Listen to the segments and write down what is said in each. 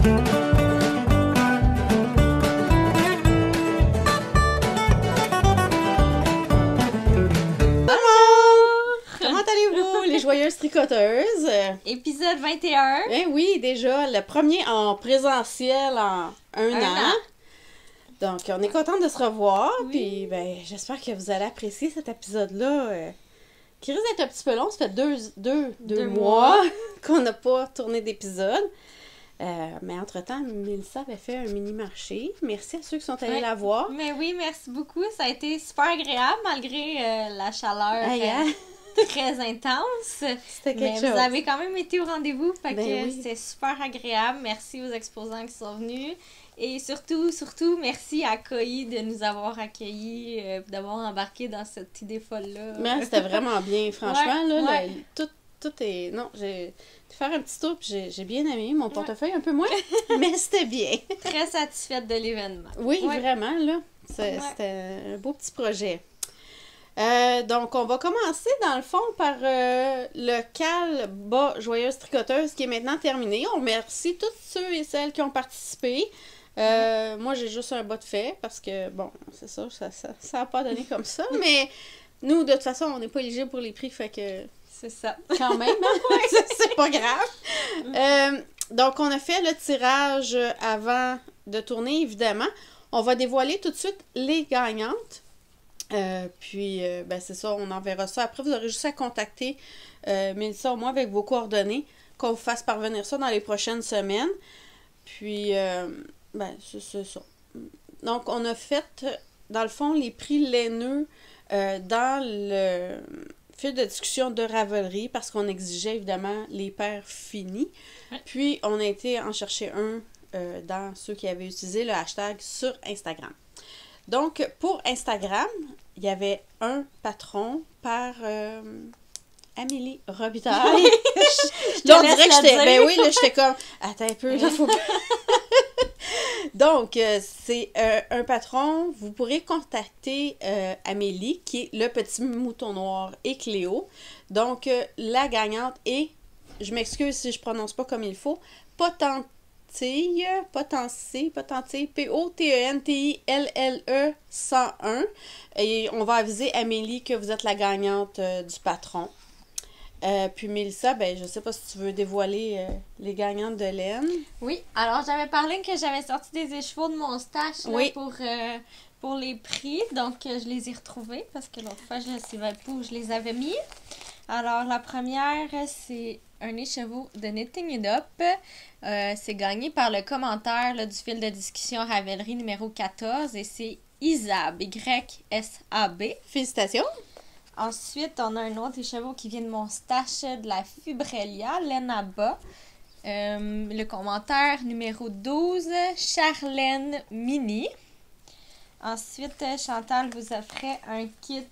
Joyeuse tricoteuses. Épisode 21. Eh oui, déjà, le premier en présentiel en un an. Donc, on est content de se revoir. Oui. Puis, ben, j'espère que vous allez apprécier cet épisode-là. Qui risque d'être un petit peu long. Ça fait deux mois qu'on n'a pas tourné d'épisode. Mais entre-temps, Mélissa avait fait un mini-marché. Merci à ceux qui sont allés la voir. Mais oui, merci beaucoup. Ça a été super agréable malgré la chaleur. Très intense. C'était quelque chose. Vous avez quand même été au rendez-vous, fait que c'était super agréable. Merci aux exposants qui sont venus. Et surtout, merci à Koi de nous avoir accueillis, d'avoir embarqué dans cette idée folle-là. Mais c'était vraiment bien, franchement. Là, tout est... Non, j'ai fait un petit tour, puis j'ai bien aimé. Mon portefeuille un peu moins, mais c'était bien. Très satisfaite de l'événement. Oui, vraiment, là. C'était un beau petit projet. Donc, on va commencer, dans le fond, par le cal bas Joyeuse tricoteuse qui est maintenant terminé. On remercie tous ceux et celles qui ont participé. Moi, j'ai juste un bas de fait parce que, bon, c'est ça n'a pas donné comme ça. Mais nous, de toute façon, on n'est pas éligible pour les prix, fait que... C'est ça. Quand même, hein? C'est pas grave. Donc, on a fait le tirage avant de tourner, évidemment. On va dévoiler tout de suite les gagnantes. Puis, c'est ça, on enverra ça. Après, vous aurez juste à contacter Mélissa ou moi avec vos coordonnées, qu'on vous fasse parvenir ça dans les prochaines semaines. Puis, c'est ça. Donc, on a fait, dans le fond, les prix laineux dans le fil de discussion de Ravelry parce qu'on exigeait, évidemment, les paires finies. Puis, on a été en chercher un dans ceux qui avaient utilisé le hashtag sur Instagram. Donc, pour Instagram, il y avait un patron par Amélie Robitaille. Là, on dirait que j'étais... Ben oui, là, j'étais comme... Attends un peu, là, faut... Donc, c'est un patron. Vous pourrez contacter Amélie, qui est le petit mouton noir, et Cléo. Donc, la gagnante est... Je m'excuse si je prononce pas comme il faut. Potentille, P-O-T-E-N-T-I-L-L-E 101. Et on va aviser Amélie que vous êtes la gagnante du patron. Puis Mélissa, je sais pas si tu veux dévoiler les gagnantes de laine. Oui, alors j'avais parlé que j'avais sorti des écheveaux de mon stash là, pour les prix. Donc, je les ai retrouvés parce que l'autre fois, je ne savais pas où je les avais mis. Alors, la première, c'est un écheveau de Knitting It Up. C'est gagné par le commentaire là, du fil de discussion Ravelry numéro 14 et c'est Isab, Y-S-A-B. Félicitations! Ensuite, on a un autre écheveau qui vient de mon stash de la Fibrelia, Lenaba. Le commentaire numéro 12, Charlène Mini. Ensuite, Chantal vous offrait un kit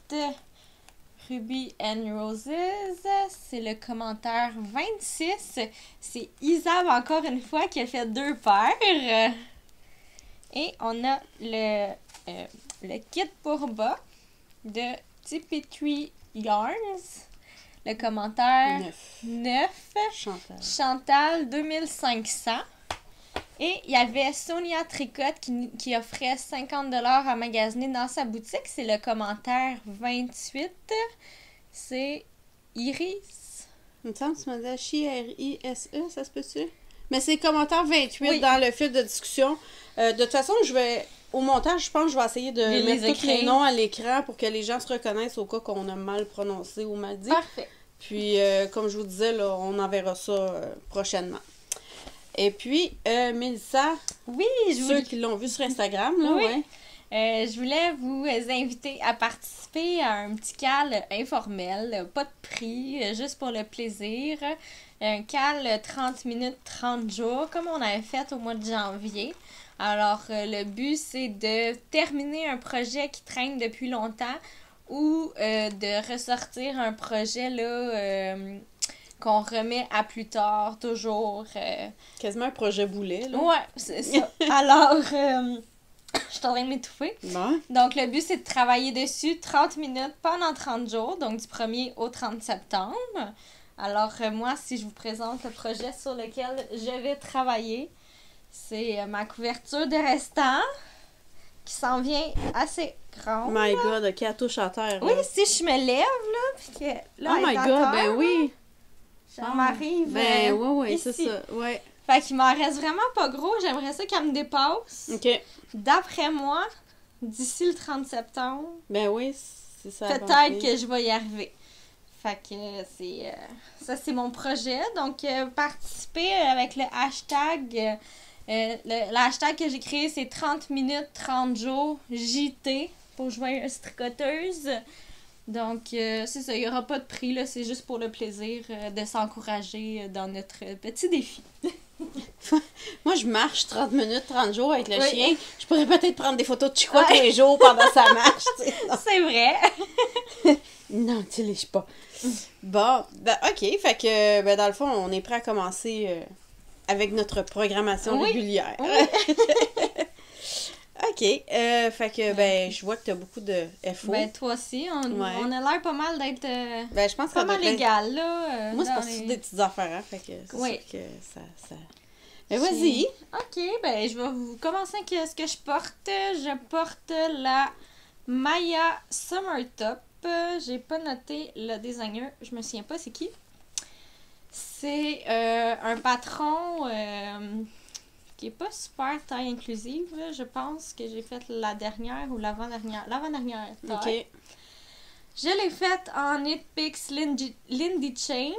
Ruby and Roses. C'est le commentaire 26. C'est Isab, encore une fois, qui a fait 2 paires. Et on a le kit pour bas de Tipitry Yarns. Le commentaire 9. Chantal 2500. Et il y avait Sonia Tricotte qui offrait 50$ à magasiner dans sa boutique. C'est le commentaire 28. C'est Iris. Il me semble que tu m'as dit H-I-R-I-S-E, ça se peut-tu? Mais c'est le commentaire 28 dans le fil de discussion. De toute façon, au montage, je pense que je vais essayer de mettre tous les noms à l'écran pour que les gens se reconnaissent au cas qu'on a mal prononcé ou mal dit. Parfait. Puis, comme je vous disais, là, on enverra ça prochainement. Et puis, Mélissa, ceux qui l'ont vu sur Instagram, là, je voulais vous inviter à participer à un petit cal informel, pas de prix, juste pour le plaisir. Un cal 30 minutes, 30 jours, comme on avait fait au mois de janvier. Alors, le but, c'est de terminer un projet qui traîne depuis longtemps ou de ressortir un projet là qu'on remet à plus tard, toujours. Quasiment un projet boulet, là. Ouais, c'est ça. Alors, je suis en train de m'étouffer. Bon. Donc, le but, c'est de travailler dessus 30 minutes pendant 30 jours, donc du 1er au 30 septembre. Alors, moi, si je vous présente le projet sur lequel je vais travailler, C'est ma couverture de restant qui s'en vient assez grande. Oh my god, ok, elle touche à terre. Oui, là. si je me lève, là, puis que là, Oh elle my est à god, terre, ben oui. j'en m'arrive Ben oui, c'est ici. ça, ouais. Fait qu'il m'en reste vraiment pas gros. J'aimerais ça qu'elle me dépasse. Ok, D'après moi, d'ici le 30 septembre, ben oui, c'est ça. peut-être que je vais y arriver. Fait que c'est ça, c'est mon projet. Donc, participer avec le hashtag. Le hashtag que j'ai créé, c'est 30 minutes, 30 jours JT pour joyeuse tricoteuse. Donc, c'est ça, il n'y aura pas de prix, là, c'est juste pour le plaisir de s'encourager dans notre petit défi. Moi, je marche 30 minutes, 30 jours avec le Oui. chien. Je pourrais peut-être prendre des photos de Chico tous les jours pendant sa marche, tu sais. C'est vrai. Non, tu lèches pas. Bon, ben, ok, fait que, ben, dans le fond, on est prêt à commencer avec notre programmation Oui. régulière. Oui. Ok, fait que, ben, je vois que t'as beaucoup de FO. Ben, toi aussi, Ouais. on a l'air pas mal d'être Ben, je pense que pas ça doit mal être... légal, là. Moi, c'est dans pas les- des petites affaires, hein, fait que c'est Oui. sûr que ça... Ben, vas-y. Ok, ben, je vais vous commencer avec ce que je porte. Je porte la Maya Summer Top. J'ai pas noté le designer, je me souviens pas c'est qui. C'est un patron qui est pas super taille inclusive. Là. Je pense que j'ai fait la dernière ou l'avant-dernière. L'avant-dernière taille. Ok. Je l'ai faite en Knitpicks Lindy Chain.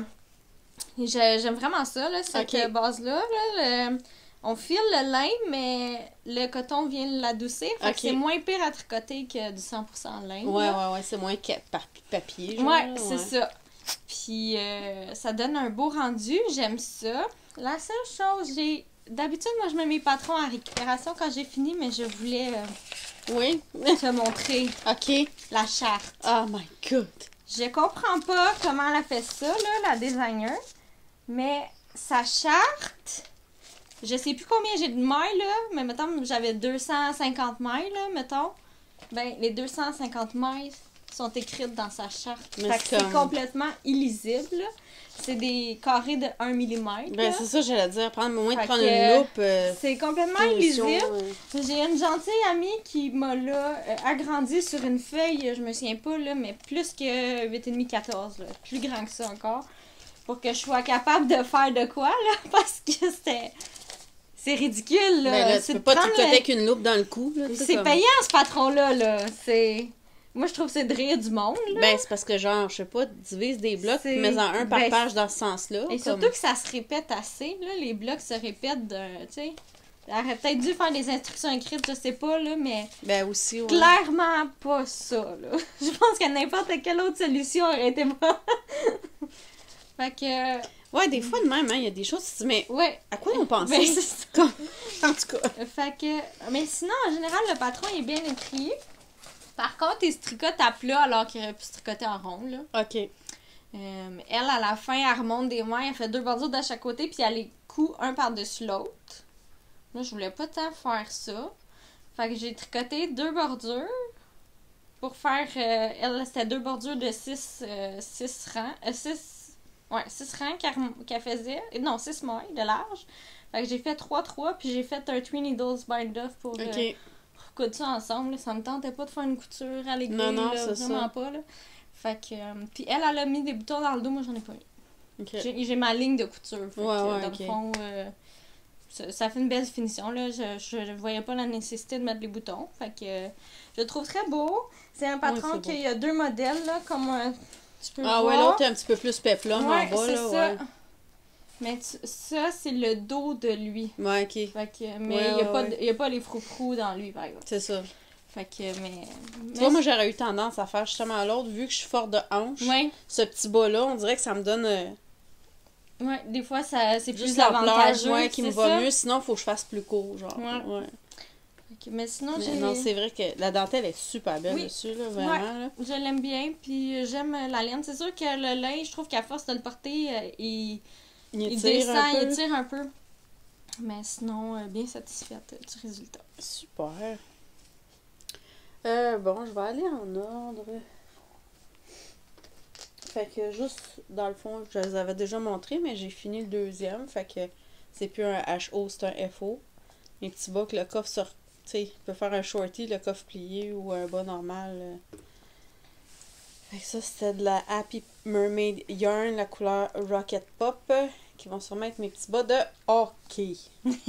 J'aime vraiment ça, là, cette Ok. base-là. Là, on file le lin, mais le coton vient l'adoucir. Fait que Ok. c'est moins pire à tricoter que du 100% lin. Ouais, là. ouais, c'est moins papier, genre. Ouais, c'est ça. Puis ça donne un beau rendu, j'aime ça. La seule chose, d'habitude, moi, je mets mes patrons en récupération quand j'ai fini, mais je voulais Oui. te montrer Ok. la charte. Oh my god. Je comprends pas comment elle a fait ça, là, la designer, mais sa charte, je sais plus combien j'ai de mailles, là, mais mettons, j'avais 250 mailles, là, mettons. Ben, les 250 mailles sont écrites dans sa charte. Mais Fait que c'est c'est comme- complètement illisible, là. C'est des carrés de 1 mm. Ben, c'est ça, j'allais dire. Prendre, au moins de Fait prendre que, une loupe. C'est complètement finition, illisible. J'ai une gentille amie qui m'a là agrandi sur une feuille, je me souviens pas là, mais plus que 8,5-14, là, plus grand que ça encore, pour que je sois capable de faire de quoi là, parce que c'est ridicule là. Ben là, tu C'est peux de pas prendre tricoter avec une loupe dans le cou, là. tu sais, C'est comme- payant ce patron là, c'est moi je trouve que c'est de rire du monde là. Ben, c'est parce que, genre, je sais pas, divise des blocs, C'est- mets-en un par ben, page dans ce sens-là. Et comme- surtout que ça se répète assez là, les blocs se répètent tu sais. Elle aurait peut-être dû faire des instructions écrites, je sais pas là, mais Ben, aussi, ouais. clairement pas ça, là. Je pense que n'importe quelle autre solution aurait été bonne. Fait que, Ouais, des fois, de même, hein, il y a des choses, tu te dis, mais ouais. à quoi on pensait? Ben, c'est ça. Comme- En tout cas. Fait que, mais sinon, en général, le patron est bien écrit. Par contre, il se tricote à plat alors qu'il aurait pu se tricoter en rond, là. Ok. Elle, à la fin, elle remonte des mains, elle fait 2 bordures de chaque côté, puis elle les coud un par-dessus l'autre. Moi, je voulais pas tant faire ça. Fait que j'ai tricoté 2 bordures pour faire... elle, c'était 2 bordures de 6 rangs. 6 rangs qu'elle faisait. Non, 6 mailles de large. Fait que j'ai fait 3-3, puis j'ai fait un 3 needles bind-off pour Ok. coudre ça ensemble. Là. Ça me tentait pas de faire une couture à l'aiguille, Non, non, là, c'est vraiment ça. pas. Là. Fait que... puis elle a mis des boutons dans le dos, moi j'en ai pas mis. Ok. J'ai ma ligne de couture. Fait Ouais, que, ouais, dans ok. le fond, ça fait une belle finition. Là. Je voyais pas la nécessité de mettre les boutons. Fait que je le trouve très beau. C'est un patron c'est beau. qui a 2 modèles, là, comme tu peux Ah voir. ouais, l'autre est un petit peu plus peplum Ouais, en bas, c'est là, ça. ouais. Mais ça, c'est le dos de lui. Ouais, ok. Fait que, mais Ouais, il y a ouais. y a pas les froufrous dans lui, par exemple. C'est ça. Fait que, mais... Tu vois, moi, j'aurais eu tendance à faire justement l'autre, vu que je suis forte de hanche. Ouais, Ce petit bas-là, on dirait que ça me donne ouais, des fois, c'est juste plus l'ampleur, avantageux. ouais, qui me c'est va ça. mieux. Sinon, il faut que je fasse plus court, genre. Ouais. Ouais. Fait que, mais sinon, Mais j'ai... non, c'est vrai que la dentelle est super belle Oui. dessus, là, vraiment. Là. Je l'aime bien, puis j'aime la laine. C'est sûr que le lin, je trouve qu'à force de le porter, il Il descend, un peu. il tire un peu. Mais sinon, bien satisfaite du résultat. Super. Bon, je vais aller en ordre. Fait que juste, dans le fond, je les avais déjà montré, mais j'ai fini le deuxième. Fait que C'est plus un HO, c'est un FO. Mes petits bas, que le coffre sort. Tu sais, tu peux faire un shorty, le coffre plié ou un bas normal. Fait que ça, c'était de la Happy Mermaid Yarn, la couleur Rocket Pop, qui vont sûrement être mes petits bas de hockey.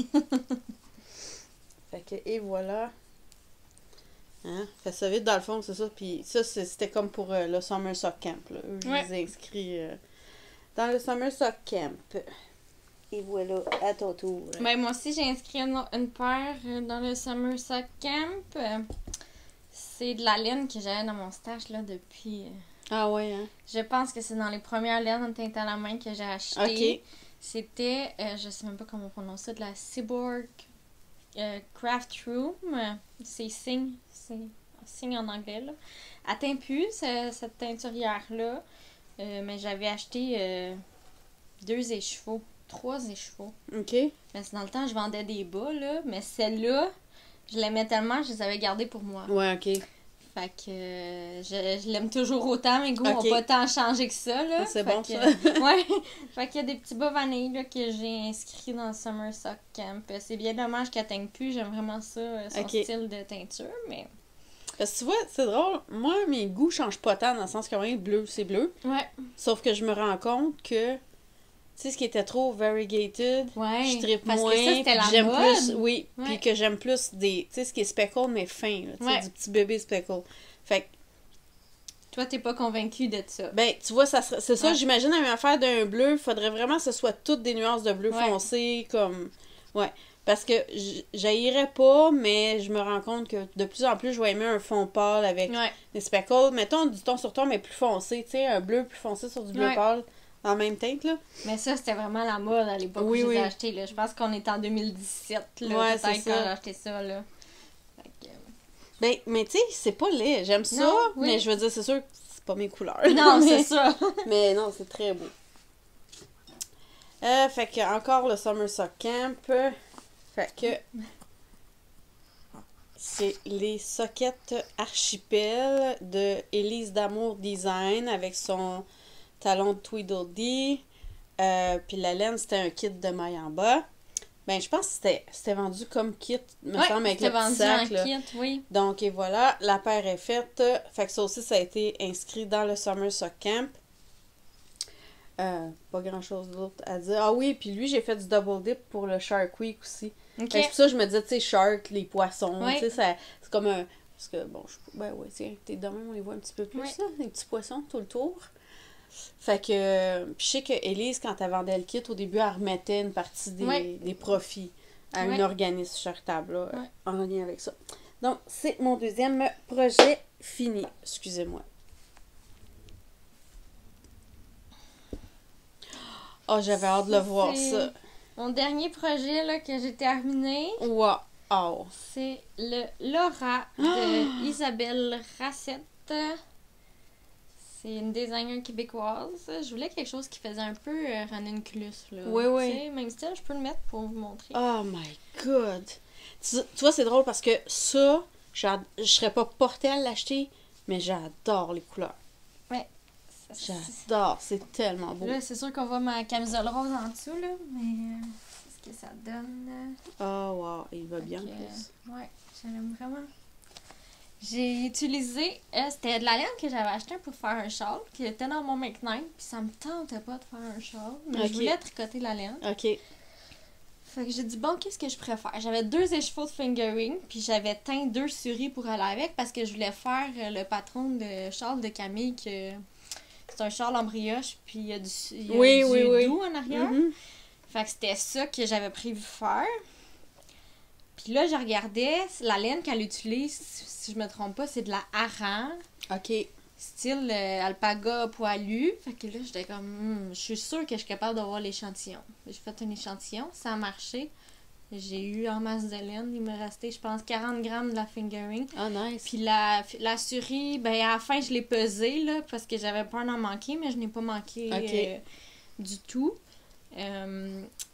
Fait que, et voilà. Hein? Fait ça vite dans le fond, c'est ça. Puis ça, c'était comme pour le Summer Sock Camp. Là. Eux, je les ai inscrits dans le Summer Sock Camp. Et voilà, à ton tour. Ben, moi aussi, j'ai inscrit une paire dans le Summer Sock Camp. C'est de la laine que j'avais dans mon stash là, depuis... Ah ouais, hein? Je pense que c'est dans les premières laines en teinte à la main que j'ai acheté. Ok. C'était, je sais même pas comment on prononce ça, de la Cyborg Craft Room. C'est signe en anglais, là. Elle teint plus, cette teinturière-là. Mais j'avais acheté 2 écheveaux, 3 écheveaux. Ok. Mais dans le temps, je vendais des bas, là. Mais celle-là, je l'aimais tellement, je les avais gardées pour moi. Ouais, ok. Fait que je l'aime toujours autant, mes goûts Ok. n'ont pas tant changé que ça, là. Ah, c'est Fait bon, que, ça. ouais. Fait qu'il y a des petits bas vanille, là, que j'ai inscrits dans le Summer Sock Camp. C'est bien dommage qu'elle teigne plus. J'aime vraiment ça, son Ok. style de teinture, mais... Parce que tu vois, c'est drôle. Moi, mes goûts changent pas tant dans le sens que rien, bleu, c'est bleu. Ouais. Sauf que je me rends compte que, tu sais, ce qui était trop variegated, Ouais. je trippe parce moins. que ça, c'était la puis j'aime mode. plus, oui. Ouais. Puis que j'aime plus des, tu sais, ce qui est speckle, mais fin, là, tu sais, Ouais. du petit bébé speckle. Fait que, Toi, t'es pas convaincue de ça. ben, tu vois, c'est ça, Ouais. j'imagine, la même affaire d'un bleu, faudrait vraiment que ce soit toutes des nuances de bleu Ouais. foncé, comme, ouais. Parce que j'haïrais pas, mais je me rends compte que de plus en plus, je vais aimer un fond pâle avec Ouais. des speckles. Mettons du ton sur ton, mais plus foncé, tu sais, un bleu plus foncé sur du bleu Ouais. pâle, en même teinte, là. Mais ça, c'était vraiment la mode à l'époque Oui, où je les ai oui. achetés, là. Je pense qu'on est en 2017, là, Ouais, c'est peut-être, ça. quand j'ai acheté ça, là. Fait que... Ben, mais tu sais, c'est pas laid. J'aime ça, Non, oui. mais je veux dire, c'est sûr que c'est pas mes couleurs. Non, mais, c'est ça. mais non, c'est très beau. Fait que, encore le Summer Sock Camp. Fait que, c'est les sockets Archipel de Élise d'Amour Design avec son talon de Tweedledee. Puis la laine, c'était un kit de maille en bas. Ben, je pense que c'était vendu comme kit, me semble, avec le c'était petit vendu sac, en là. kit, oui. Donc, et voilà, la paire est faite. Fait que ça aussi, ça a été inscrit dans le Summer Sock Camp. Pas grand-chose d'autre à dire. Ah oui, puis lui, j'ai fait du double dip pour le Shark Week aussi. OK. Fait que c'est pour ça que je me disais, tu sais, shark, les poissons, Ouais. tu sais, c'est comme un... Parce que, bon, ben ouais, tiens, t'es demain, on les voit un petit peu plus, Ouais. là, les petits poissons tout le tour. Fait que, puis je sais que Élise, quand elle vendait le kit, au début, elle remettait une partie Ouais. des profits à un Ouais. organisme charitable, là, Ouais. en lien avec ça. Donc, c'est mon deuxième projet fini. Excusez-moi. Oh, j'avais hâte de le voir, C'est ça. Mon dernier projet là, que j'ai terminé, Wow. Oh. c'est le Laura de Isabelle Racette. C'est une designer québécoise. Je voulais quelque chose qui faisait un peu ranunculus, là. Oui, oui. Tu sais, même style, je peux le mettre pour vous montrer. Oh my god! Tu vois, c'est drôle parce que ça, je serais pas portée à l'acheter, mais j'adore les couleurs. J'adore, c'est tellement beau. Là, c'est sûr qu'on voit ma camisole rose en dessous, là, mais c'est ce que ça donne. Oh wow, il va bien en Fait que, plus. ouais, j'aime vraiment. J'ai utilisé, c'était de la laine que j'avais acheté pour faire un châle, qui était dans mon Make-Nine, puis ça me tentait pas de faire un châle, mais Ok. je voulais tricoter la laine. Ok. Fait que j'ai dit, bon, qu'est-ce que je préfère? J'avais 2 écheveaux de fingering, puis j'avais teint 2 souris pour aller avec, parce que je voulais faire le patron de Charles de Camille, que c'est un châle en brioche, puis il y a du doux en arrière. Mhm. Fait que c'était ça que j'avais prévu faire. Puis là, je regardais, la laine qu'elle utilise, si je me trompe pas, c'est de la hareng, Ok. style alpaga poilu. Fait que là, j'étais comme, je suis sûre que je suis capable d'avoir l'échantillon. J'ai fait un échantillon, ça a marché. J'ai eu en masse de laine, il me restait, je pense, 40 grammes de la fingering. Oh nice. Puis la souris, ben à la fin, je l'ai pesée, là, parce que j'avais peur d'en manquer, mais je n'ai pas manqué Ok. du tout.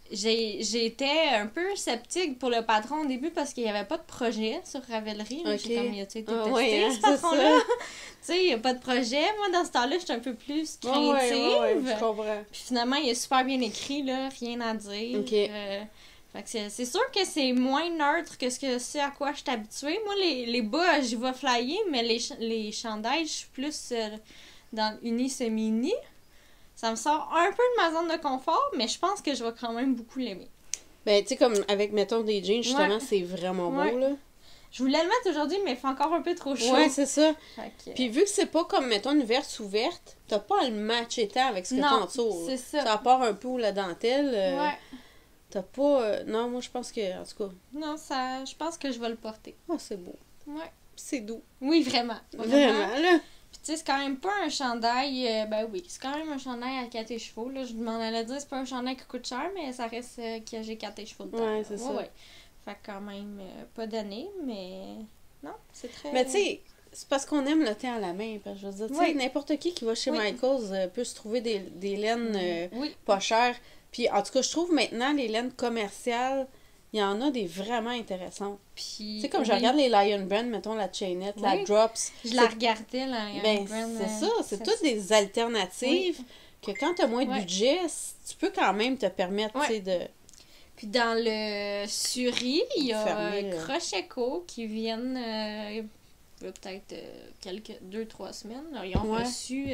j'étais un peu sceptique pour le patron au début parce qu'il n'y avait pas de projet sur Ravelry. Là. J'ai comme, tu testé ce patron-là? Tu sais, il n'y a pas de projet. Moi, dans ce temps-là, j'étais un peu plus craintive. Je comprends. Puis finalement, il est super bien écrit, là, rien à dire. Fait que c'est sûr que c'est moins neutre que ce à quoi je suis habituée. Moi, les bas, j'y vais flyer, mais les chandails, je suis plus dans uni semi-uni. Ça me sort un peu de ma zone de confort, mais je pense que je vais quand même beaucoup l'aimer. Ben, tu sais, comme avec, mettons, des jeans, justement, c'est vraiment beau, là. Je voulais le mettre aujourd'hui, mais il fait encore un peu trop chaud. Ouais, c'est ça. Que... Puis vu que c'est pas comme, mettons, une verse ouverte, t'as pas à le matcher tant avec ce que t'as en dessous. C'est ça. Ça part un peu ou la dentelle. T'as pas... non, moi, je pense que, en tout cas... Non, je pense que je vais le porter. Oh, c'est beau. Ouais. C'est doux. Oui, vraiment. Vraiment, là. Tu sais, c'est quand même pas un chandail... ben oui, c'est quand même un chandail à 4 chevaux. Là. Je m'en allais dire, c'est pas un chandail qui coûte cher, mais ça reste que j'ai 4 chevaux dedans. Ouais, c'est ça. Ouais. Fait quand même pas donné, mais... Non, c'est très... Mais tu sais, c'est parce qu'on aime le thé à la main. Parce que je veux dire, tu sais, n'importe qui va chez Michaels peut se trouver des laines pas chères. Puis en tout cas, je trouve maintenant, les laines commerciales... Il y en a des vraiment intéressantes. Puis, tu sais, comme je regarde les Lion Brand, mettons la Chainette, la Drops. Je la regardais, la Lion Brand. C'est ça, c'est toutes des alternatives que quand tu as moins de budget, tu peux quand même te permettre, tu sais, de... Puis dans le Suri, il y a Crocheco qui viennent peut-être 2-3 semaines. Alors, ils ont reçu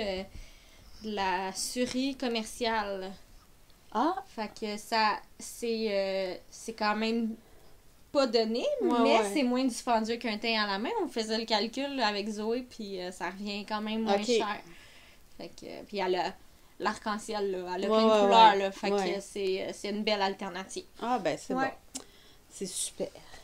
de la Suri commerciale. Ah! Fait que ça, c'est quand même pas donné, mais c'est moins dispendieux qu'un teint à la main. On faisait le calcul avec Zoé, puis ça revient quand même moins cher. Fait que, puis elle a l'arc-en-ciel, là. Elle a plein de couleurs, là. Fait que c'est une belle alternative. Ah, ben c'est bon. C'est super.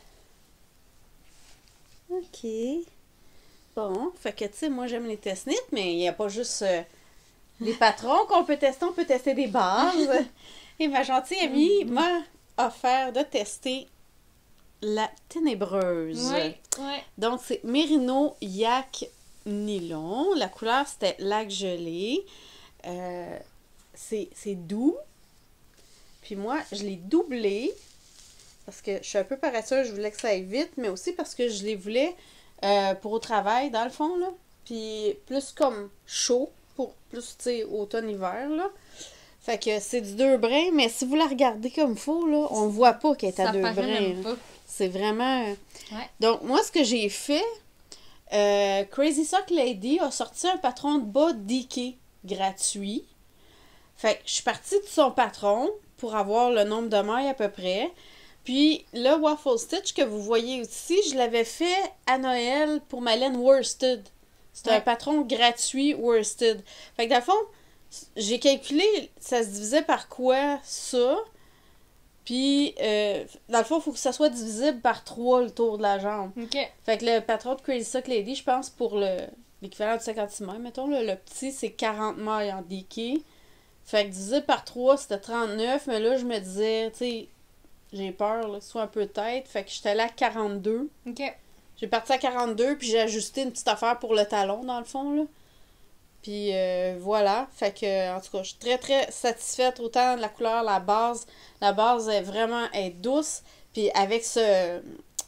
OK. Bon, fait que, tu sais, moi, j'aime les test-knits, mais il n'y a pas juste... les patrons qu'on peut tester, on peut tester des bases. Et ma gentille amie m'a offert de tester la ténébreuse. Donc, c'est Merino Yak Nylon. La couleur, c'était lac gelé. C'est doux. Puis moi, je l'ai doublé parce que je suis un peu paresseuse. Je voulais que ça aille vite, mais aussi parce que je les voulais pour au travail, dans le fond, là. Puis plus comme chaud. Pour plus, tu sais, automne-hiver, là. Fait que c'est du 2 brins, mais si vous la regardez comme il faut, là, on ne voit pas qu'elle est à 2 brins. C'est vraiment... Donc, moi, ce que j'ai fait, Crazy Sock Lady a sorti un patron de bas DK gratuit. Fait que je suis partie de son patron pour avoir le nombre de mailles à peu près. Puis, le Waffle Stitch que vous voyez ici, je l'avais fait à Noël pour ma laine worsted. C'est un patron gratuit worsted. Fait que dans le fond, j'ai calculé, ça se divisait par quoi, ça? Puis, dans le fond, il faut que ça soit divisible par 3 le tour de la jambe. Fait que le patron de Crazy Sock Lady, je pense, pour l'équivalent de 56 mailles, mettons, là, le petit, c'est 40 mailles en DK. Fait que divisible par 3, c'était 39. Mais là, je me disais, tu sais, j'ai peur, là, que ce soit un peu tête. Fait que j'étais allée à 42. J'ai parti à 42, puis j'ai ajusté une petite affaire pour le talon, dans le fond, là. Puis voilà. Fait que, en tout cas, je suis très, très satisfaite autant de la couleur, la base. La base est vraiment douce. Puis avec ce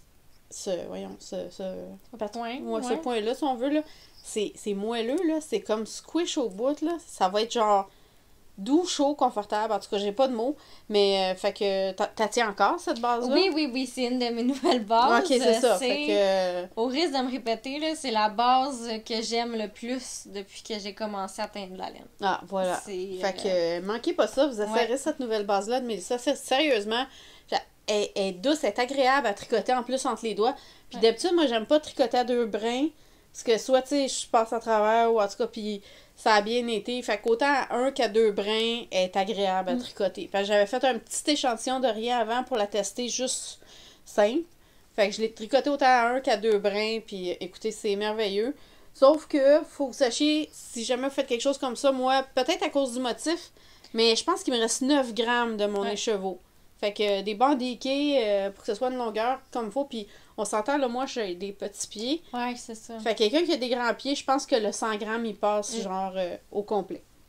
point-là, si on veut, là, c'est moelleux, là. C'est comme squish au bout, là. Ça va être genre doux, chaud, confortable. En tout cas, j'ai pas de mots. Mais, fait que, t'as tiens encore, cette base-là? Oui, c'est une de mes nouvelles bases. Ok, c'est ça. Fait que... Au risque de me répéter, là, c'est la base que j'aime le plus depuis que j'ai commencé à teindre la laine. Ah, voilà. Fait que, manquez pas ça. Vous essayerez cette nouvelle base-là de Mélissa. Sérieusement, elle est douce, elle est agréable à tricoter en plus entre les doigts. Puis d'habitude, moi, j'aime pas tricoter à 2 brins. Parce que soit, tu sais, je passe à travers ou en tout cas, puis ça a bien été. Fait qu'autant à 1 qu'à 2 brins, elle est agréable à tricoter. Fait que j'avais fait un petit échantillon de rien avant pour la tester juste simple. Fait que je l'ai tricoté autant à 1 qu'à 2 brins. Puis écoutez, c'est merveilleux. Sauf que, faut que vous sachiez, si jamais vous faites quelque chose comme ça, moi, peut-être à cause du motif, mais je pense qu'il me reste 9 grammes de mon écheveau. Fait que des bandes d'équilles pour que ce soit une longueur comme il faut. Puis on s'entend, là, moi, j'ai des petits pieds. Ouais, c'est ça. Fait que quelqu'un qui a des grands pieds, je pense que le 100 grammes, il passe genre au complet.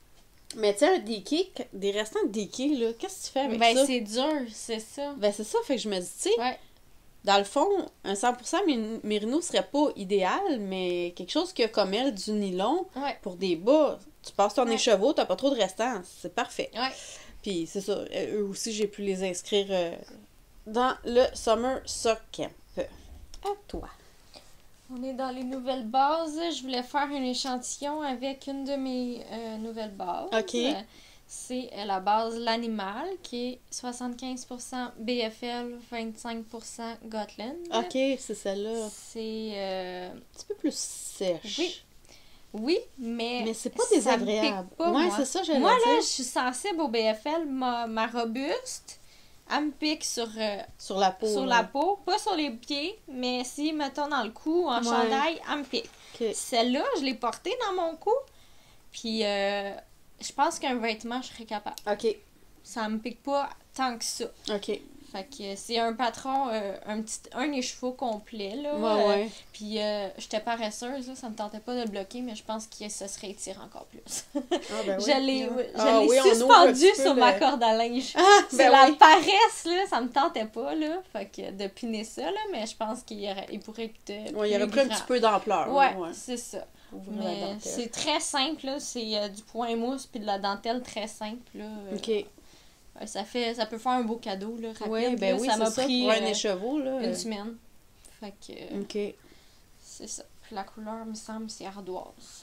Mais tu sais, un DK, des restants de DK, là, qu'est-ce que tu fais avec Ben, ça? c'est dur, c'est ça. Ben, c'est ça, fait que je me dis, tu sais, Ouais. dans le fond, un 100% mérino serait pas idéal, mais quelque chose qui a comme elle du nylon, Ouais. pour des bas, tu passes ton Ouais. écheveau, t'as pas trop de restants, c'est parfait. Ouais. Puis c'est ça, eux aussi, j'ai pu les inscrire dans le Summer Sock Camp. À toi. On est dans les nouvelles bases. Je voulais faire un échantillon avec une de mes nouvelles bases. OK. C'est la base L'Animal, qui est 75% BFL, 25% Gotland. OK, c'est celle-là. C'est... Un petit peu plus sèche. Oui. Oui, mais c'est pas ça me désagréable. pique pas, Ouais, moi. c'est ça, j'allais Moi, là, dire. je suis sensible au BFL. Ma robuste, elle me pique sur Sur la peau. sur là. la peau, pas sur les pieds, mais si, mettons, dans le cou, en Ouais. chandail, elle me pique. OK. Celle-là, je l'ai portée dans mon cou, puis je pense qu'un vêtement, je serais capable. OK. Ça me pique pas tant que ça. OK. Fait que c'est un patron, un écheveau complet, là. Ouais. Puis j'étais paresseuse, là, ça me tentait pas de le bloquer, mais je pense que ce serait étiré encore plus. Ah, ben oui. Je l'ai on ouvre suspendu un petit peu sur le- ma corde à linge. Ah, C'est ben la oui. paresse, là, ça me tentait pas, là. Fait que de piner ça, là, mais je pense il pourrait être Ouais, il aurait pris un petit peu d'ampleur. Ouais, c'est ça. Ouvrir la Mais dentelle. c'est très simple, là. C'est du point mousse puis de la dentelle très simple, là. OK. Ça peut faire un beau cadeau, là, rapide. Ouais, ben là. oui, Ça m'a c'est ça. pris Pour un écheveau, là. une semaine. Fait que OK. c'est ça. Puis la couleur, me semble, c'est ardoise.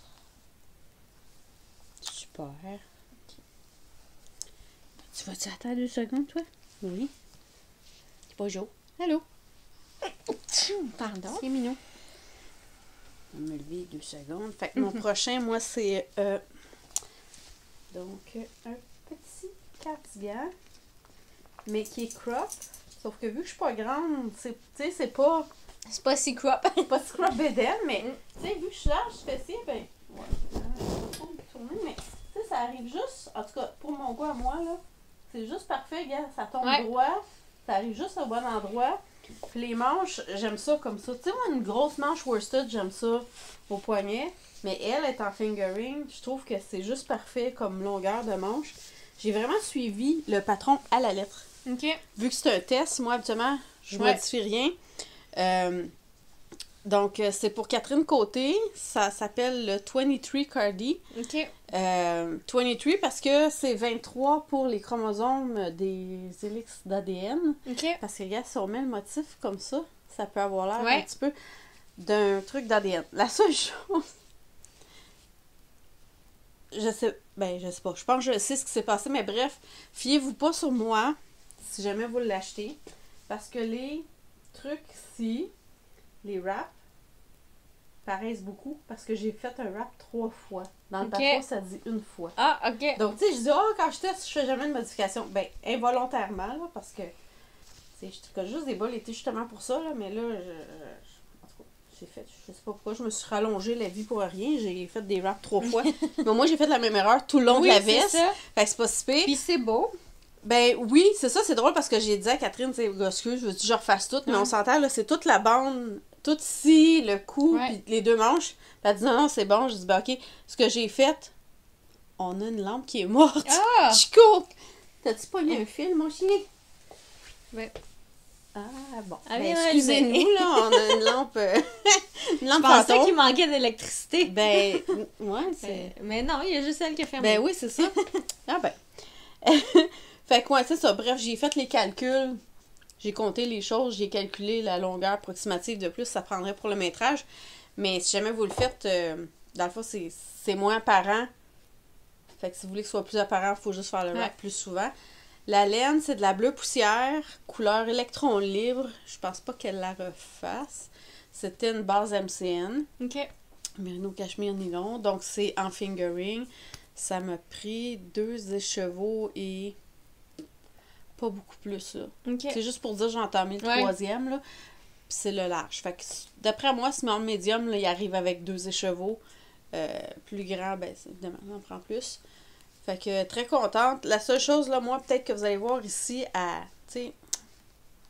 Super. Tu vas-tu attendre 2 secondes, toi? Oui. Bonjour. Allô? Pardon? C'est mignon. On va me lever 2 secondes. Fait que mon prochain, moi, c'est donc un petit cardigan, mais qui est crop. Sauf que vu que je suis pas grande, c'est pas C'est pas si crop. pas si crop bédaine, mais tu sais, vu que je suis large, je fais ci, ben ouais. Je vais pas me tourner, mais tu sais, ça arrive juste, en tout cas, pour mon goût à moi, là, c'est juste parfait, gars, ça tombe Ouais. droit, ça arrive juste au bon endroit. Puis les manches, j'aime ça comme ça. Tu sais, moi, une grosse manche worsted, j'aime ça au poignet. Mais elle est en fingering. Je trouve que c'est juste parfait comme longueur de manche. J'ai vraiment suivi le patron à la lettre. OK. Vu que c'est un test, moi, habituellement, je Ouais. modifie rien. Donc, c'est pour Catherine Côté. Ça s'appelle le 23 Cardi. OK. 23 parce que c'est 23 pour les chromosomes des hélixes d'ADN. OK. Parce que, regarde, si on met le motif comme ça, ça peut avoir l'air Ouais. un petit peu d'un truc d'ADN. La seule chose... je sais pas. Je pense que je sais ce qui s'est passé, mais bref, fiez-vous pas sur moi si jamais vous l'achetez. Parce que les trucs ici, les wraps, paraissent beaucoup. Parce que j'ai fait un wrap 3 fois. Dans le Ok. patron, ça dit une fois. Ah, OK. Donc, tu sais, je dis, quand je teste, je fais jamais de modification. Ben, involontairement, là, parce que, tu sais, je tricote juste des bas l'été justement pour ça, là, mais là, en tout cas, j'ai fait, je sais pas pourquoi, je me suis rallongé la vie pour rien, j'ai fait des wraps 3 fois. Mais moi, j'ai fait la même erreur tout le long Oui, de la c'est veste. ça. Fait que c'est pas si pire. Puis c'est beau. Ben oui, c'est ça, c'est drôle parce que j'ai dit à Catherine, tu sais, excuse, je veux-tu que je refasse tout, mais Ouais. on s'entend, là, c'est toute la bande, tout ici, le cou, Ouais. puis les 2 manches. Puis elle dit, non, c'est bon. Je dis, ben ok, ce que j'ai fait, on a une lampe qui est morte. Ah! Chico! T'as-tu pogné un fil, mon chien? Ouais. Ah, bon. Elle Ben, vient excusez-nous, là, on a une lampe, une lampe Je pensais fantôme. qu'il manquait d'électricité. Ben, ouais, c'est... Mais non, il y a juste elle qui a fermé. Ben oui, c'est ça. Ah ben. Fait que, ouais, c'est ça. Bref, j'ai fait les calculs. J'ai compté les choses. J'ai calculé la longueur approximative de plus. Ça prendrait pour le métrage. Mais si jamais vous le faites, dans le fond, c'est moins apparent. Fait que si vous voulez que ce soit plus apparent, il faut juste faire le wrap Ouais. plus souvent. La laine, c'est de la bleu poussière, couleur électron libre. Je pense pas qu'elle la refasse. C'était une base MCN. OK. Merino cachemire nylon. Donc, c'est en fingering. Ça m'a pris 2 écheveaux et pas beaucoup plus, là. OK. C'est juste pour dire, j'ai entamé le Ouais. 3e, là. Puis c'est le large. Fait que, d'après moi, si mon médium, là, il arrive avec 2 écheveaux. Plus grand, ben, évidemment, on en prend plus. Fait que, très contente. La seule chose, là, moi, peut-être que vous allez voir ici, tu sais,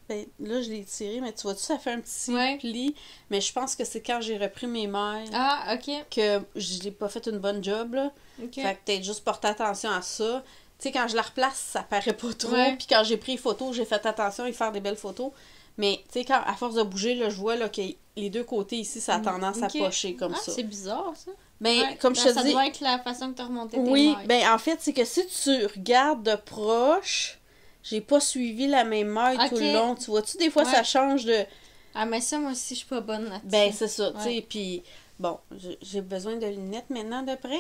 Ben, là, je l'ai tiré, mais tu vois-tu, ça fait un petit Ouais. pli. Mais je pense que c'est quand j'ai repris mes mailles Ah, ok. que je n'ai pas fait une bonne job, là. Ok. Fait que peut-être juste porter attention à ça. Tu sais, quand je la replace, ça paraît pas trop. Ouais. Puis quand j'ai pris les photos, j'ai fait attention à faire des belles photos. Mais, tu sais, à force de bouger, là, je vois là, que les deux côtés ici, ça a tendance à Ok. pocher comme Ah, ça. c'est bizarre, ça. Ben, Ouais. comme je Ben, te ça dis... doit être la façon que tu as remonté tes Oui, mailles. ben en fait, c'est que si tu regardes de proche, j'ai pas suivi la même maille tout Ok. le long. Tu vois-tu, des fois, Ouais. ça change de... Ah, mais ça, moi aussi, je suis pas bonne là-dessus. Ben, c'est ça, tu sais. Ouais. Puis, bon, j'ai besoin de lunettes maintenant de près.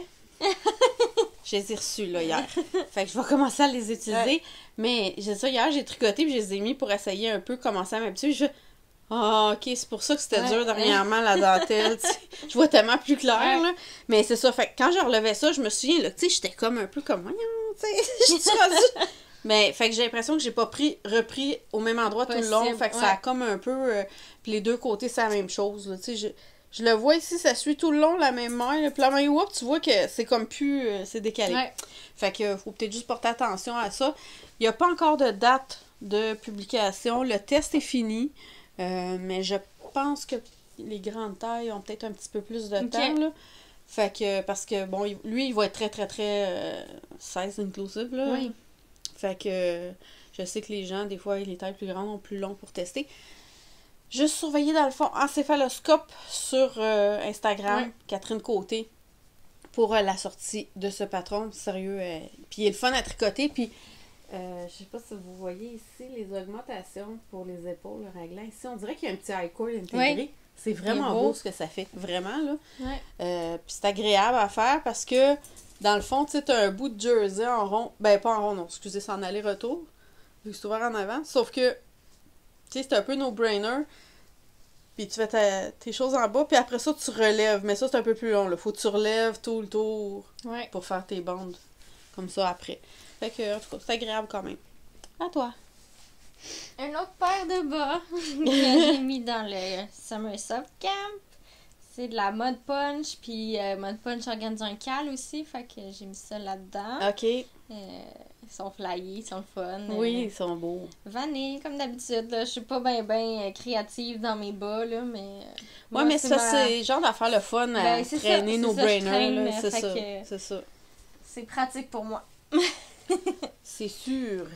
Je les ai reçues, là, hier. Fait que je vais commencer à les utiliser. Ouais. Mais, j'ai ça, hier, j'ai tricoté, puis je les ai mis pour essayer un peu, commencer à m'habituer. Ah, ok, c'est pour ça que c'était Ouais. dur dernièrement, la dentelle, tu sais. Je vois tellement plus clair, Ouais. là. Mais c'est ça, fait que quand je relevais ça, je me souviens, là, tu sais, j'étais comme un peu comme, voyons, tu sais, je suis rendue... Mais, fait que j'ai l'impression que j'ai pas repris au même endroit tout le long, Possible, fait que ouais. ça a comme un peu... puis les deux côtés, c'est la même chose, là, tu sais, je le vois ici, ça suit tout le long la même maille, là. Puis la maille whoop, tu vois que c'est comme plus... c'est décalé. Ouais. Fait que faut peut-être juste porter attention à ça. Il n'y a pas encore de date de publication. Le test est fini. Mais je pense que les grandes tailles ont peut-être un petit peu plus de Ok. temps, là. Fait que, parce que, bon, lui, il va être très, très, très size inclusive, là. Oui. Fait que je sais que les gens, des fois, les tailles plus grandes ont plus long pour tester. Juste surveiller, dans le fond, Encéphaloscope sur Instagram, Ouais. Catherine Côté, pour la sortie de ce patron. Sérieux. Puis il est le fun à tricoter. Puis, je sais pas si vous voyez ici les augmentations pour les épaules, le raglan. Ici, on dirait qu'il y a un petit high cord intégré. Ouais. C'est vraiment Il est beau. beau ce que ça fait. Vraiment, là. Ouais. Puis c'est agréable à faire parce que, dans le fond, tu sais, t'as un bout de jersey en rond. Ben, pas en rond, non. Excusez, c'est en aller-retour. Vu que c'est ouvert en avant. Sauf que, tu sais, c'est un peu no-brainer. Puis tu fais tes choses en bas, puis après ça, tu relèves. Mais ça, c'est un peu plus long, là. Faut que tu relèves tout le tour Ouais. pour faire tes bandes. Comme ça, après. Fait que, en tout cas, c'est agréable quand même. À toi. Un autre paire de bas que j'ai mis dans le Summer Soft Camp. C'est de la Mod Punch, puis Mod Punch organise un cal aussi, fait que j'ai mis ça là-dedans. OK. Ils sont flyés, ils sont le fun. Oui, ils sont beaux. Vanille, comme d'habitude. Là. Je suis pas bien créative dans mes bas, là, mais... Ouais, mais ça, c'est le genre d'affaire le fun à Ben, c'est ça, traîner c'est nos ça, je brainers, traîne, là. C'est fait ça. que- C'est ça. C'est pratique pour moi. C'est sûr.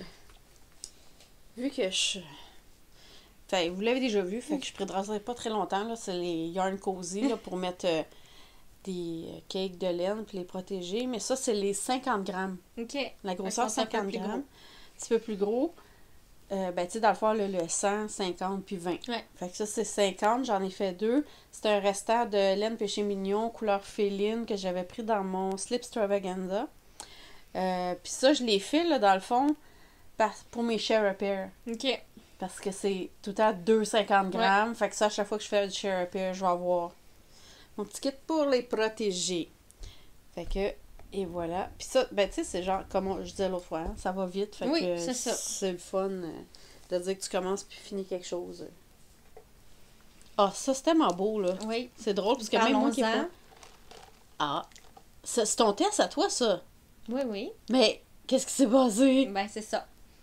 Vu que je... Fait, vous l'avez déjà vu, fait que je prédresserai pas très longtemps, là. C'est les Yarn Cozy, là, pour mettre des cakes de laine puis les protéger. Mais ça, c'est les 50 grammes. OK. La grosseur, Fait que ça, c'est un 50 peu plus grammes. gros. Un petit peu plus gros. Ben, tu sais, dans le fond, le 100, 50 puis 20. Ouais. Fait que ça, c'est 50. J'en ai fait 2. C'est un restant de laine péché mignon, couleur féline, que j'avais pris dans mon Slip Stravaganza. Puis ça, je l'ai fait, là, dans le fond, pour mes share repair. OK. Parce que c'est tout le temps 2,50 grammes. Fait que ça, à chaque fois que je fais du share repair, je vais avoir mon petit kit pour les protéger. Fait que, et voilà. Puis ça, ben, tu sais, c'est genre, comme je disais l'autre fois, hein, ça va vite. Fait Oui, que c'est ça. c'est le fun de dire que tu commences puis finis quelque chose. Ah, ça, c'est tellement beau, là. Oui. C'est drôle, parce que même moi qui est Parlons-en. pas... Ah, c'est ton test à toi, ça. Oui, oui. Mais, qu'est-ce qui s'est passé? Ben, c'est ça.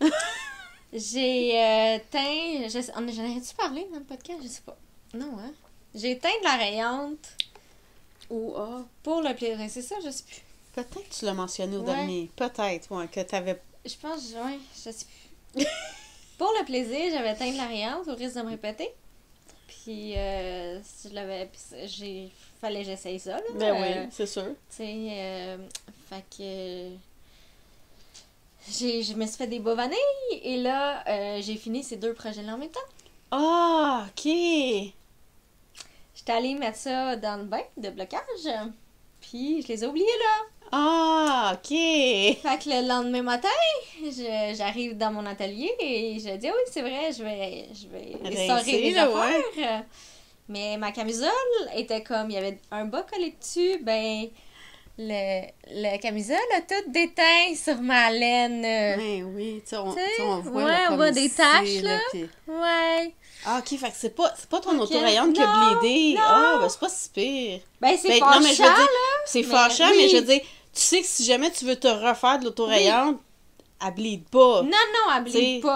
J'ai teint... J'en ai-tu parlé dans le podcast? Je sais pas. Non, hein? J'ai teint de la rayante Ou, ah, pour le plaisir. C'est ça, je sais plus. peut-être que tu l'as mentionné au Ouais. dernier. Peut-être, ouais, que t'avais... Je pense, ouais, je sais plus. Pour le plaisir, j'avais teint de la rayante, au risque de me répéter. Puis, si je l'avais... Fallait que j'essaye ça, là. Ben oui, c'est sûr. Tu sais, fait que... Je me suis fait des bas vanille et là, j'ai fini ces 2 projets-là en même temps. Ah, OK. J'étais allée mettre ça dans le bain de blocage, puis je les ai oubliés là. Ah, OK. Fait que le lendemain matin, j'arrive dans mon atelier et je dis, ah oui, c'est vrai, je vais essorer Rincer, les là, affaires. Mais ma camisole était comme, il y avait un bas collé dessus, ben... Le camisole a tout déteint sur ma laine. Ben oui, tu sais, on voit, ouais, là, on comme voit des ici, taches, là. puis- Ouais. Ah, OK, fait que c'est pas ton Ok. autorayante qui a Non, bleedé. non. Ah, ben c'est pas si pire. Ben, c'est Ben, fâchant, non, mais je veux dire, là. c'est mais fâchant, oui. mais je veux dire, tu sais que si jamais tu veux te refaire de l'autorayante, elle bleed pas. Non, elle T'sais, bleed pas.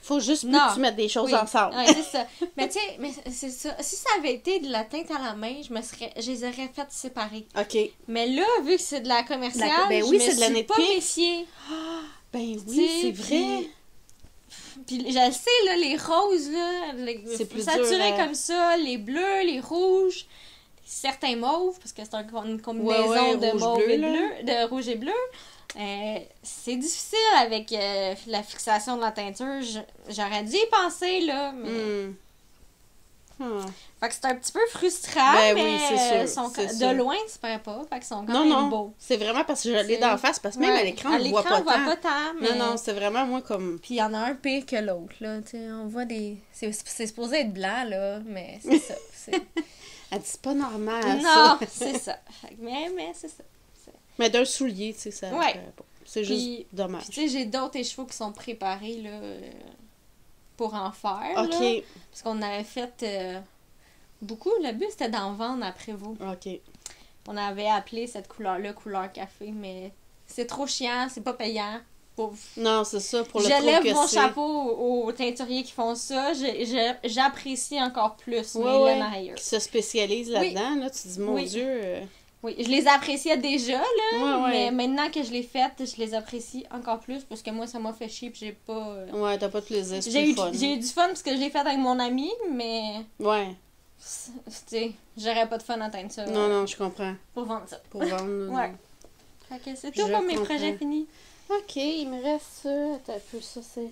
Faut juste plus Non. que tu mettes des choses Oui. ensemble. Ouais, c'est ça. Mais tu sais, mais c'est ça. Si ça avait été de la teinte à la main, je les aurais faites séparer. OK. Mais là, vu que c'est de la commerciale, Ben je oui, me c'est de la suis Net pas Pick. méfiée. Ben Tu oui, sais, c'est vrai. Puis je le sais, là, les roses, là, C'est plus saturés dur à- comme ça, les bleus, les rouges, certains mauves, parce que c'est une combinaison Ouais, de rouge, mauve bleu, et là. bleu, de rouge et bleu. C'est difficile avec la fixation de la teinture. J'aurais dû y penser, là, mais... Hmm. Ah. Fait que c'est un petit peu frustrant, Ben oui, mais c'est sûr, sont c'est de sûr. loin, c'est pas. Fait qu'ils sont quand Non, même non. beaux. C'est vraiment parce que je l'ai C'est- d'en face, parce que même à l'écran, on le voit pas tant. mais... Non, non, c'est vraiment moi comme... Puis il y en a un pire que l'autre, là. Tu sais, on voit des... C'est supposé être blanc, là, mais c'est ça. Elle dit, c'est pas normal, Non, ça. c'est ça. Fait que mais c'est ça. Mais d'un soulier, tu sais, ça... Ouais. bon, c'est Puis- juste dommage. Puis tu sais, j'ai d'autres écheveaux qui sont préparés, là, pour en faire, OK, là. Parce qu'on avait fait beaucoup. Le but, c'était d'en vendre après vous. OK. On avait appelé cette couleur-là couleur café, mais c'est trop chiant, c'est pas payant. Non, c'est ça, pour le Je trop lève que mon c'est. chapeau aux teinturiers qui font ça. J'apprécie encore plus Ouais, mes ouais, laines à rayures. qui se spécialisent là-dedans, là, tu dis, mon Oui. Dieu... Oui, je les appréciais déjà, là, Ouais, mais ouais. maintenant que je l'ai faites, je les apprécie encore plus parce que moi, ça m'a fait chier puis j'ai pas... Ouais, t'as pas de plaisir, c'est J'ai plus eu, fun. j'ai eu du fun parce que je l'ai fait avec mon ami, mais... Ouais. Tu sais, j'aurais pas de fun à atteindre ça. Non, non, je comprends. Pour vendre ça. Pour vendre... Ouais. Fait que c'est Je tout pour mes comprends. projets finis. OK, il me reste ça. Attends un peu, ça, c'est...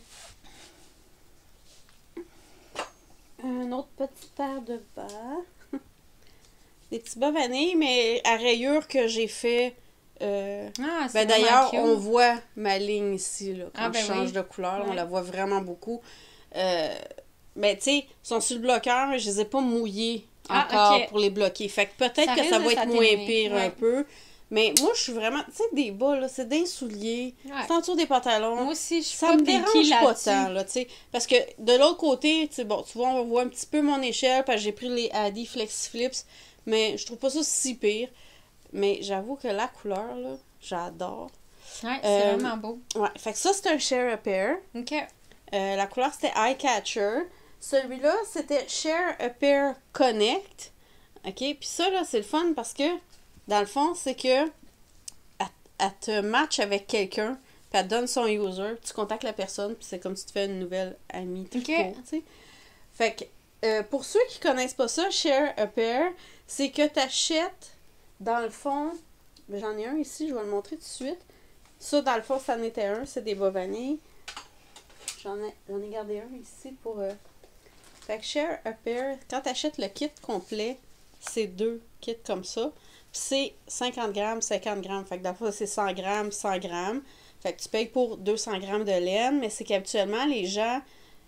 Un autre petit paire de bas. Des petits bas vanille, mais à rayures que j'ai fait... Ah, Ben d'ailleurs, on voit ma ligne ici, là, quand Ah, ben je change oui. de couleur, là, on Ouais. la voit vraiment beaucoup. Ben, tu sais, ils sont sur le bloqueur, je les ai pas mouillés Ah, encore ok. pour les bloquer. Fait que peut-être Ça que ça risque va de être moins s'atténuer, pire ouais. un peu. Mais moi, je suis vraiment... Tu sais, des bas, là, c'est des souliers, Ouais. c'est en dessous des pantalons. Moi aussi, je suis Ça pas me piquée dérange pas là-dessus. tant, là, tu sais. Parce que de l'autre côté, tu sais, bon, tu vois, on voit un petit peu mon échelle, parce que j'ai pris les Adi Flexi Flips, mais je trouve pas ça si pire. Mais j'avoue que la couleur, là, j'adore. Ouais, c'est vraiment beau. Ouais, fait que ça, c'est un Share a Pair. OK. La couleur, c'était Eye Catcher. Celui-là, c'était Share a Pair Connect. OK? Puis ça, là, c'est le fun parce que, dans le fond, c'est que elle te match avec quelqu'un, puis elle te donne son user, tu contactes la personne, puis c'est comme si tu fais une nouvelle amie tricot, OK. tu sais. Fait que, pour ceux qui connaissent pas ça, Share a Pair, c'est que tu achètes, dans le fond, ben, j'en ai un ici, je vais le montrer tout de suite. Ça, dans le fond, ça en était un, c'est des bas vanille. J'en ai gardé un ici pour... Fait que Share a Pair, quand tu achètes le kit complet, c'est 2 kits comme ça. Puis c'est 50 grammes, 50 grammes. Fait que dans le fond, c'est 100 grammes, 100 grammes. Fait que tu payes pour 200 grammes de laine, mais c'est qu'habituellement, les gens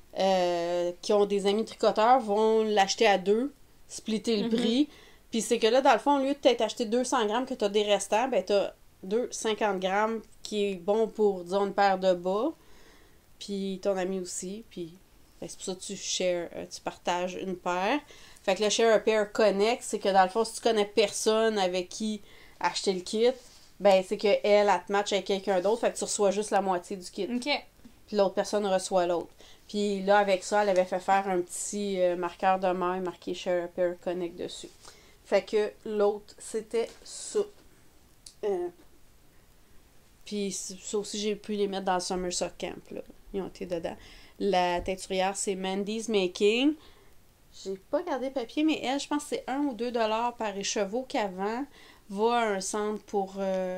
qui ont des amis tricoteurs vont l'acheter à 2, splitter le prix. Puis c'est que là, dans le fond, au lieu de t'être acheté 200 grammes que tu as des restants, ben t'as 50 grammes qui est bon pour, disons, une paire de bas. Puis ton ami aussi. Puis ben, c'est pour ça que tu partages une paire. Fait que le Share a Pair Connect, c'est que dans le fond, si tu connais personne avec qui acheter le kit, ben c'est que elle te match avec quelqu'un d'autre. Fait que tu reçois juste la moitié du kit. OK. Puis l'autre personne reçoit l'autre. Puis là, avec ça, elle avait fait faire un petit marqueur de main marqué Share a Pair Connect dessus. Fait que l'autre, c'était ça. Puis ça aussi, j'ai pu les mettre dans le Summer Sock Camp, là. Ils ont été dedans. La teinturière, c'est Mandy's Making. J'ai pas gardé papier, mais elle, je pense que c'est 1 ou 2 $ par écheveau qu'avant va à un centre pour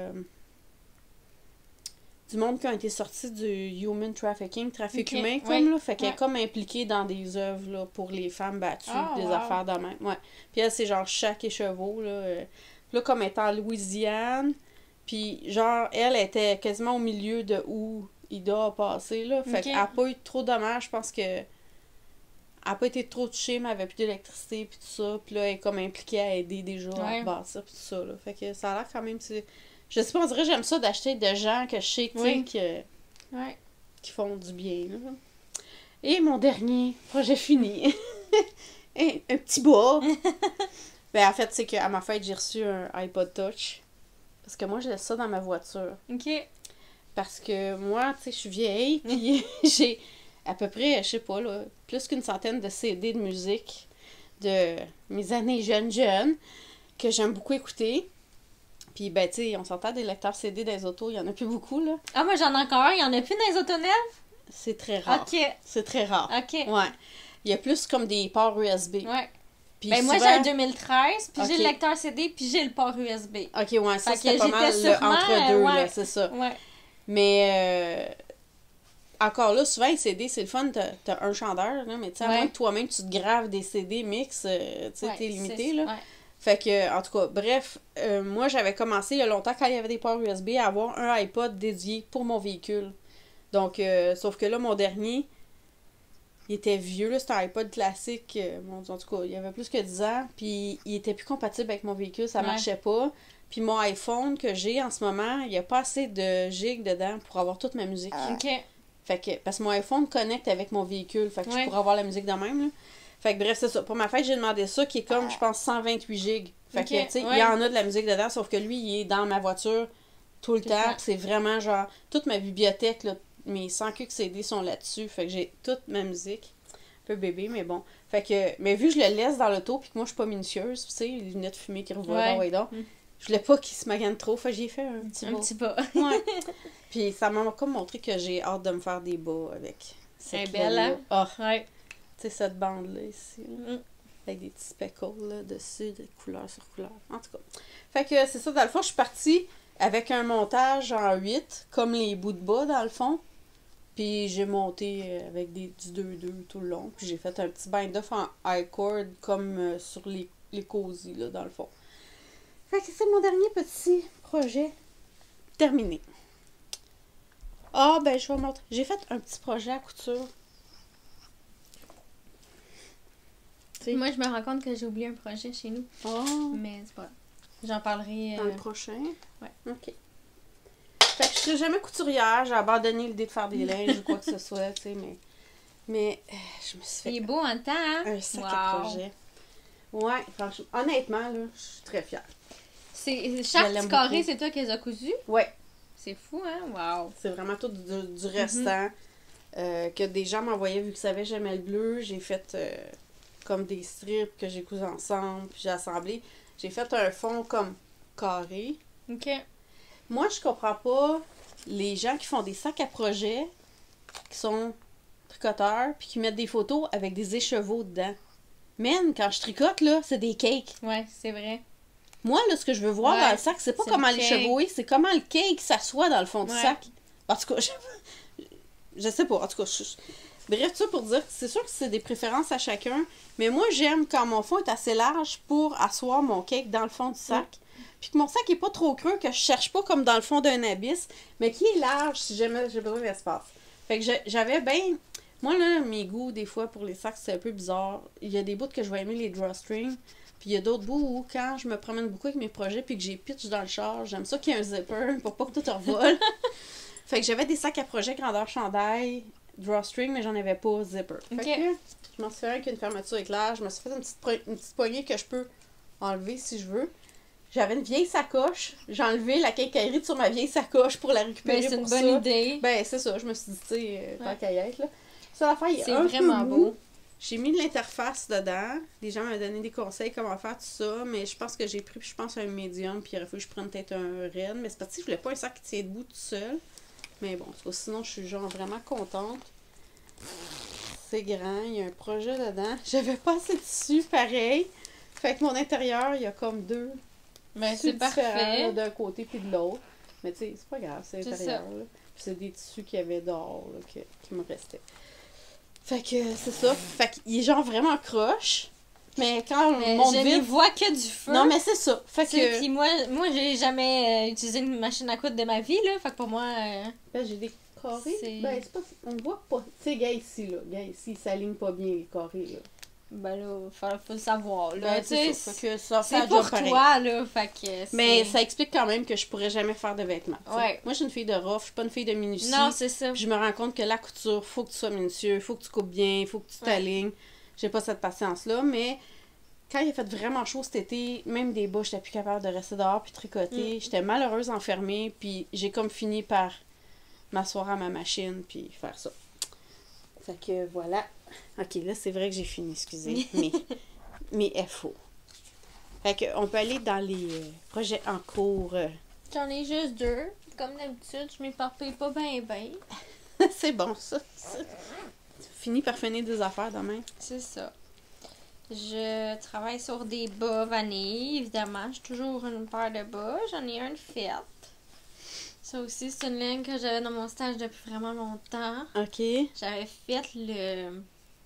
du monde qui a été sorti du human trafficking, trafic Ok, humain, ouais, comme, là. Fait qu'elle est ouais. comme impliquée dans des œuvres, là, pour les femmes battues, Ah, des wow. affaires de même. Ouais. Puis elle, c'est genre chaque écheveau, là. Là, comme elle est en Louisiane, puis genre, elle était quasiment au milieu de où Ida a passé, là. Fait Ok. qu'elle n'a pas eu trop de dommages, je pense que elle n'a pas été trop touchée, mais elle avait plus d'électricité, puis tout ça. Puis là, elle est comme impliquée à aider déjà Ouais. à bâtir, puis tout ça, là. Fait que ça a l'air quand même... Je sais pas, on dirait que j'aime ça d'acheter de gens que je sais, tu sais, Oui. Ouais. Qui font du bien, là. Et mon dernier projet fini. un petit bas. Ben, en fait, c'est qu'à ma fête, j'ai reçu un iPod Touch. Parce que moi, je laisse ça dans ma voiture. OK. Parce que moi, tu sais, je suis vieille, puis j'ai... à peu près, je sais pas, là, plus qu'une centaine de CD de musique de mes années jeunes, que j'aime beaucoup écouter. Puis, ben, tu sais, on s'entend des lecteurs CD des autos, il y en a plus beaucoup, là. Ah, moi, j'en ai encore un. Il y en a plus dans les autoneuves? C'est très rare. OK. C'est très rare. OK. Ouais. Il y a plus comme des ports USB. Ouais. Puis Ben, moi, j'ai souvent- un 2013, puis j'ai Ok. le lecteur CD, puis j'ai le port USB. Ok, ouais, ça, Fait c'était que pas j'étais mal le sûrement, entre-deux, là, ouais. c'est ça. Ouais. Mais, encore là, souvent, les CD, c'est le fun, t'as un chanteur, là, mais tu sais, à Ouais. moins que toi-même, tu te graves des CD mix, tu sais, Ouais, t'es limité, c'est- là. ouais. Fait que, en tout cas, bref, moi, j'avais commencé il y a longtemps, quand il y avait des ports USB, à avoir un iPod dédié pour mon véhicule. Donc, sauf que là, mon dernier, il était vieux, là, c'était un iPod classique, mon Dieu, en tout cas, il y avait plus que 10 ans, puis il était plus compatible avec mon véhicule, ça Ouais. marchait pas. Puis mon iPhone que j'ai en ce moment, il y a pas assez de gigs dedans pour avoir toute ma musique. OK. Fait que, parce que mon iPhone connecte avec mon véhicule, fait que Ouais. je pourrais avoir la musique de même, là. Fait que bref, c'est ça. Pour ma fête, j'ai demandé ça, qui est comme, je pense, 128 gigs. Fait que, Ok, tu sais, ouais. il y en a de la musique dedans, sauf que lui, il est dans ma voiture tout le Tout le temps. temps. Puis c'est vraiment, genre, toute ma bibliothèque, là, mes 100 cucs CD sont là-dessus. Fait que j'ai toute ma musique. Un peu bébé, mais bon. Fait que, mais vu que je le laisse dans l'auto, puis que moi, je suis pas minutieuse, tu sais, les lunettes fumées qui revolent, Ouais. ah ouais, donc, Mm. je voulais pas qu'il se magane trop, fait que j'ai fait un petit Un bas. petit pas. Ouais. Puis ça m'a comme montré que j'ai hâte de me faire des bas avec Elle est cette belle, laine-là. hein? Ah, Ouais. tu sais, cette bande-là ici, là, Mm. avec des petits speckles là, dessus, de couleur sur couleur. En tout cas. Fait que c'est ça, dans le fond, je suis partie avec un montage en 8, comme les bouts de bas, dans le fond. Puis j'ai monté avec du 2-2 tout le long. Puis j'ai fait un petit bind-off en high chord, comme sur les cosy, là, dans le fond. Fait que c'est mon dernier petit projet terminé. Ah, ben, je vais vous montrer. J'ai fait un petit projet à couture. Tu sais, Moi, je me rends compte que j'ai oublié un projet chez nous. oh, Mais c'est pas grave. J'en parlerai. dans le prochain. ouais. OK. Fait que je suis jamais couturière. J'ai abandonné l'idée de faire des linges ou quoi que ce soit, tu sais, mais je me suis Il est fait beau en temps, hein? un sac à Wow. projet. Ouais, franchement, honnêtement, là, je suis très fière. C'est chaque Je l'aime petit carré, beaucoup. c'est toi qui les as cousus? Ouais. C'est fou, hein? Wow. C'est vraiment tout du restant que des gens m'envoyaient vu qu'ils savaient que j'aimais le bleu. J'ai fait comme des strips que j'ai cousus ensemble, puis j'ai assemblé. J'ai fait un fond comme carré. OK. Moi, je comprends pas les gens qui font des sacs à projet, qui sont tricoteurs, puis qui mettent des photos avec des écheveaux dedans. Man, quand je tricote, là, c'est des cakes. Ouais, c'est vrai. Moi, là, ce que je veux voir Ouais, dans le sac, c'est pas c'est comment le cake. l'échevauer, c'est comment le cake s'assoit dans le fond du Ouais. sac. En tout cas, je sais pas. En tout cas, bref, ça pour dire que c'est sûr que c'est des préférences à chacun, mais moi, j'aime quand mon fond est assez large pour asseoir mon cake dans le fond du sac. Puis que mon sac est pas trop creux, que je cherche pas comme dans le fond d'un abysse, mais qui est large si jamais j'ai besoin d'espace. Fait que j'avais bien... Moi, là, mes goûts, des fois, pour les sacs, c'est un peu bizarre. Il y a des bouts que je vais aimer les drawstrings, puis il y a d'autres bouts où, quand je me promène beaucoup avec mes projets, puis que j'ai pitch dans le char, j'aime ça qu'il y ait un zipper pour pas que tout revole. Fait que j'avais des sacs à projet grandeur chandail, drawstring, mais j'en avais pas zipper. Fait Ok. que je m'en suis fait un avec une fermeture éclair. Je me suis fait une petite poignée que je peux enlever si je veux. J'avais une vieille sacoche. J'ai enlevé la quincaillerie sur ma vieille sacoche pour la récupérer Ben, c'est une pour bonne ça. idée. Ben, c'est ça. Je me suis dit, tu sais, tant Ouais. qu'à y être, là. Ça, l'affaire, il est C'est un vraiment peu mou. beau. J'ai mis de l'interface dedans. Les gens m'ont donné des conseils comment faire tout ça, mais je pense que j'ai pris, je pense, un médium, puis il aurait fallu que je prenne peut-être un raide. Mais c'est parce que je voulais pas un sac qui tient debout tout seul. Mais bon, en tout cas, sinon, je suis genre vraiment contente. C'est grand, il y a un projet dedans. J'avais pas assez de tissu, pareil. Fait que mon intérieur, il y a comme deux Ben, tissus c'est différents, parfait. là, d'un côté puis de l'autre. Mais tu sais, c'est pas grave, c'est C'est l'intérieur. ça. là. Puis c'est des tissus qu'il y avait dehors là, qui me restaient. Fait que c'est ça. Fait qu'il est genre vraiment croche. Mais quand on Mais monte je n'y vite. vois que du feu. Non, mais c'est ça. Fait Tu sais, que. puis moi j'ai jamais utilisé une machine à coudre de ma vie, là. Fait que pour moi, Ben, j'ai des carrés. C'est- Ben, c'est pas. On voit pas. Tu sais, gars, ici, là. Gars, ici, ils s'alignent pas bien, les carrés, là. ben là, faut le savoir, là. Ben, Tu c'est sais, ça. Fait que ça fait c'est un pour job pareil. toi, là. Fait que Mais c'est- ça explique quand même que je pourrais jamais faire de vêtements. tu sais. Ouais. Moi, je suis une fille de rough, je suis pas une fille de minutie. Non, c'est ça. Puis je me rends compte que la couture, faut que tu sois minutieux, faut que tu coupes bien, faut que tu t'alignes. J'ai pas cette patience-là, mais quand il a fait vraiment chaud cet été, même des bas, j'étais plus capable de rester dehors puis tricoter. J'étais malheureuse enfermée, puis j'ai comme fini par m'asseoir à ma machine puis faire ça. Fait que voilà. OK, là, c'est vrai que j'ai fini, excusez. Mes FO. Fait que on peut aller dans les projets en cours. J'en ai juste 2. Comme d'habitude, je m'éparpille pas bien. C'est bon, ça. Tu finis par finir des affaires demain. C'est ça. Je travaille sur des bas vanille, évidemment. J'ai toujours une paire de bas. J'en ai un de fête. Ça aussi, c'est une ligne que j'avais dans mon stage depuis vraiment longtemps. OK. J'avais fait le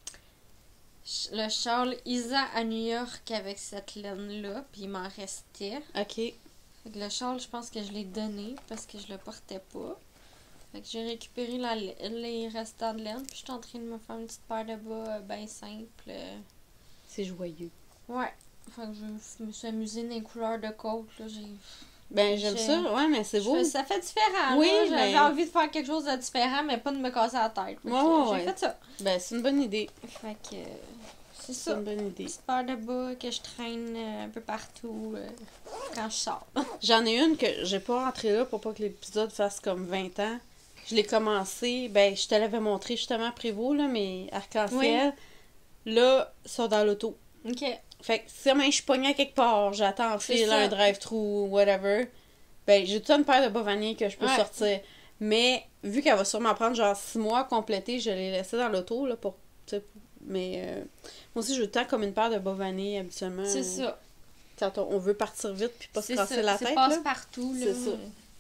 châle Isa à New York avec cette laine-là, puis il m'en restait. OK. Fait que le châle, je pense que je l'ai donné parce que je le portais pas. Fait que j'ai récupéré les restants de laine, puis je suis en train de me faire une petite paire de bas bien simple. C'est joyeux. Ouais. Fait que je me suis amusée dans les couleurs de côte, là. Ben, j'aime ça. Ouais, mais c'est beau. Ça fait différent, oui, là. J'avais mais... envie de faire quelque chose de différent, mais pas de me casser la tête. J'ai fait ça. Ben, c'est une bonne idée. Fait que... c'est ça. C'est une bonne idée. Petite paire de bas que je traîne un peu partout quand je sors. J'en ai une que j'ai pas rentrée là pour pas que l'épisode fasse comme 20 ans. Je l'ai commencé, ben, je te l'avais montré justement à Prévost, là, mais arc-en-ciel. Oui. Là, sont dans l'auto. OK. Fait que si je suis pognée à quelque part, j'attends en fil, un drive-thru, whatever, ben, j'ai toute une paire de bas vanille que je peux sortir. Mais, vu qu'elle va sûrement prendre genre 6 mois à compléter, je l'ai laissée dans l'auto, là, pour... Mais, moi aussi, je tends comme une paire de bas vanille, habituellement. C'est ça. Quand on veut partir vite puis pas se casser la tête, là. C'est passe-partout, là. C'est ça.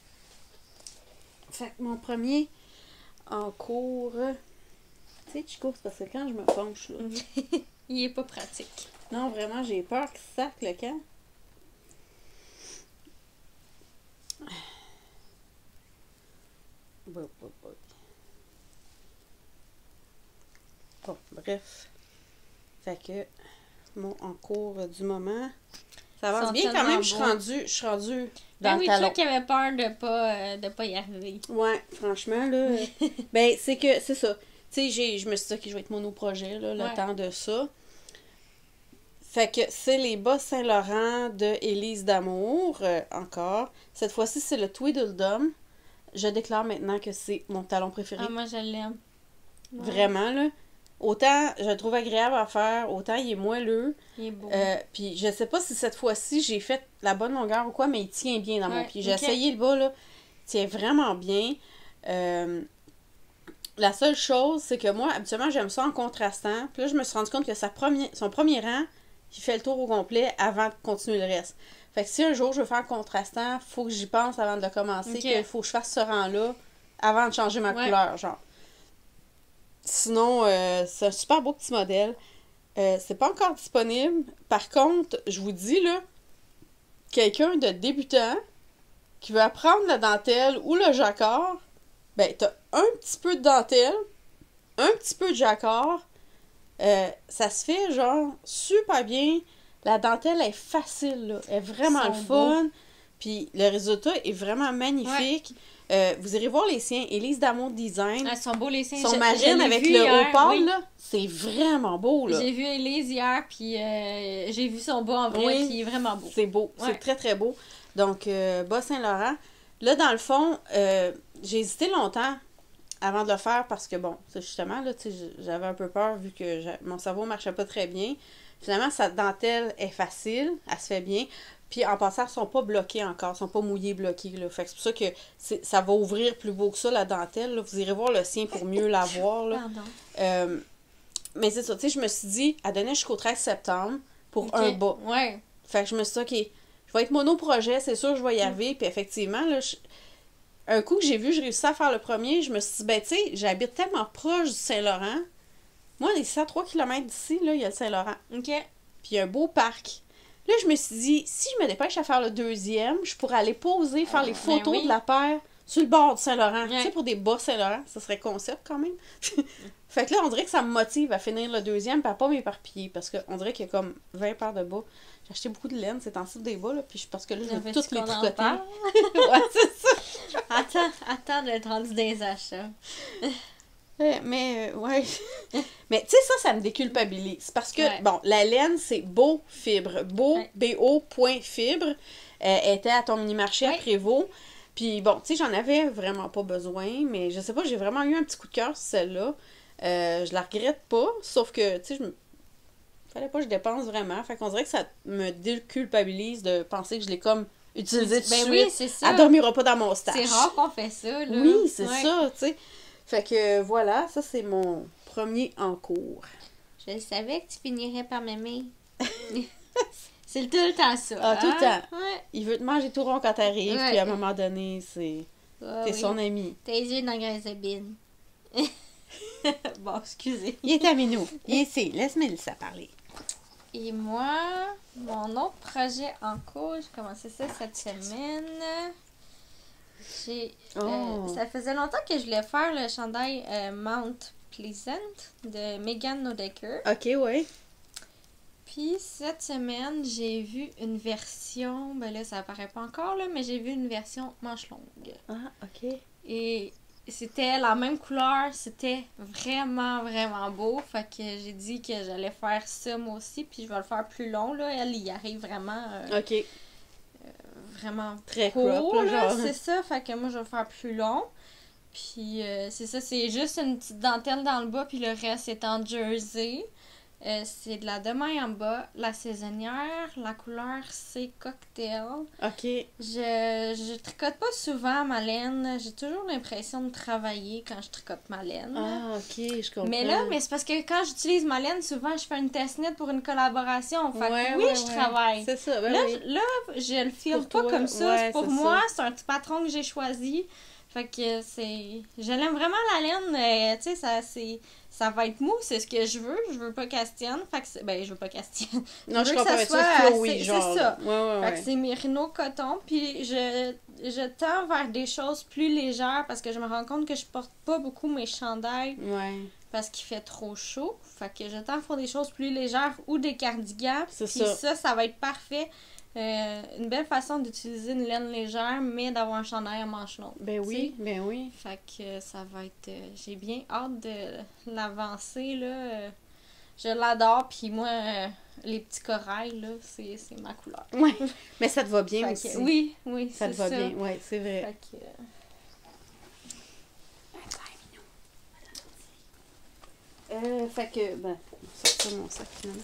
Fait que mon premier en cours... Tu sais, Chico, c'est parce que quand je me penche, là... Il est pas pratique. Non, vraiment, j'ai peur qu'il sac le camp. Bon, bref. Fait que mon en cours du moment... Ça avance bien quand même, je suis rendue dans le talon. Toi qui avais peur de pas y arriver. Ouais, franchement, là... ben, c'est que, c'est ça. Tu sais, je me suis dit que je vais être monoprojet, là, le temps de ça. Fait que c'est les bas Saint-Laurent de Élise d'Amour, encore. Cette fois-ci, c'est le Tweedledum. Je déclare maintenant que c'est mon talon préféré. Ah, moi, je l'aime. Ouais. Vraiment, là. Autant je le trouve agréable à faire, autant il est moelleux. Il est beau. Puis je sais pas si cette fois-ci j'ai fait la bonne longueur ou quoi, mais il tient bien dans mon pied. J'ai essayé le bas, là. Il tient vraiment bien. La seule chose, c'est que moi, habituellement, j'aime ça en contrastant. Puis là, je me suis rendu compte que son premier rang, il fait le tour au complet avant de continuer le reste. Fait que si un jour je veux faire contrastant, faut que j'y pense avant de le commencer, qu'il faut que je fasse ce rang-là avant de changer ma couleur, genre. Sinon, c'est un super beau petit modèle. C'est pas encore disponible. Par contre, je vous dis, là, quelqu'un de débutant qui veut apprendre la dentelle ou le jacquard, ben, t'as un petit peu de dentelle, un petit peu de jacquard. Ça se fait, genre, super bien. La dentelle est facile, là. Elle est vraiment le fun. Puis le résultat est vraiment magnifique. Vous irez voir les siens. Élise d'Amour Design. Elles sont beaux, les siens. Son marine avec le haut pâle, là. C'est vraiment beau, là. J'ai vu Élise hier, puis j'ai vu son bas en vrai, puis il est vraiment beau. C'est beau. C'est très, très beau. Donc, bas Saint-Laurent. Là, dans le fond, j'ai hésité longtemps avant de le faire parce que, bon, c'est justement, là, tu sais, j'avais un peu peur vu que mon cerveau marchait pas très bien. Finalement, sa dentelle est facile, elle se fait bien. Puis en passant, elles sont pas bloquées encore, elles sont pas mouillées, bloquées, là. Fait que c'est pour ça que ça va ouvrir plus beau que ça, la dentelle, là. Vous irez voir le sien pour mieux la voir, là. Pardon. Mais c'est ça, tu sais, je me suis dit, elle donnait jusqu'au 13 septembre pour un bas. Ouais. Fait que je me suis dit, OK, je vais être monoprojet, c'est sûr, je vais y arriver. Puis effectivement, là, un coup que j'ai vu, je réussis à faire le premier, je me suis dit, ben, tu sais, j'habite tellement proche du Saint-Laurent. Moi, on est ici à 3 km d'ici, là, il y a le Saint-Laurent. OK. Puis il y a un beau parc. Là, je me suis dit, si je me dépêche à faire le deuxième, je pourrais aller poser, faire les photos de la paire sur le bord du Saint-Laurent. Tu sais, pour des bas Saint-Laurent, ça serait concept quand même. Fait que là, on dirait que ça me motive à finir le deuxième et à pas m'éparpiller. Parce qu'on dirait qu'il y a comme 20 paires de bas. J'ai acheté beaucoup de laine, c'est temps-ci des bas, là. Puis parce que là, je vais toutes les tricoter. Ouais, c'est ça. Attends d'être rendu dans les achats. Ouais. Mais tu sais, ça me déculpabilise. Parce que, bon, la laine, c'est Beau Fibre. Beau, B-O.fibre. Elle était à ton mini-marché à Prévost. Puis bon, tu sais, j'en avais vraiment pas besoin. Mais je sais pas, j'ai vraiment eu un petit coup de cœur sur celle-là. Je la regrette pas, sauf que, tu sais, fallait pas que je dépense vraiment. Fait qu'on dirait que ça me déculpabilise de penser que je l'ai comme utilisé tout de suite. Oui, c'est ça. Elle dormira pas dans mon stash. C'est rare qu'on fait ça, là. Oui, c'est ça, tu sais. Fait que voilà, ça c'est mon premier en cours. Je savais que tu finirais par m'aimer. C'est tout le temps ça. Ah, tout le temps. Ouais. Il veut te manger tout rond quand t'arrives, Ouais. puis à un moment donné, t'es Oui. son ami. Tes yeux dans la grisabine. Bon, excusez. Il est ami nous. Il est ici. Laisse Mélissa parler. Et moi, mon autre projet en cours, j'ai commencé ça cette semaine. Ça faisait longtemps que je voulais faire le chandail Mount Pleasant de Megan Nodecker. OK, ouais. Puis cette semaine, j'ai vu une version, ben là ça apparaît pas encore là, mais j'ai vu une version manche longue. Ah, OK. Et c'était la même couleur, c'était vraiment vraiment beau, fait que j'ai dit que j'allais faire ça moi aussi, puis je vais le faire plus long là, elle y arrive vraiment OK. vraiment Très court crop, là, genre. c'est ça, fait que moi je vais le faire plus long. Puis c'est ça, c'est juste une petite dentelle dans le bas, puis le reste est en jersey. C'est de la demain en bas, la saisonnière, la couleur c'est cocktail. OK. Je tricote pas souvent ma laine, j'ai toujours l'impression de travailler quand je tricote ma laine. Ah, OK, je comprends. Mais là, c'est parce que quand j'utilise ma laine, souvent je fais une test knit pour une collaboration. Fait que oui, je travaille. C'est ça, ben Là, oui. je le file Pour pas toi, comme ça. ouais, Pour c'est moi, ça. c'est un petit patron que j'ai choisi. Fait que je l'aime vraiment la laine. Tu sais, ça va être mou, c'est ce que je veux. Je veux pas qu'elle se tienne. Fait que je veux pas qu'elle se tienne. Non, je veux comprends. que ça Ça soit flowy, assez- genre. c'est ça. Ouais. Fait que c'est Merino coton. Puis je tends vers des choses plus légères parce que je me rends compte que je porte pas beaucoup mes chandails Ouais. parce qu'il fait trop chaud. Fait que je tends pour des choses plus légères ou des cardigans. C'est Puis ça. ça va être parfait. Une belle façon d'utiliser une laine légère, mais d'avoir un chandail à manches longues. Ben oui, ben oui. Fait que ça va être... j'ai bien hâte de l'avancer, là. Je l'adore, puis moi, les petits corails, là, c'est ma couleur. Ouais. Mais ça te va bien Fait aussi. que, oui, Ça te va bien. Ouais, c'est vrai. Fait que... Fait que, ben, c'est mon sac finalement.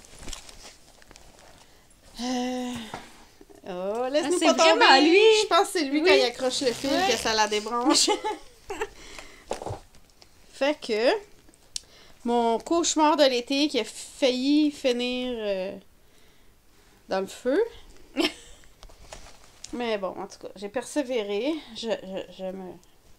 Oh, laisse-nous c'est pas tomber. vraiment lui. Je pense que c'est lui Oui. quand il accroche le fil que ça la débranche. Fait que, mon cauchemar de l'été qui a failli finir dans le feu. Mais bon, en tout cas, j'ai persévéré. Je me...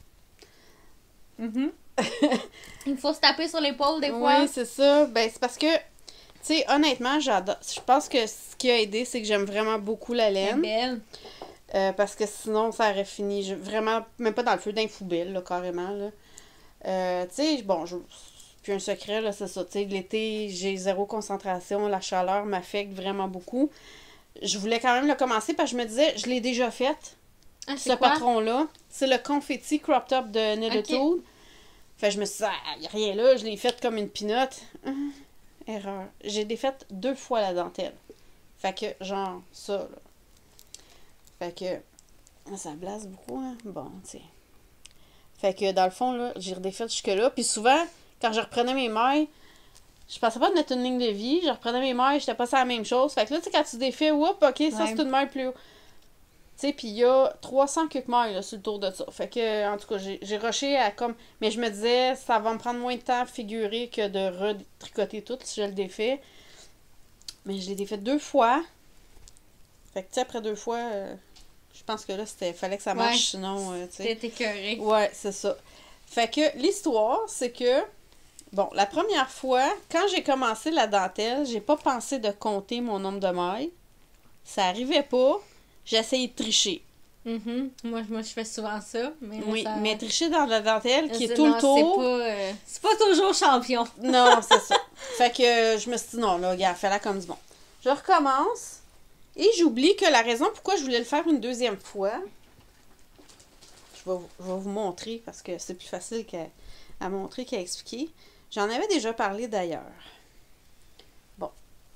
Mhm. Il faut se taper sur l'épaule des fois. Oui, c'est ça. Ben, c'est parce que, tu sais, honnêtement, j'adore. Je pense que ce qui a aidé, c'est que j'aime vraiment beaucoup la Elle est laine. belle. Parce que sinon, ça aurait fini vraiment, même pas dans le feu, dans les poubelles, là, carrément. Là. Tu sais, bon, c'est plus un secret, là, c'est ça. Tu sais, l'été, j'ai zéro concentration. La chaleur m'affecte vraiment beaucoup. Je voulais quand même le commencer parce que je me disais, je l'ai déjà fait, Ah, ce c'est quoi? patron-là. C'est le confetti crop top de Knitted Ok. Tool. Fait que je me suis dit, ah, y a rien là, je l'ai fait comme une pinotte. Erreur. J'ai défait 2 fois la dentelle. Fait que, genre, ça, là. Fait que, ça blasse beaucoup, hein. Bon, tu sais. Fait que, dans le fond, là, j'ai redéfait jusque-là. Puis souvent, quand je reprenais mes mailles, je pensais pas de mettre une ligne de vie. Je reprenais mes mailles, j'étais pas sur la même chose. Fait que là, tu sais, quand tu défais, whoop, ok, ça, Ouais. c'est tout de même plus haut. Tu sais, puis il y a 300 quelques mailles là, sur le tour de ça. Fait que, en tout cas, j'ai rushé à comme... Mais je me disais, ça va me prendre moins de temps à figurer que de retricoter tout si je le défais. Mais je l'ai défait 2 fois. Fait que, tu sais, après 2 fois, je pense que là, fallait que ça marche, Ouais. sinon, tu sais... T'es écœurée. Ouais, c'est ça. Fait que l'histoire, c'est que... Bon, la première fois, quand j'ai commencé la dentelle, j'ai pas pensé de compter mon nombre de mailles. Ça arrivait pas. J'ai essayé de tricher. Mhm. Moi, je fais souvent ça. Mais Oui, ça... mais tricher dans la dentelle qui est C'est- tout non, le tour. C'est pas toujours champion. Non, c'est ça. Fait que je me suis dit non, là, regarde, fais-la comme du bon. Je recommence et j'oublie que la raison pourquoi je voulais le faire une deuxième fois, je vais vous montrer parce que c'est plus facile à montrer qu'à expliquer. J'en avais déjà parlé d'ailleurs. Bon.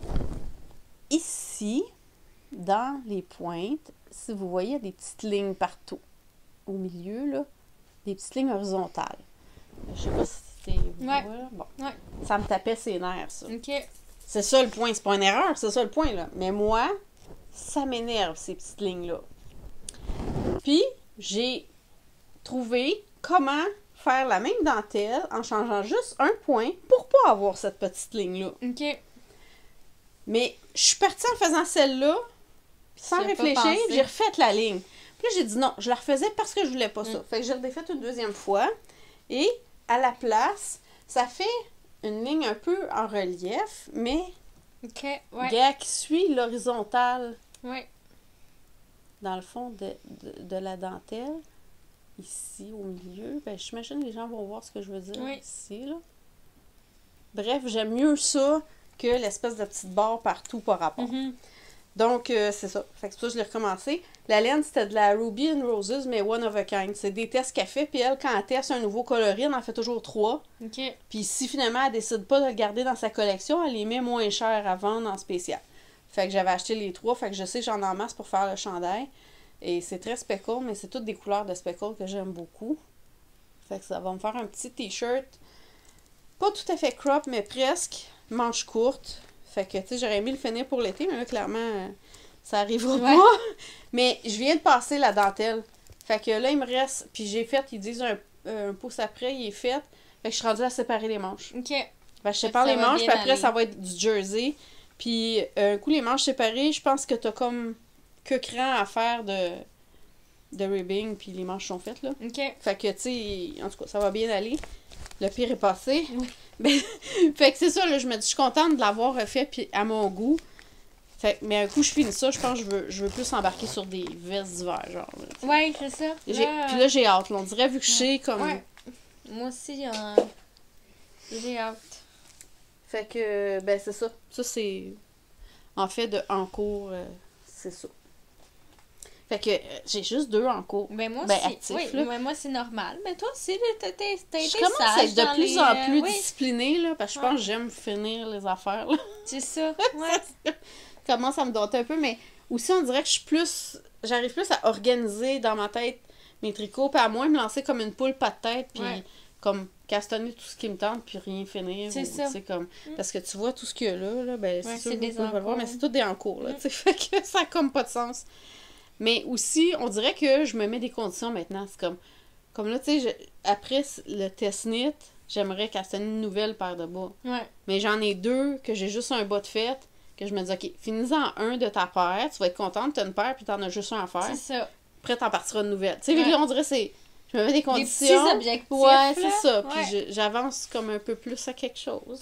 Ici, dans les pointes, si vous voyez, il y a des petites lignes partout. Au milieu, là, des petites lignes horizontales. Je sais pas si tes voix. Ouais. Bon. Ouais. Ça me tapait ses nerfs, ça. OK. C'est ça le point. C'est pas une erreur, c'est ça le point, là. Mais moi, ça m'énerve, ces petites lignes-là. Puis, j'ai trouvé comment faire la même dentelle en changeant juste un point pour pas avoir cette petite ligne-là. OK. Mais je suis partie en faisant celle-là, sans Tu y as pas réfléchir, pensé. j'ai refait la ligne. Puis là, j'ai dit non, je la refaisais parce que je voulais pas ça. Fait que j'ai redéfait une deuxième fois. Et à la place, ça fait une ligne un peu en relief, mais OK. Ouais. gars, qui suit l'horizontale Ouais. dans le fond de la dentelle. Ici, au milieu. Ben, j'imagine que les gens vont voir ce que je veux dire. Oui. Ici, là. Bref, j'aime mieux ça que l'espèce de petite barre partout par rapport. Mhm. Donc, c'est ça. Fait que c'est pour ça que je l'ai recommencé. La laine, c'était de la Ruby and Roses, mais one of a kind. C'est des tests qu'elle fait, puis elle, quand elle teste un nouveau coloris, elle en fait toujours 3. OK. Puis si finalement, elle décide pas de le garder dans sa collection, elle les met moins cher à vendre en spécial. Fait que j'avais acheté les 3, fait que je sais que j'en ai en masse pour faire le chandail. Et c'est très speckle, mais c'est toutes des couleurs de speckle que j'aime beaucoup. Fait que ça va me faire un petit t-shirt. Pas tout à fait crop, mais presque. Manche courte. Fait que, tu sais, j'aurais aimé le finir pour l'été, mais là, clairement, ça arrivera Ouais. pas. Mais je viens de passer la dentelle. Fait que là, il me reste... Puis j'ai fait, ils disent un pouce après, il est fait. Fait que je suis rendue à séparer les manches. OK. Fait que je Fait que sépare ça les va manches, bien puis après, aller. ça va être du jersey. Puis un coup, les manches séparées, je pense que t'as comme que cran à faire de ribbing, puis les manches sont faites, là. OK. Fait que, tu sais, en tout cas, ça va bien aller. Le pire est passé. Oui. Ben, fait que c'est ça, là, je me dis, je suis contente de l'avoir refait, puis à mon goût. Fait mais un coup, je finis ça, je pense que je veux plus embarquer sur des vestes d'hiver, genre. Là, tu sais. Ouais, c'est ça. Puis là, j'ai hâte, là. On dirait, vu que je sais, comme... Ouais. Moi aussi, j'ai hâte. Fait que, ben, c'est ça. Ça, c'est... En fait, de en cours, c'est ça. Fait que j'ai juste 2 en cours. Ben moi Ben, aussi. actif, Oui, là. mais moi c'est normal. Mais toi aussi, là, t'as été Je commence à sage être de dans plus les, en plus oui, disciplinée, là, parce que je Ouais. pense que j'aime finir les affaires, là. c'est ça. Ouais. Commence à me dompter un peu, mais aussi, on dirait que je suis plus... J'arrive plus à organiser dans ma tête mes tricots, puis à moins me lancer comme une poule pas de tête, puis Ouais. comme castonner tout ce qui me tente, puis rien finir. C'est ou, ça. tu sais, comme... Parce que tu vois, tout ce qu'il y a là, ben, c'est Ouais, sûr c'est que des vous pouvez pas le voir, encours. mais c'est tout des encours, là, tu sais, fait que ça a comme pas de sens. Mais aussi, on dirait que je me mets des conditions maintenant. C'est comme là, tu sais, après le test knit, j'aimerais castonner une nouvelle paire de bas. Ouais. Mais j'en ai 2 que j'ai juste un bas de fête, que je me dis, OK, finis-en un de ta paire, tu vas être contente, t'as une paire, puis t'en as juste un à faire. C'est ça. Après, t'en partiras une nouvelle. Tu sais, Ouais. là, on dirait c'est... Je me mets des Des conditions. petits objectifs. Ouais, là. c'est ça. Ouais. Puis j'avance comme un peu plus à quelque chose.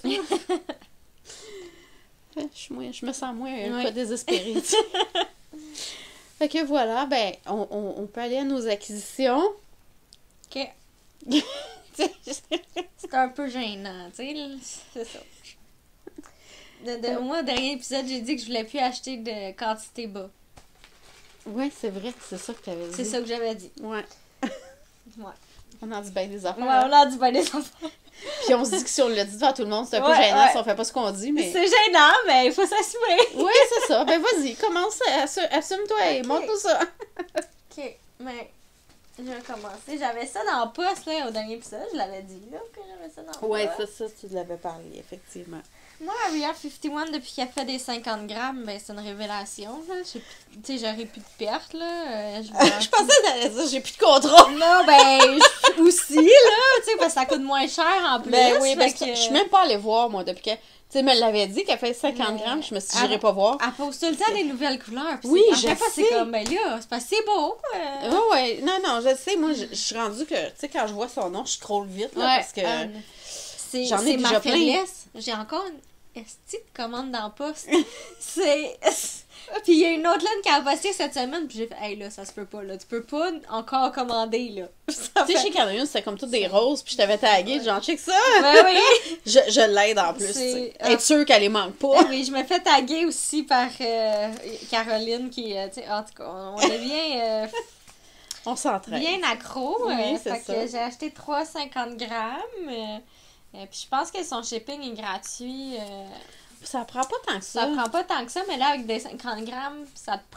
Je me sens moins Ouais. pas désespérée. tu sais. Fait que voilà, ben, on peut aller à nos acquisitions. OK. Tu sais, C'est un peu gênant, tu sais. Là. C'est ça. Moi, au dernier épisode, j'ai dit que je voulais plus acheter de quantité bas. ouais, c'est vrai, c'est ça que t'avais dit. C'est ça que j'avais dit. Ouais. Ouais. On en dit bien des affaires. Ouais, on a dit ben des enfants. Puis on se dit que si on le dit devant tout le monde, c'est un peu Ouais, gênant ouais. si on fait pas ce qu'on dit, mais... C'est gênant, mais il faut s'assumer. Oui, c'est ça. Ben vas-y, commence, assume-toi et Ok. montre-nous ça. OK, mais je vais commencer. J'avais ça dans le poste, là, au dernier épisode. Je l'avais dit, là, que j'avais ça dans le Ouais, poste. c'est ça, tu l'avais parlé, effectivement. Moi, Area 51, depuis qu'elle fait des 50 grammes, ben, c'est une révélation, là. Tu sais, j'aurais plus de pertes, là. Je pensais que t'allais dire, j'ai plus de contrôle. Non, ben, aussi, là, tu sais, parce que ça coûte moins cher en plus. Ben oui, fait parce que je suis même pas allée voir, moi, depuis que... Tu sais, me l'avait dit qu'elle fait 50 Mais- grammes, je me suis dit, Ah, j'irai pas voir. Elle pose tout le temps des nouvelles couleurs. Puis Oui, à je chaque fois, c'est sais. comme, ben là, c'est parce que c'est beau. Ouais, non, je sais, moi, je suis rendue que, tu sais, quand je vois son nom, je scrolle vite, là, parce que... c'est j'en ai c'est ma déjà plein. faiblesse. J'ai encore une esti de commande dans le poste. c'est... Puis il y a une autre laine qui a posté cette semaine, puis j'ai fait, hey là, ça se peut pas, là. Tu peux pas encore commander, là. Ça Tu sais, fait- chez Canadian, c'était comme toutes des roses, puis je t'avais tagué, genre, check ça! Ben oui. Je l'aide en plus, tu C'est- sais. ah. Être sûre qu'elle les manque pas. Ben oui, je me fais taguer aussi par Caroline qui, tu sais, en tout cas, on devient On s'entraide. bien accro. Oui, c'est fait ça. que j'ai acheté 3,50 grammes. Puis je pense que son shipping est gratuit. Ça prend pas tant que Ça ça. prend pas tant que ça, mais là, avec des 50 grammes, ça te prend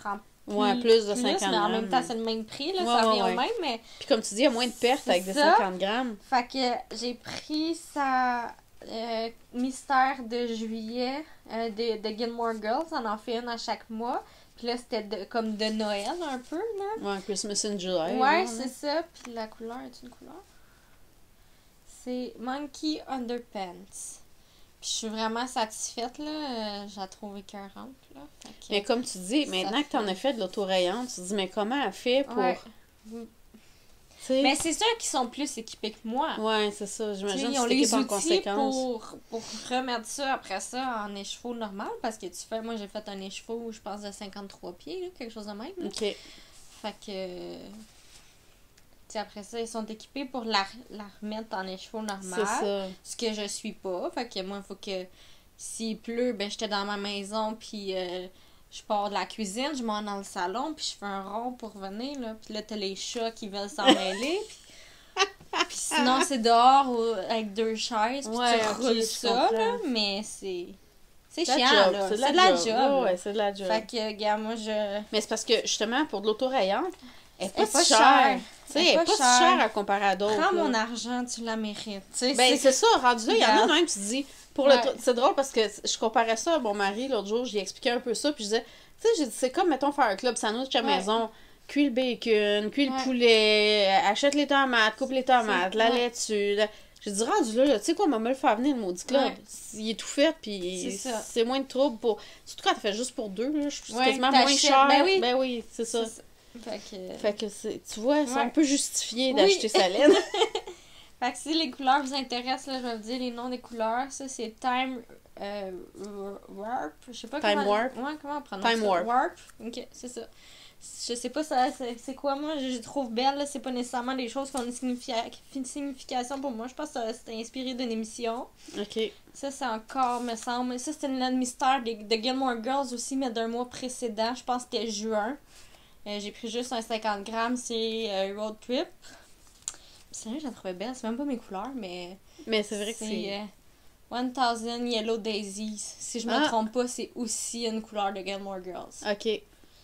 Ouais, plus de 50 mais en grammes. même temps, c'est le même prix, là, Ouais, ça revient ouais. au même, mais... Puis comme tu dis, il y a moins de pertes avec des ça. 50 grammes. Fait que j'ai pris sa mystère de juillet de Gilmore Girls, on en fait une à chaque mois. Puis là, c'était comme de Noël un peu, là. Ouais, Christmas in July. Ouais, genre, c'est ça. Puis la couleur, est une couleur? C'est Monkey Underpants. Puis je suis vraiment satisfaite, là. Je la trouve écœurante, là. Fait que, Mais comme tu dis, ça maintenant que t'en as fait de l'autorayante, tu te dis, mais comment elle fait pour... ouais. Tu sais? Mais c'est sûr qu'ils sont plus équipés que moi. Ouais, c'est ça. J'imagine T'sais, que ils ont tu les t'équipes en outils conséquence. pour remettre ça après ça en écheveau normal. Parce que tu fais, moi j'ai fait un écheveau, je pense, de 53 pieds, là, quelque chose de même. Là. OK. Fait que. T'sais, après ça, ils sont équipés pour la remettre en écheveau normal. C'est ça. Ce que je suis pas. Fait que moi, il faut que s'il pleut, ben j'étais dans ma maison, puis je pars de la cuisine, je m'en vais dans le salon, puis je fais un rond pour venir, là. Puis là, t'as les chats qui veulent s'en mêler, puis sinon, c'est dehors avec deux chaises, puis Ouais, tu ok, roules je ça, là, comprends. mais c'est C'est de la chiant, job, là. c'est C'est de la job. Ouais, là. ouais, c'est de la job. Fait que, gars, moi, je... Mais c'est parce que, justement, pour de l'autorayante, elle est Elle pas est si pas chère. chère. Tu sais, elle est pas si chère à comparer à d'autres. Prends là. mon argent, tu la mérites. Tu sais, Ben, c'est ça, rendu là, il y en a Regarde. même, tu te dis, pour Ouais. le c'est drôle parce que je comparais ça à mon mari l'autre jour, j'ai expliqué un peu ça, puis je disais, tu sais, j'ai dit, c'est comme, mettons, faire un club sandwich à la Ouais. maison, cuis le bacon, cuis le Ouais. poulet, achète les tomates, coupe les tomates, C'est- la ouais. laitue. J'ai dit, rendu là, tu sais quoi, on va me le faire venir, le maudit club. Ouais. Il est tout fait, puis C'est ça. c'est moins de trouble pour. Surtout quand tu fais juste pour deux, là, je trouve Ouais, quasiment moins t'achètes- cher. ben oui. C'est ça. Fait que... Fait que tu vois, ça, Ouais. on peut justifier Oui. d'acheter sa laine. Fait que si les couleurs vous intéressent, là, je vais vous dire les noms des couleurs. Ça, c'est Time Warp. Je sais pas Time comment... Warp. Ouais, comment on prononce Time ça? Warp. Ok, c'est ça. Je sais pas ça, c'est quoi, moi, je les trouve belles, là. C'est pas nécessairement des choses qui ont une signification pour moi. Je pense que c'est inspiré d'une émission. OK. Ça, c'est encore, me semble. Ça, c'était une mystère de Gilmore Girls aussi, mais d'un mois précédent. Je pense que c'était juin. J'ai pris juste un 50 grammes, c'est Road Trip. Sérieux, je la trouvais belle. C'est même pas mes couleurs, mais... Mais c'est vrai que c'est. 1000 Yellow Daisies. Si je me Ah. trompe pas, c'est aussi une couleur de Gilmore Girls. OK. Fait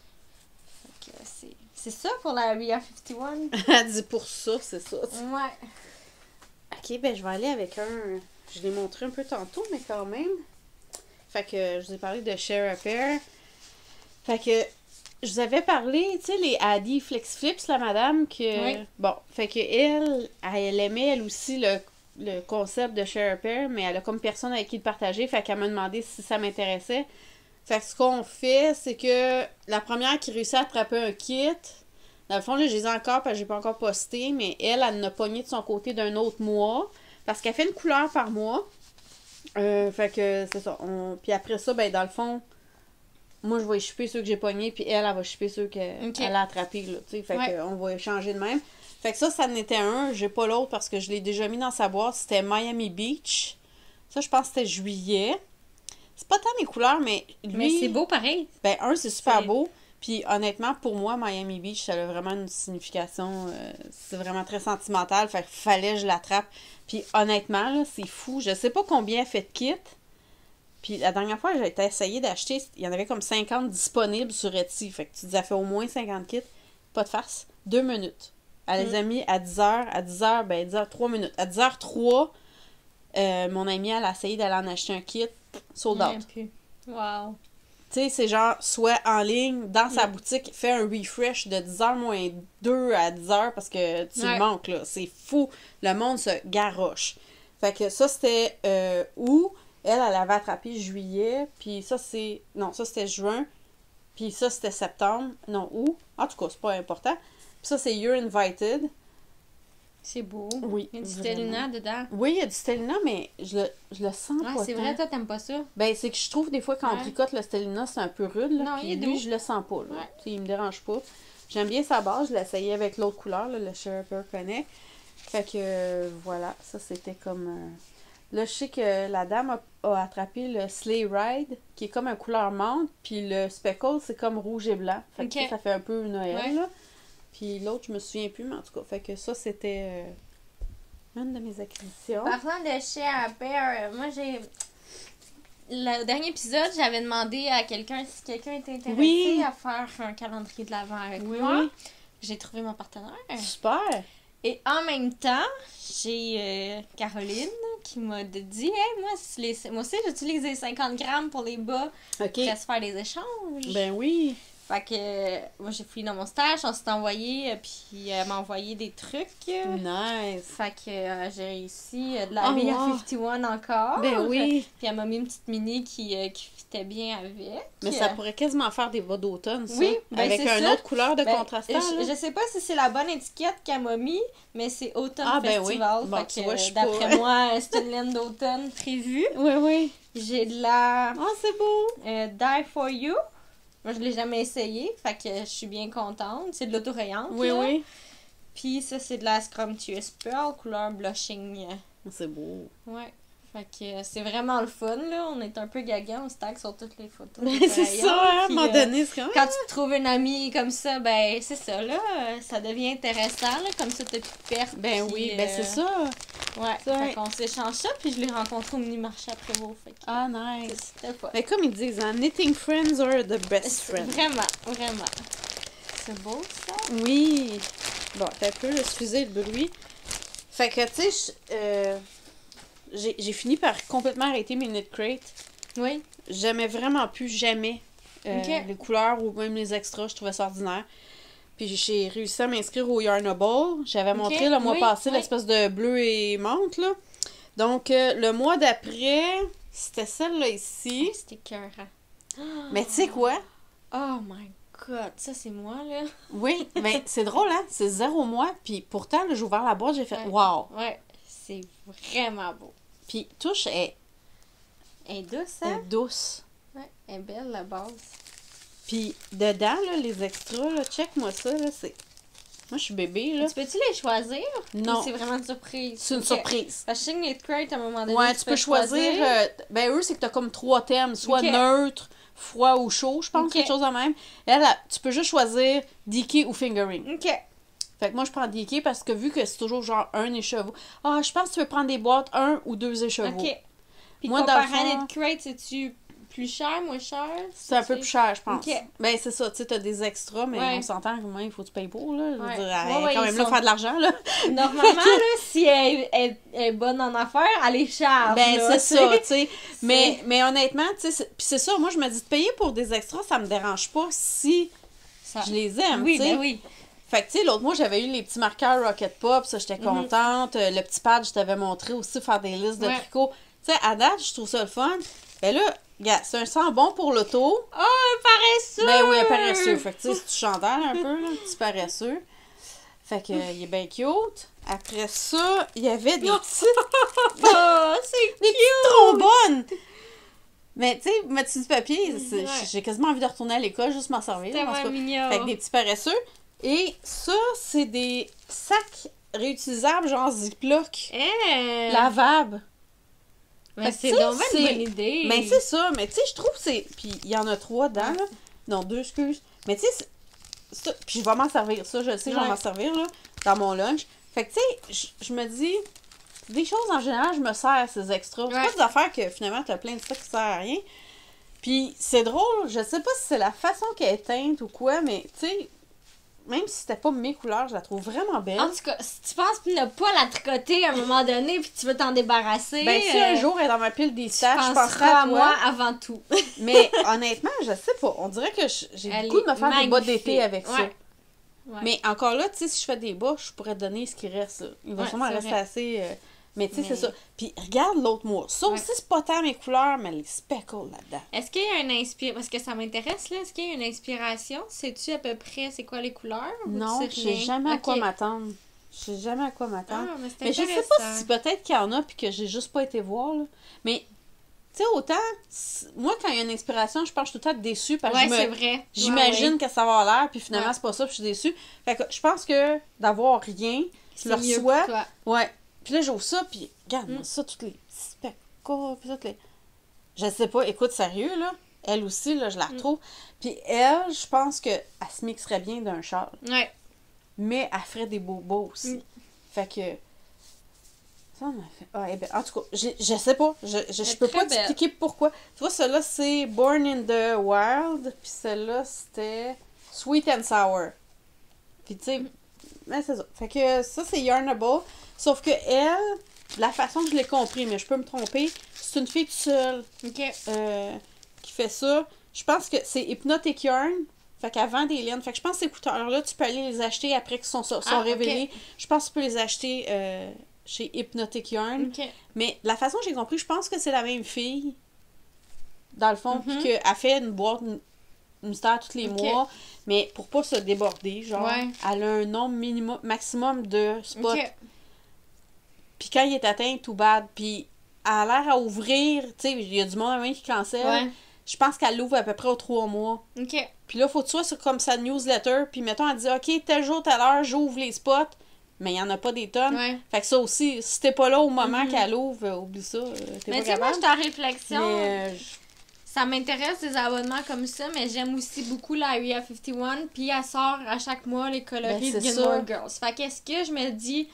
que c'est ça pour la Area 51. Elle dit pour ça, c'est ça. Ouais. OK, ben je vais aller avec un... Je l'ai montré un peu tantôt, mais quand même. Fait que je vous ai parlé de Share a Pair. Fait que je vous avais parlé, tu sais, les Addy Flex Flips, la madame, que... Oui. Bon, fait que elle aimait, elle aussi, le concept de Share a Pair, mais elle a comme personne avec qui le partager, fait qu'elle m'a demandé si ça m'intéressait. Fait que ce qu'on fait, c'est que la première qui réussit à attraper un kit, dans le fond, là, je les ai encore parce que j'ai pas encore posté, mais elle en a pogné de son côté d'un autre mois, parce qu'elle fait une couleur par mois. Fait que c'est ça. Puis après ça, ben dans le fond, moi je vais échipper ceux que j'ai pognés, puis elle va échipper ceux qu'elle Ok. a attrapés, là, tu sais. Fait Ouais. que on va échanger de même. Fait que ça en était un. J'ai pas l'autre parce que je l'ai déjà mis dans sa boîte. C'était Miami Beach. Ça, je pense que c'était juillet. C'est pas tant mes couleurs, mais lui... Mais c'est beau pareil. Ben, c'est super C'est- beau. Puis honnêtement, pour moi, Miami Beach, ça a vraiment une signification. C'est vraiment très sentimental. Fait que fallait que je l'attrape. Puis honnêtement, là, c'est fou. Je sais pas combien elle fait de kits. Puis la dernière fois, j'ai essayé d'acheter, il y en avait comme 50 disponibles sur Etsy. Fait que tu disais, elle fait au moins 50 kits. Pas de farce. 2 minutes. Elle les a mis à 10h. À 10h, ben 10h, 3 minutes. À 10h03, mon amie, elle a essayé d'aller en acheter un kit. Sold out. Wow. Tu sais, c'est genre, soit en ligne, dans sa boutique, fais un refresh de 10h moins 2 à 10h parce que tu Ouais. le manques, là. C'est fou. Le monde se garoche. Fait que ça, c'était août. Elle avait attrapé juillet. Puis ça, c'est... Non, ça, c'était juin. Puis ça, c'était septembre. Non, août. En tout cas, c'est pas important. Puis ça, c'est You're Invited. C'est beau. Oui, Il y a du vraiment. Stellina dedans. Oui, il y a du Stellina, mais je le sens Ah, pas c'est tant. vrai, toi, t'aimes pas ça? Ben, c'est que je trouve des fois quand on Ouais. tricote le Stellina, c'est un peu rude. Là, Non, puis il est lui, doux. je le sens pas. Là. Ouais. Tu sais, il me dérange pas. J'aime bien sa base. Je l'ai essayé avec l'autre couleur, là, le Sherpa Connect. Fait que voilà, ça c'était comme. Là, je sais que la dame a attrapé le Sleigh Ride, qui est comme un couleur menthe, puis le Speckle, c'est comme rouge et blanc. Fait que Ok. ça fait un peu Noël. Ouais. Là. Puis l'autre, je me souviens plus, mais en tout cas, fait que ça c'était une de mes acquisitions. Parlant de chez Apple, moi j'ai. le dernier épisode, j'avais demandé à quelqu'un si quelqu'un était intéressé Oui. à faire un calendrier de l'Avent avec Oui, moi. oui. J'ai trouvé mon partenaire. Super! Et en même temps, j'ai Caroline qui m'a dit hey, moi aussi, j'utilise les 50 grammes pour les bas. OK. Pour se faire des échanges. Ben oui. Fait que moi, j'ai fouillé dans mon stage, on s'est envoyé, puis elle m'a envoyé des trucs. Nice. Fait que j'ai réussi de la vie wow. à 51 encore. Ben oui. Puis elle m'a mis une petite mini qui fitait bien avec. Mais ça pourrait quasiment faire des bas d'automne, ça. Oui, ben avec c'est une ça. autre couleur de Ben, contrastant. là. je sais pas si c'est la bonne étiquette qu'elle m'a mis, mais c'est Automne Ah, ben Festival. oui. Bon, Fait tu que, vois, je suis d'après pas- moi, c'est une laine d'automne prévue. Oui, oui. J'ai de la Ah, c'est beau. Die for You. Moi, je l'ai jamais essayé, fait que je suis bien contente. C'est de l'autorayante. Oui, là. oui. Puis ça, c'est de la Scrumptious Pearl, couleur blushing. C'est beau. Ouais. Fait que c'est vraiment le fun, là. On est un peu gaga, on se tag sur toutes les photos. Ben, c'est ça, hein, à un Puis, moment donné, c'est quand même... quand tu te trouves une amie comme ça, ben c'est ça, là. Ça devient intéressant, là. Comme ça, t'as plus de perte. Ben puis, oui, ben c'est ça. Ouais. Ça, Fait qu'on s'échange ça, puis je l'ai rencontré au mini-marché après vous. Fait que Ah, nice. c'était fun. Mais comme ils disent, hein, knitting friends are the best friends. Vraiment, vraiment. C'est beau, ça. Oui. Bon, t'as un peu, excusez le bruit. Fait que, tu sais, j'ai fini par complètement arrêter mes knit crates. Oui. J'aimais vraiment plus jamais Ok. les couleurs ou même les extras. Je trouvais ça ordinaire. Puis j'ai réussi à m'inscrire au Yarnable. J'avais montré le mois oui, passé oui. l'espèce de bleu et menthe, là. Donc, le mois d'après, c'était celle-là ici. C'était écœurant. Mais tu sais quoi? Oh my god, ça c'est moi, là. Oui, mais c'est drôle, hein? C'est 0 mois. Puis pourtant, là, j'ai ouvert la boîte, j'ai fait Ouais. wow! Ouais, c'est vraiment beau. Puis touche est, Elle est douce, est hein? douce. Ouais, elle est belle, la base. Puis dedans, là, les extras, là, check-moi ça, là, c'est... Moi, je suis bébé, là. Tu peux-tu les choisir? Non. Ou c'est vraiment une surprise? C'est une Ok. surprise. Parce que je sais que Knit Crate, à un moment donné, Ouais, tu peux choisir... ben, eux, c'est que t'as comme 3 thèmes. Soit Ok. neutre, froid ou chaud, je pense, Ok. quelque chose de même. Elle, tu peux juste choisir DK ou fingering. Ok. Fait que moi, je prends DK parce que vu que c'est toujours genre un écheveau. Ah, je pense que tu peux prendre des boîtes 1 ou 2 écheveaux. Ok. Puis Moi, dans le comparé à fond- Knit Crate, c'est-tu plus cher, moins cher? C'est un peu plus cher, je pense. Ok. Ben, c'est ça, tu sais, t'as des extras, mais Ouais. on s'entend que moi, il faut que tu payes pour, là. Je veux Ouais. dire, Ouais, elle est ouais, quand ils même là sont- faire de l'argent, là. Normalement, là, si elle est bonne en affaires, elle les charge. Ben, là, c'est ça, tu sais. C'est- Mais honnêtement, tu sais, puis c'est ça, moi, je me dis, de payer pour des extras, ça me dérange pas si Ça- je les aime, Oui, tu sais. ben oui. Fait que, tu sais, l'autre mois, j'avais eu les petits marqueurs Rocket Pop, ça, j'étais contente. Le petit pad, je t'avais montré aussi, faire des listes de Ouais. tricot. Tu sais, à date, je trouve ça le fun. Ben là, regarde, c'est un sang bon pour l'auto. Oh, un paresseux! Ben oui, un paresseux. Fait que, tu sais, c'est du chandail un peu, là, un petit paresseux. Fait que, il est bien cute. Après ça, il y avait des petites, Oh, c'est des petites trombones. Mais, tu sais, mettre du papier, Ouais. j'ai quasiment envie de retourner à l'école, juste m'en servir. tellement en tout cas. mignon. Fait que des petits paresseux. Et ça, c'est des sacs réutilisables, genre Ziploc, Eh! lavables. Mais Fait que c'est tu sais, donc bien une c'est- bonne idée. Mais c'est ça, mais tu sais, je trouve que c'est... Puis il y en a 3 dedans, Ouais. là. Non, 2, excuse. Mais tu sais, ça... Puis je vais m'en servir, ça, je le sais, je vais Ouais. m'en servir, là, dans mon lunch. Fait que tu sais, je me dis... Des choses, en général, je me sers ces extras. C'est Ouais. pas des affaires que, finalement, t'as plein de ça qui sert à rien. Puis c'est drôle, je sais pas si c'est la façon qu'elle est teinte ou quoi, mais tu sais... Même si c'était pas mes couleurs, je la trouve vraiment belle. En tout cas, si tu penses ne pas la tricoter à un moment donné puis tu veux t'en débarrasser, Ben, si un jour elle est dans ma pile des tu stages, je penserai penseras à à toi. moi avant tout. Mais honnêtement, je sais pas. On dirait que j'ai Elle le goût de me est faire des bas d'été magnifique. avec ça. Ouais. Ouais. Mais encore là, tu sais, si je fais des bas, je pourrais te donner ce qui reste. Là. Il va Ouais, sûrement c'est rester vrai. assez... Mais tu sais, Mais- c'est ça. Puis regarde l'autre mois. Ça Ouais. aussi, c'est pas tant mes couleurs, mais les speckles là-dedans. Est-ce qu'il y a une inspiration? Parce que ça m'intéresse, là. Est-ce qu'il y a une inspiration? Sais-tu à peu près c'est quoi les couleurs? Ou Non, tu je sais sais rien? jamais à quoi Ok. m'attendre. Je sais jamais à quoi m'attendre. Ah, mais c'est Mais je sais intéressant. pas si peut-être qu'il y en a puis que j'ai juste pas été voir. Là. Mais, tu sais, autant... Moi, quand il y a une inspiration, je pense que je suis tout le temps déçue parce que Ouais, je me... c'est vrai. J'imagine Ouais, que ça va avoir l'air, puis finalement, Ouais. c'est pas ça, puis je suis déçue. Fait que je pense que d'avoir rien, je le c'est mieux reçois. pour toi. Ouais. Puis là, j'ouvre ça, puis regarde, Mm. ça, toutes les petits speckles, puis toutes les... Je sais pas, écoute, sérieux, là. Elle aussi, là, je la retrouve. Puis elle, je pense qu'elle se mixerait bien d'un châle. Ouais. Mais elle ferait des bobos aussi. Mm. Fait que... Ça m'a fait... Ah, eh ben, en tout cas, je sais pas. Je peux pas t'expliquer pourquoi. Tu vois, celle-là, c'est Born in the Wild. Puis celle-là, c'était Sweet and Sour. Puis tu sais, mais c'est ça. Fait que ça, c'est Yarnable. Sauf que elle, la façon que je l'ai compris, mais je peux me tromper, c'est une fille toute seule qui fait ça. Je pense que c'est Hypnotic Yarn. Fait qu'elle vend des laines. Fait que je pense que ces écouteurs-là, tu peux aller les acheter après qu'ils sont révélés. Okay. Je pense que tu peux les acheter chez Hypnotic Yarn. Okay. Mais la façon que j'ai compris, je pense que c'est la même fille, dans le fond, puis qu'elle fait une boîte mystère tous les mois, mais pour pas se déborder, genre, elle a un nombre maximum de spots. Puis quand il est atteint, tout bad. Puis elle a l'air à ouvrir, tu sais, il y a du monde à main qui cancelle. Ouais. Je pense qu'elle l'ouvre à peu près aux 3 mois. Puis là, faut que tu sois sur comme sa newsletter, puis mettons, elle dit, OK, tel jour, telle heure, j'ouvre les spots, mais il n'y en a pas des tonnes. Fait que ça aussi, si t'es pas là au moment qu'elle ouvre, oublie ça, t'es mais pas capable. Mais tu sais, moi, je suis en réflexion. Mais, ça m'intéresse des abonnements comme ça, mais j'aime aussi beaucoup la Area 51, puis elle sort à chaque mois les coloris de Gilmore Girls. Fait qu'est-ce que je me dis...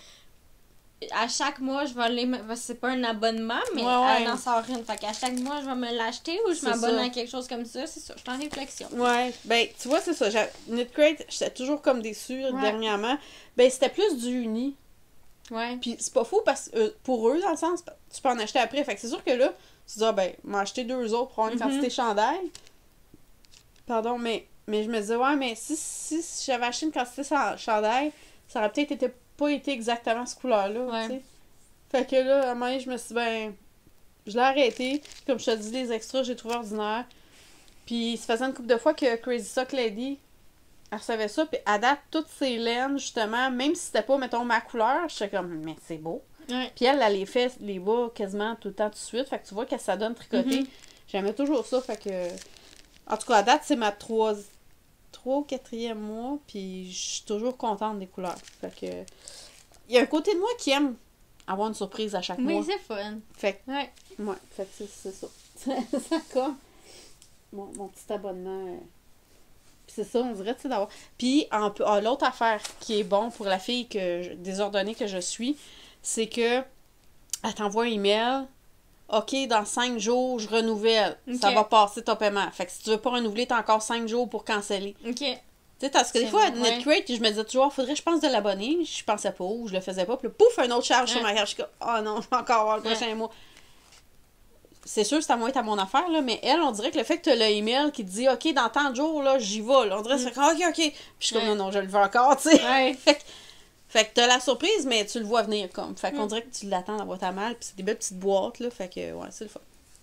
À chaque mois, je vais aller... C'est pas un abonnement, mais elle en sort une. Fait qu'à chaque mois, je vais me l'acheter ou je m'abonne à quelque chose comme ça. C'est ça, je suis en réflexion. Ouais, ben, tu vois, c'est ça. Knitcrate, j'étais toujours comme déçue dernièrement. Ben, c'était plus du uni. Puis c'est pas fou parce que pour eux, dans le sens, tu peux en acheter après. Fait que c'est sûr que là, tu te dis, ben, m'en acheter 2 autres pour avoir une quantité chandail. Pardon, mais je me disais, ouais, mais si j'avais acheté une quantité chandail, ça aurait peut-être pas été exactement cette couleur-là, tu sais. Fait que là, à un moment donné, je me suis dit, ben, je l'ai arrêté. Comme je te dis, les extras, j'ai trouvé ordinaire. Puis, ça faisait une couple de fois que Crazy Sock Lady, elle recevait ça. Puis, à date, toutes ses laines, justement, même si c'était pas, mettons, ma couleur, j'étais comme, mais c'est beau. Puis, elle les fait, les bas, quasiment tout le temps, tout de suite. Fait que tu vois que ça donne tricoter. J'aimais toujours ça. Fait que, en tout cas, à date, c'est ma 3 ou 4e mois, puis je suis toujours contente des couleurs. Fait que, il y a un côté de moi qui aime avoir une surprise à chaque mois. Oui, c'est fun. Fait que, fait que c'est ça. Ça comme mon petit abonnement. Puis c'est ça, on dirait, tu sais, d'avoir... Puis, l'autre affaire qui est bon pour la fille désordonnée que je suis, c'est que elle t'envoie un email. OK, dans 5 jours, je renouvelle. Ça va passer ton paiement. Fait que si tu veux pas renouveler, t'as encore 5 jours pour canceller. Tu sais, parce que des fois, à Knitcrate, je me disais toujours, faudrait, je pense, de l'abonner. Je pensais pas ou je le faisais pas. Puis là, pouf, un autre charge sur ma carte. Je suis comme, oh non, je vais encore avoir le prochain mois. C'est sûr, c'est à moi à mon affaire, là, mais elle, on dirait que le fait que tu as le email qui te dit, OK, dans tant de jours, là, j'y vais. Là, on dirait que c'est comme, OK. Puis je suis comme, non, je le veux encore, tu sais. Fait que t'as la surprise, mais tu le vois venir, comme. Fait qu'on dirait que tu l'attends dans la boîte à mal, puis c'est des belles petites boîtes, là. Fait que, ouais, c'est le fun.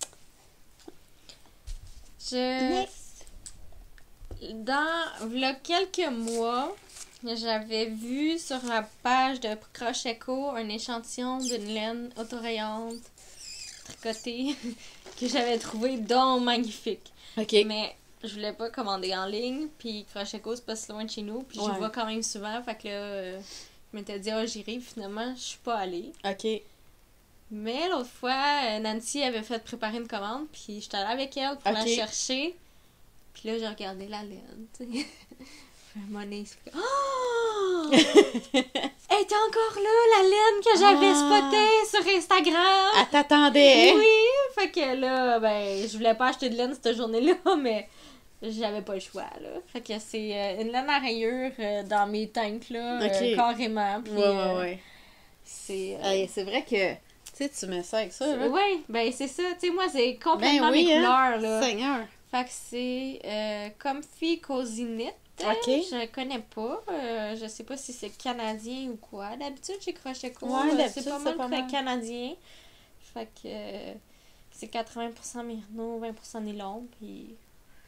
V'là quelques mois, j'avais vu sur la page de Crochetco un échantillon d'une laine autorayante tricotée que j'avais trouvé donc magnifique. Mais je voulais pas commander en ligne, puis Crochetco, c'est pas si loin de chez nous, puis j'y vais quand même souvent, fait que là, je m'étais dit, j'irai, finalement, je suis pas allée. Mais l'autre fois, Nancy avait fait préparer une commande, puis j'étais allée avec elle pour la chercher. Puis là, j'ai regardé la laine, tu sais. Mon nez, c'est oh! Elle était encore là, la laine que j'avais spotée sur Instagram. Elle t'attendait. Oui, fait que là, ben, je voulais pas acheter de laine cette journée-là, mais j'avais pas le choix, là. Fait que c'est une laine à rayures dans mes tanks, là, carrément. Puis, c'est vrai que, tu sais, tu mets ça avec ça, là. Oui, ben c'est ça. Tu sais, moi, c'est complètement mes couleurs, là. Seigneur. Fait que c'est Comfy Cozy Knit. Je le connais pas. Je sais pas si c'est canadien ou quoi. D'habitude, chez Crochetco, c'est pas mal très canadien. Fait que c'est 80% mérino, 20% nylon, puis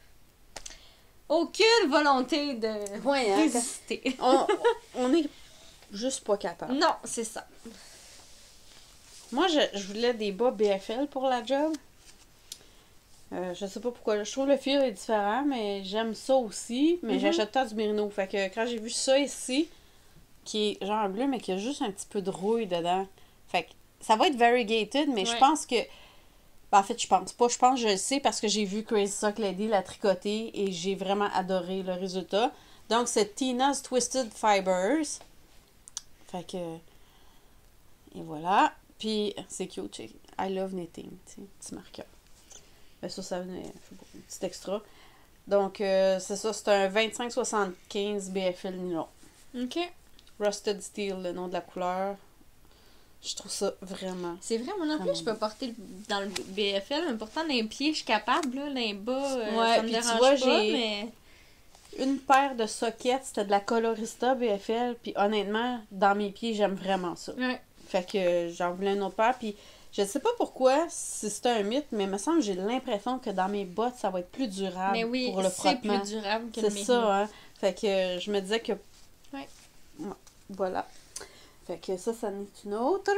aucune volonté de résister. On est juste pas capable. Non, c'est ça. Moi, je voulais des bas BFL pour la job. Je sais pas pourquoi. Je trouve le fil est différent, mais j'aime ça aussi. Mais j'achète pas du mérino. Fait que quand j'ai vu ça ici, qui est genre bleu, mais qui a juste un petit peu de rouille dedans. Fait que ça va être variegated, mais je pense que... Ben, en fait, je pense, je le sais parce que j'ai vu Crazy Sock Lady la tricoter et j'ai vraiment adoré le résultat. Donc, c'est Tina's Twisted Fibers. Fait que... Et voilà. Puis, c'est cute, check. I love knitting, tu sais, petit marqueur. Ben ça venait, un petit extra. Donc, c'est ça, c'est un 2575 BFL nylon. OK. Rusted Steel, le nom de la couleur. Je trouve ça vraiment... C'est vrai, moi non plus, je peux porter dans le BFL, mais pourtant, dans les pieds, je suis capable, là, dans les bas, ça me dérange pas, mais... Une paire de sockets, c'était de la Colorista BFL, puis honnêtement, dans mes pieds, j'aime vraiment ça. Ouais. Fait que j'en voulais une autre paire, puis je sais pas pourquoi, si c'est un mythe, mais il me semble que j'ai l'impression que dans mes bottes, ça va être plus durable pour le frottement. Mais oui, c'est plus durable que le C'est ça, hein. Fait que je me disais que... Ouais. Voilà. Fait que ça en est une autre.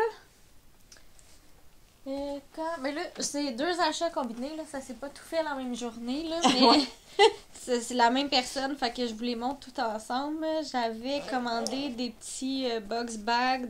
Mais là, c'est 2 achats combinés, là, ça s'est pas tout fait la même journée, là, mais c'est la même personne, fait que je vous les montre tout ensemble. J'avais commandé des petits box bags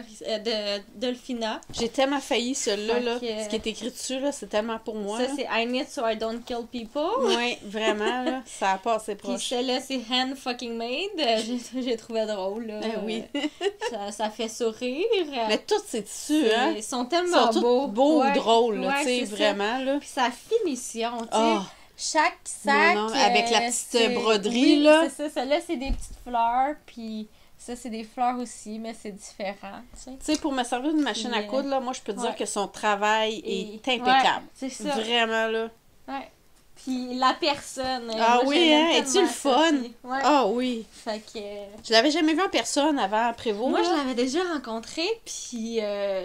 de Dolphina. J'ai tellement failli celui-là, là. Que... Ce qui est écrit dessus, là, c'est tellement pour moi. Ça, c'est I knit so I don't kill people. Oui, vraiment, là, ça a passé proche. Puis celle-là, c'est hand fucking made. J'ai trouvé drôle, là. Oui. ça fait sourire. Mais tous ces tissus, hein. Ils sont tellement beaux. Ou drôles, là, tu sais, vraiment, ça. là. Puis sa finition, tu sais. Oh. Chaque sac... Non, avec la petite broderie, oui, là. c'est ça. Celle-là, c'est des petites fleurs, puis ça, c'est des fleurs aussi, mais c'est différent, tu sais. Tu sais, pour me servir d'une machine à coudre, là, moi, je peux te dire que son travail est impeccable. Ouais, c'est ça. Vraiment, là. Ouais. Puis la personne... Ah moi, oui, hein? Es-tu le fun? Ouais. Ah oui. Fait que... Je l'avais jamais vu en personne avant Prévost. Moi, là. je l'avais déjà rencontrée, puis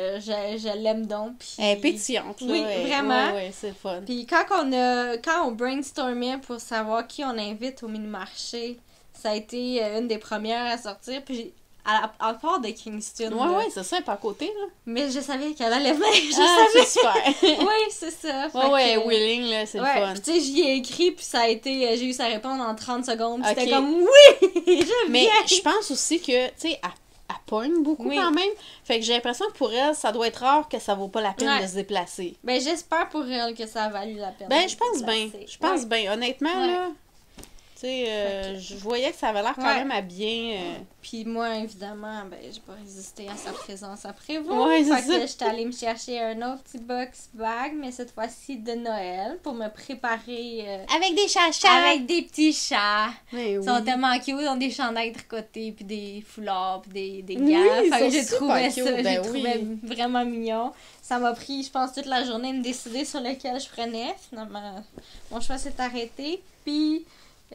je l'aime donc. Puis... Elle est pétillante, là. Oui, vraiment. Oui, c'est le fun. Puis quand on brainstormait pour savoir qui on invite au mini-marché, ça a été une des premières à sortir, puis à part de Kingston. Oui, c'est ça, elle est pas à côté, là. Mais je savais qu'elle allait venir, c'est super. Oui, c'est ça. Ouais, willing, là, c'est le fun. Tu sais, j'y ai écrit, puis ça a été, j'ai eu sa réponse en 30 secondes, puis okay. c'était comme, oui, je Mais viens. je pense aussi que, tu sais, elle pogne beaucoup quand même. Fait que j'ai l'impression que pour elle, ça doit être rare que ça vaut pas la peine de se déplacer. Ben, j'espère pour elle que ça a valu la peine. Ben, je pense bien. Je pense bien. Honnêtement, là, tu sais, je voyais que ça avait l'air quand même à bien... Puis moi, évidemment, ben, j'ai pas résisté à sa présence après vous. Ouais, fait c'est que j'étais allée me chercher un autre petit box bag, mais cette fois-ci de Noël, pour me préparer... avec des chats. Avec des petits chats. Mais oui. Ils sont tellement cute, ils ont des chandails tricotés, puis des foulards, puis des gants. Oui, fait que j'ai trouvé ça, ben j'ai trouvé vraiment mignon. Ça m'a pris, je pense, toute la journée de me décider sur lequel je prenais. Finalement, mon choix s'est arrêté. Puis,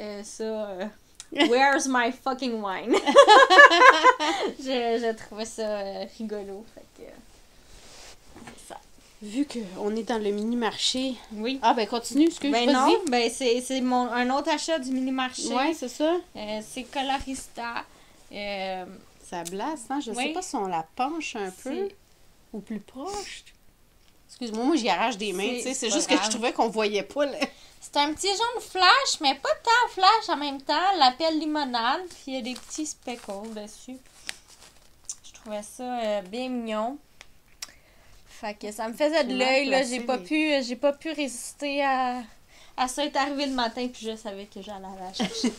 where's my fucking wine? je trouvais ça rigolo. Fait que, c'est ça. Vu qu'on est dans le mini-marché... Oui. Ah, ben continue, excuse, ben non, ben c'est un autre achat du mini-marché. Ouais, c'est ça. C'est Colorista. Ça blasse, hein? Je sais pas si on la penche un peu ou plus proche. Excuse-moi, j'y arrache des mains, tu sais. C'est juste que je trouvais qu'on voyait pas, là. C'est un petit jaune flash, mais pas tant flash en même temps. L'appelle limonade, puis il y a des petits speckles dessus. Je trouvais ça bien mignon. Fait que ça me faisait de l'œil, là. J'ai pas pu résister à ça. Est arrivé le matin, puis je savais que j'allais la chercher.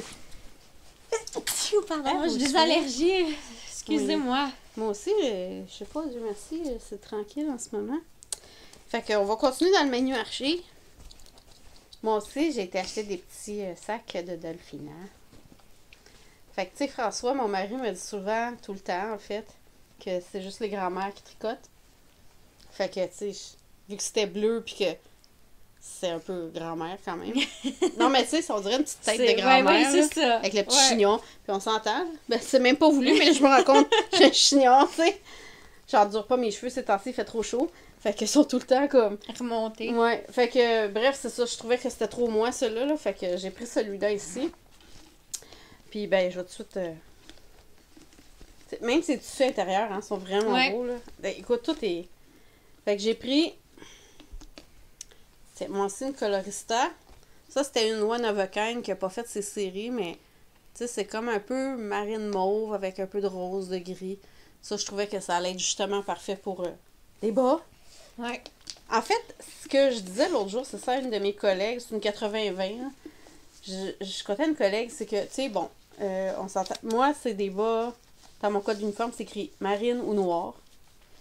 Pardon, j'ai des allergies. Excusez-moi. Oui. Moi aussi, je sais pas, Dieu merci, c'est tranquille en ce moment. Fait qu'on va continuer dans le menu marché. Moi aussi, j'ai été acheter des petits sacs de Dolphina. Fait que, tu sais, François, mon mari me dit souvent, tout le temps, en fait, que c'est juste les grands-mères qui tricotent. Fait que, tu sais, vu que c'était bleu, puis que c'est un peu grand-mère quand même. Non, mais tu sais, on dirait une petite tête de grand-mère, c'est ça. Avec le petit chignon. Puis on s'entend. Ben, c'est même pas voulu, mais je me rends compte que j'ai un chignon, tu sais. J'endure pas mes cheveux ces temps-ci, il fait trop chaud. Fait qu'ils sont tout le temps comme... remontés. Ouais. Fait que, bref, c'est ça. Je trouvais que c'était trop moi, celui-là. Là. Fait que j'ai pris celui-là ici. Puis, ben, je vais tout de suite... Même ces tissus intérieurs, hein, sont vraiment beaux, là. Ben, écoute, tout est... Fait que j'ai pris... C'est moi aussi une Colorista. Ça, c'était une One of a Kind qui a pas fait ses séries, mais... Tu sais, c'est comme un peu marine mauve avec un peu de rose, de gris. Ça, je trouvais que ça allait être justement parfait pour les bas. Ouais. En fait, ce que je disais l'autre jour, c'est ça, une de mes collègues, c'est une 80-20. Je comptais une collègue, c'est que, tu sais, bon, on s'entend. Moi, c'est des bas, dans mon code d'uniforme, c'est écrit marine ou noir.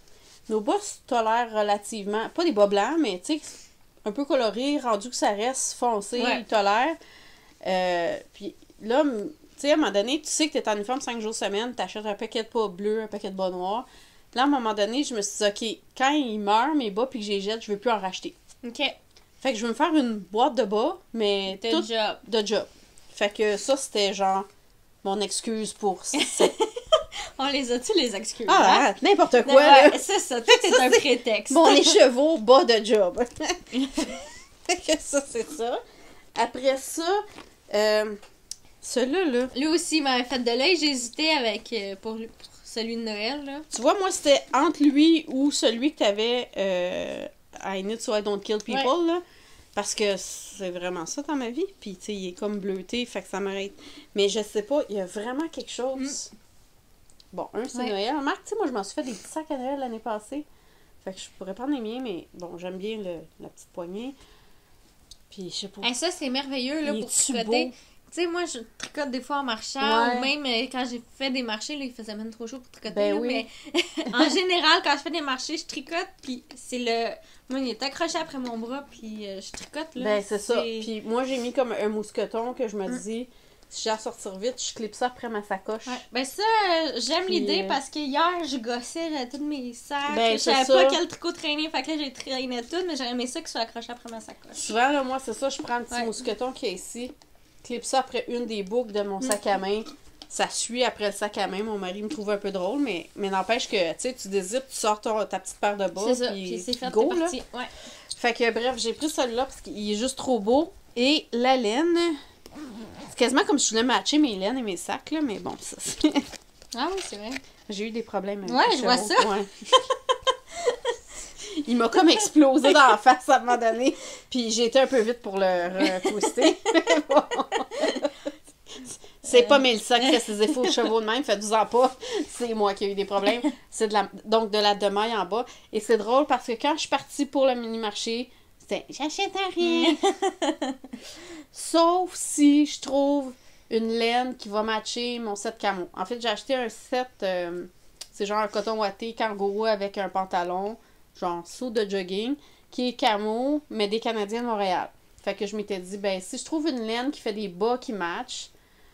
nos bas se tolèrent relativement. Pas des bas blancs, mais tu sais, un peu colorés, rendu que ça reste foncé, ils tolèrent. Puis là, tu sais, à un moment donné, tu sais que t'es en uniforme 5 jours semaine, t'achètes un paquet de bas bleus, un paquet de bas noirs. Là, à un moment donné, je me suis dit, OK, quand ils meurent, mes bas, puis que je les jette, je veux plus en racheter. OK. Fait que je veux me faire une boîte de bas, mais de job. Fait que ça, c'était genre mon excuse pour ça. On les a-tu, les excuses? Ah, n'importe quoi, ouais, là. c'est ça, tout est un prétexte. Mon écheveau, bas de job. Fait que ça, c'est ça. Après ça, celui-là, là. Lui aussi, il m'avait fait de l'œil. J'hésitais avec pour celui de Noël, là. Tu vois, moi, c'était entre lui ou celui que t'avais I Need So I Don't Kill People, là. Parce que c'est vraiment ça dans ma vie. Puis, tu sais, il est comme bleuté, fait que ça m'arrête. Mais je sais pas, il y a vraiment quelque chose. Bon, c'est Noël. Marc, tu sais, moi, je m'en suis fait des petits sacs à Noël l'année passée. Fait que je pourrais prendre les miens, mais bon, j'aime bien la petite poignée. Puis, je sais pas. Et ça, c'est merveilleux, là, pour tricoter. Tu sais, moi, je tricote des fois en marchant, ou même quand j'ai fait des marchés, là, il faisait même trop chaud pour tricoter, là, mais en général, quand je fais des marchés, je tricote, puis c'est le... Moi, il est accroché après mon bras, puis je tricote, là. Ben, c'est ça. Puis moi, j'ai mis comme un mousqueton que je me dis, si j'ai à sortir vite, je clip ça après ma sacoche. Ouais. Ben ça, j'aime l'idée, parce que hier, je gossais tous mes sacs, ben, je savais pas quel tricot traîner, fait que là, j'ai traîné tout, mais j'aurais aimé ça qu'il soit accroché après ma sacoche. Souvent, là, moi, c'est ça, je prends un petit mousqueton qui est ici, clip ça après une des boucles de mon sac à main. Ça suit après le sac à main. Mon mari me trouve un peu drôle, mais n'empêche que, tu sais, tu dézippes, tu sors ta petite paire de bas, puis c'est fait, go, c'est parti. Ouais. Fait que, bref, j'ai pris celui-là parce qu'il est juste trop beau. Et la laine, c'est quasiment comme si je voulais matcher mes laines et mes sacs, là, mais bon, ça, c'est... Ah oui, c'est vrai. J'ai eu des problèmes avec je vois ça. Ouais. Il m'a comme explosé dans la face à un moment donné. Puis j'ai été un peu vite pour le retwister. Bon. C'est pas Mélissa qui fait ses effets aux chevaux de même. Faites-vous-en pas. C'est moi qui ai eu des problèmes. C'est donc de la demaille en bas. Et c'est drôle parce que quand je suis partie pour le mini-marché, c'était « J'achète rien! » Sauf si je trouve une laine qui va matcher mon set camo. En fait, j'ai acheté un set, c'est genre un coton ouaté kangourou avec un pantalon, genre sous de jogging, qui est camo, mais des Canadiens de Montréal. Fait que je m'étais dit, ben si je trouve une laine qui fait des bas qui matchent,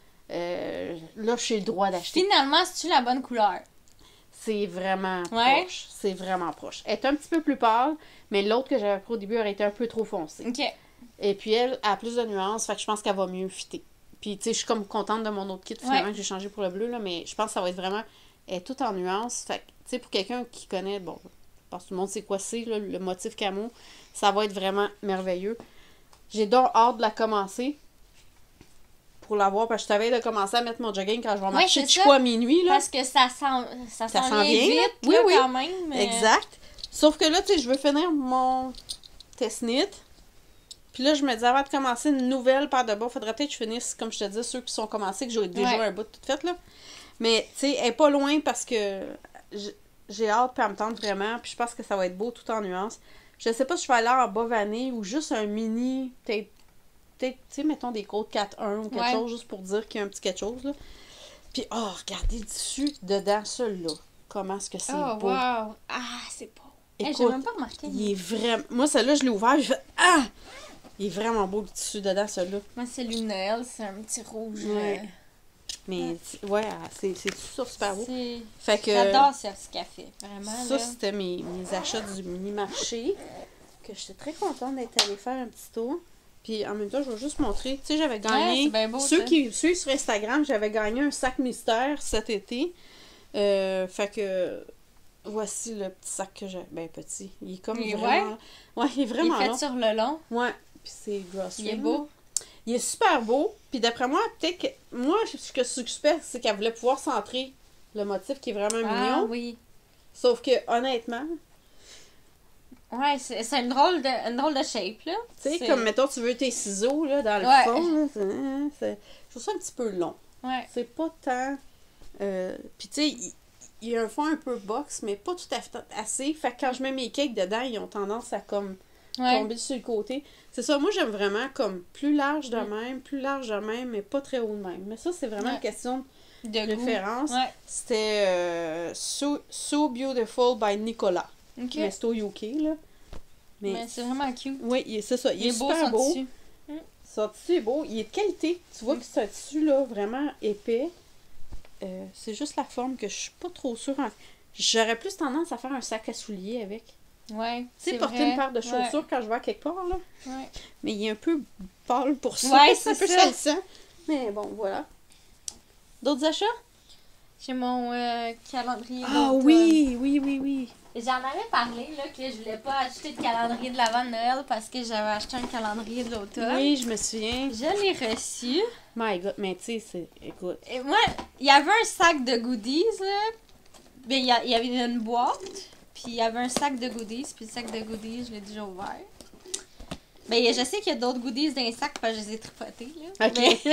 là, j'ai le droit d'acheter. Finalement, c'est-tu la bonne couleur? C'est vraiment proche. C'est vraiment proche. Elle est un petit peu plus pâle, mais l'autre que j'avais pris au début aurait été un peu trop foncée. OK. Et puis elle a plus de nuances, fait que je pense qu'elle va mieux fitter. Puis tu sais, je suis comme contente de mon autre kit finalement que j'ai changé pour le bleu, là, mais je pense que ça va être vraiment... Elle est toute en nuances. Fait que, tu sais, pour quelqu'un qui connaît, bon, parce que tout le monde sait quoi c'est, là, le motif camo, ça va être vraiment merveilleux. J'ai donc hâte de la commencer pour l'avoir, parce que je savais de commencer à mettre mon jogging quand je vais marcher de Chico à minuit, là. Parce que ça sent bien vite, oui, là, oui. quand même. Mais... Exact. Sauf que là, tu sais, je veux finir mon test knit. Puis là, je me dis, avant de commencer une nouvelle paire de bas, faudrait peut-être que je finisse, comme je te dis, ceux qui sont commencés, que j'ai déjà un bout de tout fait, là. Mais, tu sais, elle est pas loin parce que j'ai hâte, puis elle me tente vraiment, puis je pense que ça va être beau tout en nuances. Je sais pas si je vais aller en bas vanille ou juste un mini, peut-être, tu sais, mettons des côtes 4-1 ou quelque chose, juste pour dire qu'il y a un petit quelque chose, là. Puis, oh, regardez le tissu dedans, celui-là. Comment est-ce que c'est beau. Wow! Ah, c'est beau. Écoute, j'ai même pas remarqué. Il est vraiment... Moi, celui-là, je l'ai ouvert, j'ai fait « Ah! » Il est vraiment beau, le tissu dedans, celui-là. Moi, celui de Noël, c'est un petit rouge. Mais, c'est super beau. Fait que... J'adore ce café, vraiment. Ça, c'était mes achats du mini-marché, que j'étais très contente d'être allée faire un petit tour. Puis, en même temps, je vais juste montrer. Tu sais, j'avais gagné... beau, ceux qui suivent sur Instagram, j'avais gagné un sac mystère cet été. Fait que... Voici le petit sac que j'ai. Ben, petit. Il est comme vraiment... Ouais, il est vraiment long. Il est fait sur le long. Ouais. Puis c'est gross. Il est beau. Il est super beau. Puis d'après moi, peut-être que... Moi, ce que je suspecte, c'est qu'elle voulait pouvoir centrer le motif qui est vraiment mignon. Ah oui. Sauf que, honnêtement... Ouais, c'est une drôle de shape, là. Tu sais, comme, mettons, tu veux tes ciseaux, là, dans le fond, là, je trouve ça un petit peu long. Ouais. C'est pas tant... Puis, tu sais, il y a un fond un peu box, mais pas tout à fait assez. Fait que quand je mets mes cakes dedans, ils ont tendance à, comme, tomber sur le côté. C'est ça, moi, j'aime vraiment, comme, plus large de même, mais pas très haut de même. Mais ça, c'est vraiment une question de référence. Ouais. C'était So Beautiful by Nicolas. Ok. Mais c'est au UK, là. Mais c'est vraiment cute. Oui, c'est ça. Il est beau, super son beau. tissu. Son tissu est beau. Il est de qualité. Tu vois que c'est un tissu, là, vraiment épais. C'est juste la forme que je suis pas trop sûre. J'aurais plus tendance à faire un sac à souliers avec. Ouais. Tu sais, c'est porter vrai. une paire de chaussures quand je vais à quelque part, là. Ouais. Mais il est un peu pâle pour ça. Ouais, c'est un peu c'est ça. salissant. Mais bon, voilà. D'autres achats? J'ai mon calendrier Ah d'automne. oui. J'en avais parlé, là, que je voulais pas acheter de calendrier de l'avant de Noël parce que j'avais acheté un calendrier de l'automne. Oui, je me souviens. Je l'ai reçu. My God, mais tu sais, écoute. Et moi, il y avait un sac de goodies, là. Ben, il y avait une boîte, puis il y avait un sac de goodies, puis le sac de goodies, je l'ai déjà ouvert. Ben, je sais qu'il y a d'autres goodies dans les sacs, parce que je les ai tripotés, là. OK. Mais-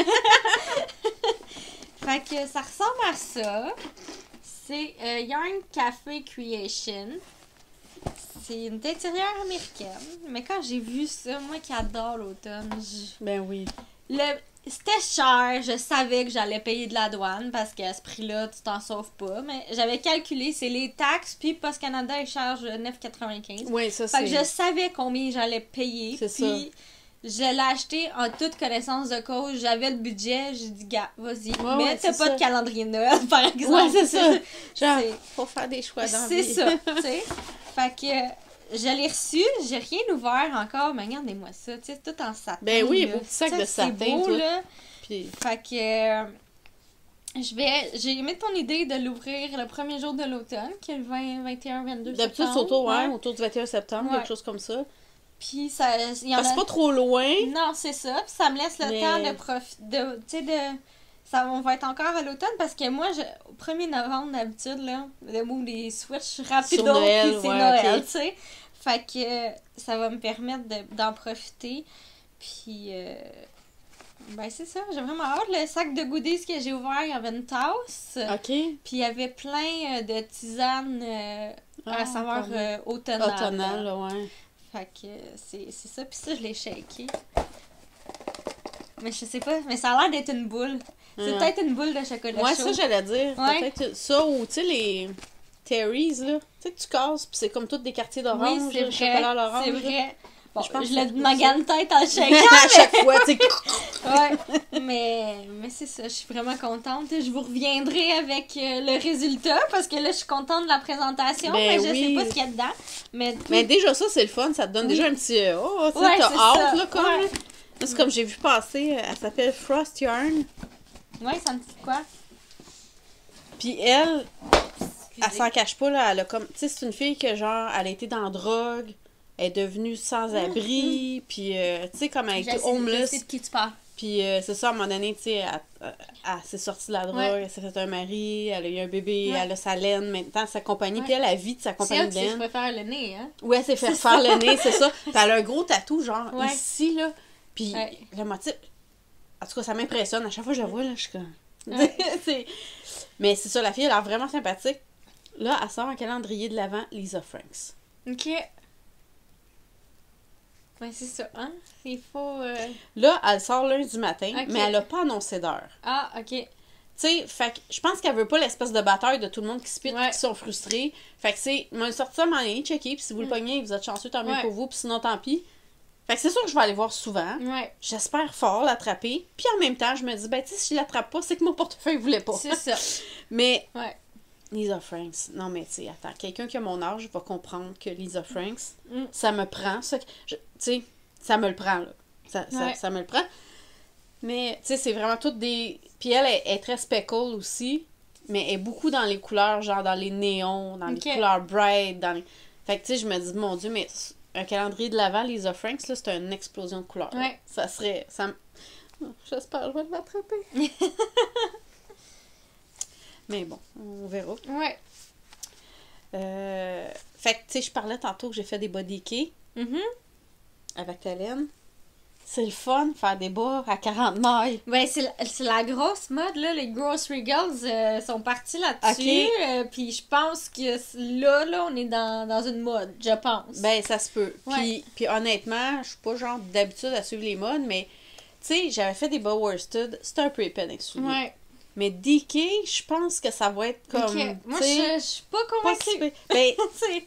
Fait que ça ressemble à ça. C'est Yarn Cafe Creation. C'est une teinturière américaine. Mais quand j'ai vu ça, moi qui adore l'automne, Ben oui. c'était cher. Je savais que j'allais payer de la douane parce qu'à ce prix-là, tu t'en sauves pas. Mais j'avais calculé, c'est les taxes, puis Post Canada, ils chargent 9,95. Oui, ça Fait que c'est. je savais combien j'allais payer. C'est Puis je l'ai acheté en toute connaissance de cause. J'avais le budget. J'ai dit, gars, vas-y. Ouais, mais ouais, t'as c'est pas ça. de calendrier de Noël, par exemple. Ouais, c'est ça. Genre, C'est- faut faire des choix dans la C'est vie. ça, tu sais. Fait que je l'ai reçu. J'ai rien ouvert encore. Mais regardez-moi ça. Tu sais, tout en satin. Ben oui, là. beau petit sac Ça, de satin, C'est beau, tout. là. Puis, Fait que j'ai aimé ton idée de l'ouvrir le premier jour de l'automne, qui est le 20, 21, 22 d'habitude, septembre. c'est autour du 21 septembre, Ouais. quelque chose comme ça. Puis ça, il y en Parce que a... c'est pas trop loin. Non, c'est ça. Puis ça me laisse le Mais- temps de profiter. Tu sais, ça, on va être encore à l'automne parce que moi, au 1er novembre, d'habitude, là, le mot des switches rapides, Sur Noël, puis c'est ouais, Noël, ok. tu sais. Fait que ça va me permettre d'en profiter. Puis, ben c'est ça. J'ai vraiment hâte. Le sac de goodies que j'ai ouvert, il y avait une tasse. OK. Puis il y avait plein de tisanes à saveur automnale. Automnal, là, ouais. Fait que c'est ça. Puis ça, je l'ai shaké. Mais je sais pas. Mais ça a l'air d'être une boule. C'est Ouais. peut-être une boule de chocolat Ouais, chaud. ça, j'allais dire. Ouais. Peut-être ça, ou tu sais, les Terry's, là. Tu sais, que tu casses, puis c'est comme toutes des quartiers d'orange, Oui, c'est là, chocolat à vrai. l'orange. C'est là. vrai. Bon, Je pense je que l'ai c'est ma ça. gagne tête en le shaker. À chaque fois, tu sais. Ouais. Mais c'est ça. Je suis vraiment contente. Je vous reviendrai avec le résultat parce que là, je suis contente de la présentation. Ben mais je oui. sais pas ce qu'il y a dedans. Mais, Mais déjà, ça, c'est le fun. Ça te donne Oui. déjà un petit. Oh, tu sais, Ouais, t'as c'est hâte, ça. là, comme. Ouais. là. Là, c'est comme j'ai vu passer. Elle s'appelle Frost Yarn. ouais, ça me dit quoi? Puis elle Excusez. s'en cache pas, là. Elle a comme. Tu sais, c'est une fille que, genre, elle a été dans la drogue. Elle est devenue sans-abri. Puis, tu sais, comme elle Je était sais homeless. de qui tu parles. Puis c'est ça, à un moment donné, tu sais, elle s'est sortie de la drogue, Ouais. elle s'est fait un mari, elle a eu un bébé, Ouais. elle a sa laine, maintenant sa compagnie, Ouais. puis elle a la vie de sa C'est compagnie elle de qui s'est laine. fait faire le nez, hein? Ouais, elle s'est fait C'est faire ça. le nez, c'est ça. Puis elle a un gros tatou, genre, Ouais. ici, là. Puis Ouais. le motif, en tout cas, ça m'impressionne. À chaque fois que je la vois, là, je suis comme... Ouais. C'est- Mais c'est ça, la fille, elle a l'air vraiment sympathique. Là, elle sort un calendrier de l'Avent, Lisa Franks. Ok. Ouais, c'est ça, hein? Il faut... Là, elle sort lundi matin, Ok. mais elle a pas annoncé d'heure. Ah, ok. Tu sais, fait que je pense qu'elle veut pas l'espèce de bataille de tout le monde qui se pite Ouais. qui sont frustrés. Fait que c'est, m'a sorti ça, m'en aller checker, puis si vous le pognez, vous êtes chanceux, tant mieux Ouais. pour vous, puis sinon, tant pis. Fait que c'est sûr que je vais aller voir souvent. Ouais, J'espère fort l'attraper. Puis en même temps, je me dis, ben, tu sais, si je l'attrape pas, c'est que mon portefeuille voulait pas. c'est ça. Mais Ouais. Lisa Franks, non, mais tu sais, attends, quelqu'un qui a mon âge va comprendre que Lisa Franks, Mm. ça me prend. Tu sais, ça me le prend, là. Ouais. Ça me le prend. Mais, tu sais, c'est vraiment toutes des... Puis elle est très speckle aussi, mais elle est beaucoup dans les couleurs, genre dans les néons, dans Ok. les couleurs bright, dans les... Fait que, tu sais, je me dis, mon Dieu, mais un calendrier de l'Avent, Lisa Franks, là, c'est une explosion de couleurs. là. Ouais. Ça serait... Oh, j'espère que je vais l'attraper. Mais bon, on verra. Ouais. Fait que, tu sais, je parlais tantôt que j'ai fait des body key Mhm. avec ta laine. C'est le fun, faire des bas à 40 mailles. Ben, c'est la grosse mode, là. Les Grocery Girls sont partis là-dessus. Ok. Puis je pense que là, on est dans une mode, je pense. Ben, ça se peut. Ouais. Puis honnêtement, je suis pas genre d'habitude à suivre les modes, mais tu sais, j'avais fait des bas worsted, c'était un peu épais dans les souliers. Ouais. Mais DK, je pense que ça va être comme. Ok. Moi, tu sais, je suis pas pas convaincue. si pire. Ben, Tu sais,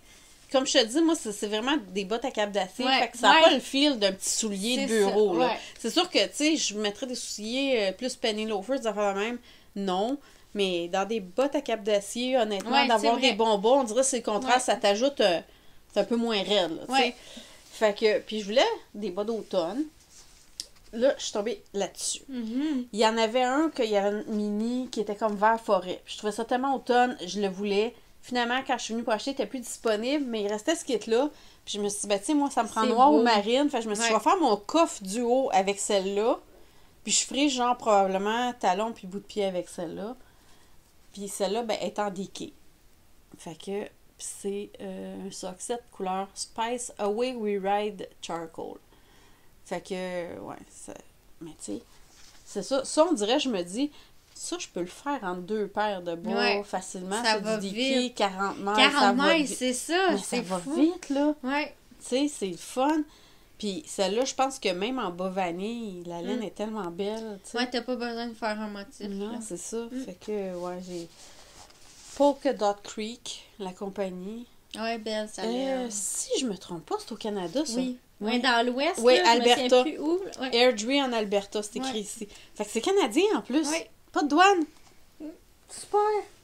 comme je te dis, moi, c'est vraiment des bottes à cap d'acier. Ouais, Fait que ça n'a ouais. pas le fil d'un petit soulier de C'est bureau, ça, là. ouais. C'est sûr que, tu sais, je mettrais des souliers plus penny loafers, des affaires de même. Non. Mais dans des bottes à cap d'acier, honnêtement, Ouais, d'avoir c'est vrai. des bonbons, on dirait que c'est le contraire, Ouais. ça t'ajoute... c'est un peu moins raide, là, tu sais. Ouais. Fait que... Puis je voulais des bas d'automne. Là, je suis tombée là-dessus. Mhm. Il y en avait un qu'il y avait une mini qui était comme vert forêt. Puis je trouvais ça tellement automne, je le voulais. Finalement, quand je suis venue pour acheter, il n'était plus disponible, mais il restait ce kit-là. Puis je me suis dit, ben, tu sais, moi, ça me prend C'est noir beau. ou marine. Fait que je me suis dit, je vais faire mon coffre duo avec celle-là. Puis je ferai, genre, probablement talon puis bout de pied avec celle-là. Puis celle-là, ben, est en déqué. Fait que c'est un socket couleur Spice Away We Ride Charcoal. Fait que, ouais, ça... Mais tu sais, c'est ça. Ça, on dirait, je me dis, ça, je peux le faire en 2 paires de bas Ouais. facilement. Ça C'est va du déqué, vite. 40 mètres. 40 ça va mètres, vite. c'est ça. Mais C'est ça va fou. vite, là. Ouais. Tu sais, c'est le fun. Puis celle-là, je pense que même en bas vanille, la laine Mm. est tellement belle, tu sais. Ouais, t'as pas besoin de faire un motif. Non, là. c'est ça. Fait que, ouais, j'ai Polka Dot Creek, la compagnie. Ouais, belle, ça a l'air. Si je me trompe pas, c'est au Canada, ça. Oui. Ouais. Ouais, dans l'ouest, Oui, là, je me souviens Alberta. plus où. Ouais. Airdrie en Alberta, c'est écrit Ouais. ici. Fait que c'est canadien en plus. Ouais. Pas de douane. Mm. Super.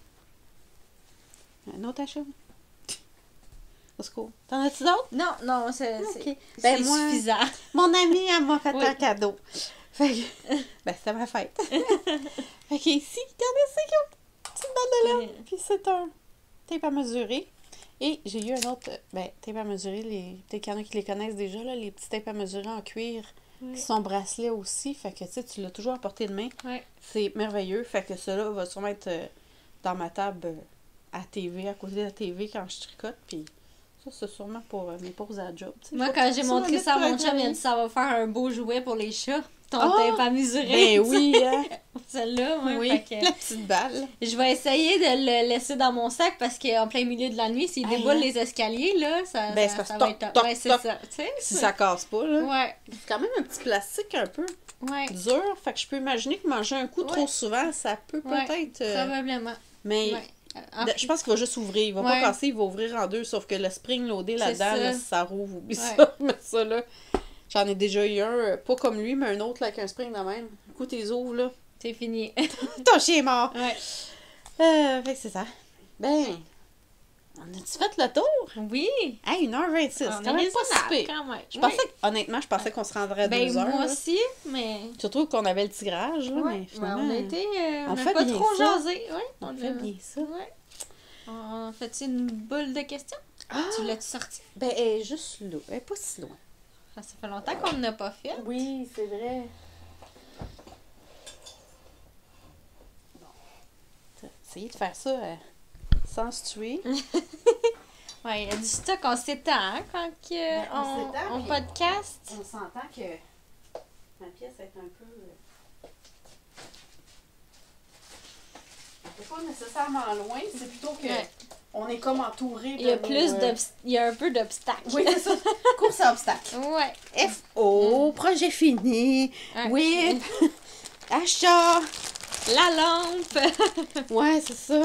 Un autre achat. Au secours. T'en as-tu d'autres? Non, non, c'est Ok. c'est Ben, moi, suffisant. mon amie, elle m'a fait Oui. un cadeau. Fait que, ben, c'était ma fête. Fait que ici, regardez, c'est cute. Petite balle de laine. Puis c'est un tape à mesurer. Et j'ai eu un autre, tape à mesurer, peut-être qu'il y en a qui les connaissent déjà, là, les petits tapes à mesurer en cuir, Ouais. qui sont bracelets aussi. Fait que, tu sais, tu l'as toujours à portée de main. Ouais. C'est merveilleux. Fait que cela va sûrement être dans ma table à TV, à côté de la TV quand je tricote. Puis ça, c'est sûrement pour mes pauses à job. tu sais. Moi, Je vais quand j'ai peut-être montré mettre ça à pour mon chum, il a travailler. dit ça va faire un beau jouet pour les chats. Ton Ah! tape à mesurer. Ben oui, hein? Celle-là, ouais. Oui, Fait que la petite balle. je vais essayer de le laisser dans mon sac parce qu'en plein milieu de la nuit, s'il Hey, déboule hein? les escaliers, là, Ben, ça ça se va toc, être... toc, ouais, c'est toc. ça. Tu sais? Si ça casse pas, là. Ouais. C'est quand même un petit plastique un peu Ouais. dur. Fait que je peux imaginer que manger un coup trop Ouais. souvent, ça peut Ouais. peut-être... Probablement. mais Ouais. En je pense qu'il va juste ouvrir. Il va pas Ouais. casser, il va ouvrir en 2. Sauf que le spring loadé C'est là-dedans, ça. là, si ça rouvre, oublie Ouais. ça. Mais ça, là, j'en ai déjà eu un, pas comme lui, mais un autre là, avec un spring de même. Du coup, t'es ouvres, là. C'est fini. Ton chien est mort. Ouais. Fait que c'est ça. Ben, on a-tu fait le tour? Oui. Hey, 1h26, c'est On quand est même pas si raisonnable, pire. quand même. Je pensais honnêtement, je pensais qu'on se rendrait à 2 Ben, heures. moi là. aussi, mais... Surtout qu'on avait le tirage, là, Ouais. mais finalement... on a été... on on fait n'a pas bien trop ça. jasé. Ouais. On fait bien ça. Ouais. On fait une boule de questions? Ah! Tu l'as-tu sorti? Ben, elle est juste là. Elle est pas si loin. Ça fait longtemps qu'on n'a pas fait. Oui, c'est vrai. Essayez de faire ça sans se tuer. Ouais, il y a du stock, on s'étend hein, quand Ben, on s'étend, on puis- podcast. On s'entend que ma pièce est un peu... C'est pas nécessairement loin, c'est plutôt que Ouais. on est comme entouré de Il y a nos, plus il y a un peu d'obstacles. Oui, c'est ça. Course à obstacles. Ouais. FO, projet fini. Ouais. Oui. Achat. La lampe. Ouais, c'est ça.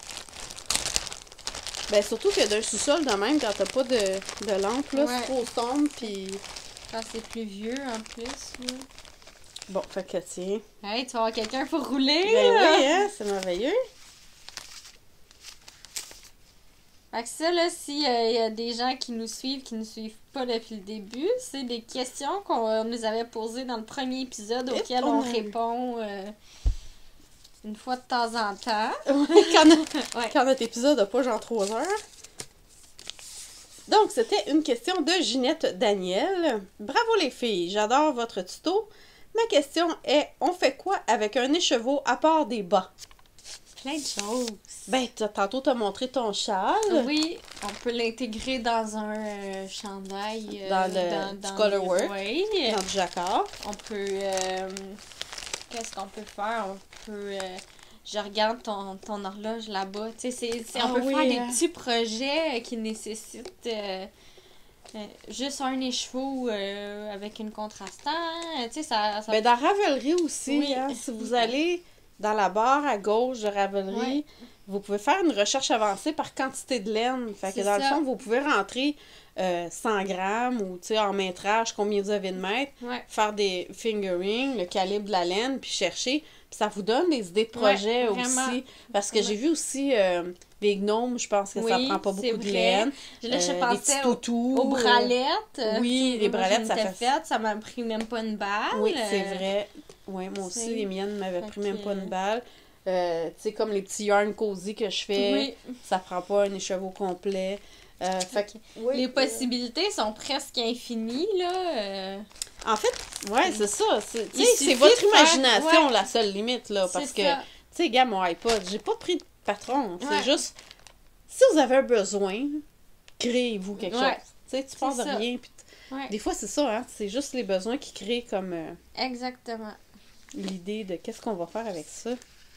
Ben, surtout que d'un sous-sol de même, quand t'as pas de lampe, là, Ouais. c'est trop sombre, puis... Quand c'est plus vieux en plus. Là. Bon, fait que tiens. Hey, tu vas avoir quelqu'un pour rouler. Ben là. oui, hein, c'est merveilleux. Fait que ça, là, s'il y a des gens qui nous suivent pas depuis le début, c'est des questions qu'on nous avait posées dans le premier épisode Et auxquelles on on a- répond une fois de temps en temps. Ouais, Ouais. quand notre épisode n'a pas genre 3 heures. Donc, c'était une question de Ginette Daniel. Bravo les filles, j'adore votre tuto. Ma question est, on fait quoi avec un écheveau à part des bas? Plein de choses. Ben, tantôt t'as montré ton châle. Oui, on peut l'intégrer dans un chandail. Dans du colorwork. Oui. Dans du jacquard. On peut... qu'est-ce qu'on peut faire? On peut... je regarde ton horloge là-bas. Tu sais, Ah on peut oui, faire des hein. petits projets qui nécessitent juste un écheveau avec une contrastant. Tu sais, ça Ben, dans Ravelry aussi, Oui. hein, si vous allez dans la barre à gauche de Ravelry, Ouais. vous pouvez faire une recherche avancée par quantité de laine. Fait que C'est dans le ça. fond, vous pouvez rentrer 100 grammes ou, tu sais, en métrage, combien vous avez de mètres, Ouais. faire des fingerings, le calibre de la laine, puis chercher. Puis ça vous donne des idées de projet Ouais, vraiment. aussi. Parce que j'ai vu aussi des gnomes, je pense que ça Oui, prend pas c'est beaucoup de vrai. laine. Là, je des pensais petits toutous. aux bralettes. oui, les bralettes, ça fait... ça m'a pris même pas une balle. Oui, c'est vrai. Oui, moi aussi, c'est- les miennes m'avaient fait pris même que- pas une balle. Tu sais, comme les petits yarn cozy que je fais, Oui. ça prend pas un écheveau complet. Fait que, oui, Les possibilités sont presque infinies, là. En fait, ouais, c'est ça. Tu Il sais, suffit c'est votre de faire- imagination ouais. la seule limite, là. C'est Parce que, ça. tu sais, gars, mon iPod, j'ai pas pris de patron. Ouais. C'est juste, si vous avez un besoin, créez-vous quelque Ouais. chose. Tu sais, tu pars de ça. rien. Puis Ouais. des fois, c'est ça, hein. C'est juste les besoins qui créent comme Exactement. l'idée de qu'est-ce qu'on va faire avec ça.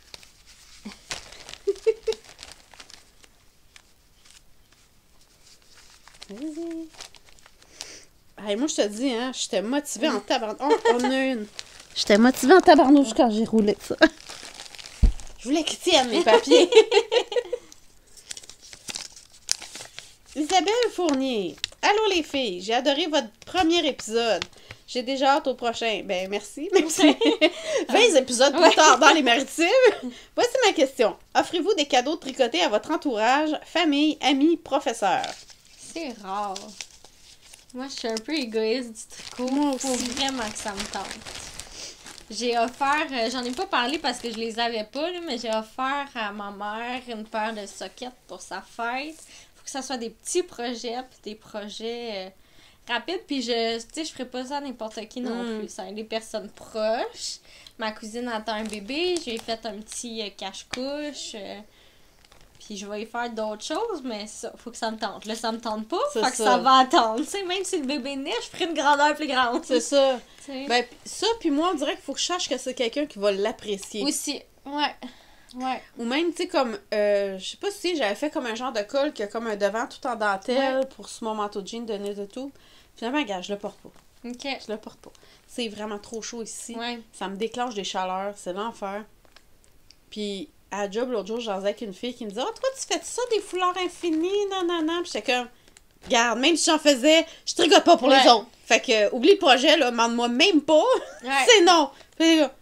Vas-y. Hey, moi, je te dis, hein, j'étais motivée en tabarnouche. On a une. J'étais motivée en tabarnouche quand j'ai roulé ça. Je voulais qu'ils tiennent mes papiers. Isabelle Fournier. Allô les filles, j'ai adoré votre premier épisode. J'ai déjà hâte au prochain. Ben, merci. 20 épisodes plus tard dans les Maritimes. Voici ma question. Offrez-vous des cadeaux tricotés à votre entourage, famille, amis, professeurs? C'est rare. Moi, je suis un peu égoïste du tricot. Moi Faut aussi. vraiment que ça me tente. J'ai offert, j'en ai pas parlé parce que je les avais pas, là, mais j'ai offert à ma mère une paire de sockets pour sa fête. Faut que ça soit des petits projets, puis des projets rapides. Puis tu sais, je ferai pas ça à n'importe qui non plus. Ça des personnes proches. Ma cousine attend un bébé, j'ai fait un petit cache-couche. Puis je vais y faire d'autres choses, mais ça, faut que ça me tente. Là, ça me tente pas, C'est fait que ça. ça va attendre. Tu sais, même si le bébé naît, je ferai une grandeur plus grande. C'est ça. Tu sais. Ben, ça, puis moi, on dirait qu'il faut que je sache que c'est quelqu'un qui va l'apprécier. Aussi, ouais. Ouais. Ou même, tu sais, comme, je sais pas si j'avais fait comme un genre de col qui a comme un devant tout en dentelle pour sur mon manteau de jean de nez et tout. Finalement, gars, je le porte pas. OK. Je le porte pas. C'est vraiment trop chaud ici. Ouais. Ça me déclenche des chaleurs. C'est l'enfer. Puis, à la job, l'autre jour, j'en avec une fille qui me disait « Oh, toi, tu fais ça, des foulards infinis, non, non, non. » Puis j'étais comme « Regarde, même si j'en faisais, je tricote pas pour les Ouais. autres. Fait que, oublie le projet, là, demande-moi même pas. Ouais. C'est non. » Puis là,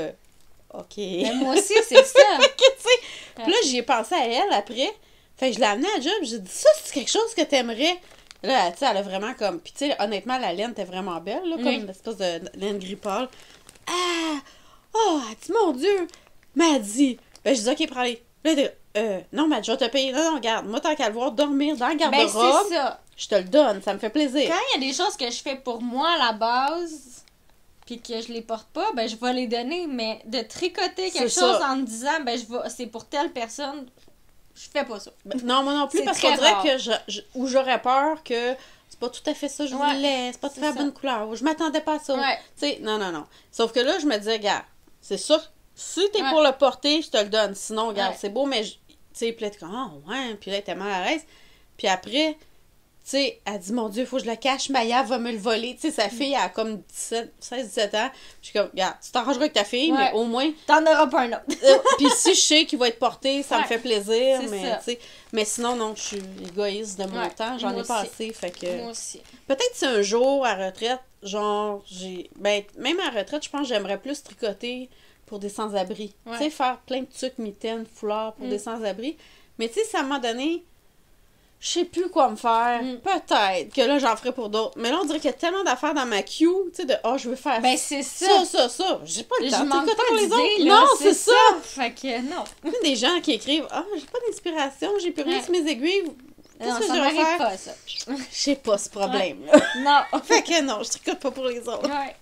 OK. Mais moi aussi, c'est ça. Que, tu sais. Puis là, j'y ai pensé à elle après. Fait que je l'ai amenée à la job. J'ai dit, ça, c'est quelque chose que t'aimerais. Là, tu sais, elle a vraiment comme. Puis, tu sais, honnêtement, la laine était vraiment belle, là, comme Oui. une espèce de laine gris pâle. Ah! Oh, elle dit, mon Dieu! Mais elle dit, ben, je dis, OK, prends-les. Là, elle dit, non, mais je vais te payer. Non, non, regarde, moi, tant qu'à le voir dormir dans le Ben, garde-robe, c'est ça. je te le donne, ça me fait plaisir. Quand il y a des choses que je fais pour moi à la base, puis que je les porte pas, ben, je vais les donner. Mais de tricoter quelque C'est chose ça. en me disant, ben, c'est pour telle personne, je fais pas ça. Ben, non, moi non plus, C'est parce très qu'on dirait rare. que ou j'aurais peur que c'est pas tout à fait ça que je Ouais, voulais, c'est pas tout à c'est fait la bonne couleur, ou je m'attendais pas à ça. Ouais. Tu sais, non, non, non. Sauf que là, je me disais, gars, c'est ça. Si t'es Ouais. pour le porter, je te le donne. Sinon, regarde, Ouais. c'est beau, mais, tu sais, puis là, t'es comme, ah, ouais, puis là, t'es mal à l'aise. Puis après, tu sais, elle dit, mon Dieu, il faut que je le cache, Maya va me le voler. Tu sais, sa fille, elle a comme 16-17 ans. Je suis comme, regarde, tu t'arrangeras avec ta fille, Ouais. mais au moins, T'en auras pas un autre. puis si je sais qu'il va être porté, ça me Ouais, fait plaisir, c'est mais ça. tu sais, mais sinon non, je suis égoïste de mon Ouais, temps, j'en moi ai pas aussi. assez, fait que Moi aussi. peut-être si un jour à retraite, genre même à retraite, je pense que j'aimerais plus tricoter pour des sans-abri. Ouais. Tu sais, faire plein de trucs, mitaines, foulards pour des sans-abri. Mais tu sais, si à un moment donné, je sais plus quoi me faire. Peut-être que là, j'en ferai pour d'autres. Mais là, on dirait qu'il y a tellement d'affaires dans ma queue, tu sais, de « Oh, je veux faire Ben, c'est ça. ça. » J'ai pas le Je temps de manque tricoter pas pour les d'idées, autres. là, Non, c'est ça. Fait que non. Il y a des gens qui écrivent « Ah, j'ai pas d'inspiration, j'ai plus rien Ouais. sur mes aiguilles. Non, Qu'est-ce que ça je vais m'arrive faire? » pas, ça. J'ai pas ce problème-là. Non. Fait que non, je tricote pas pour les autres. Ouais.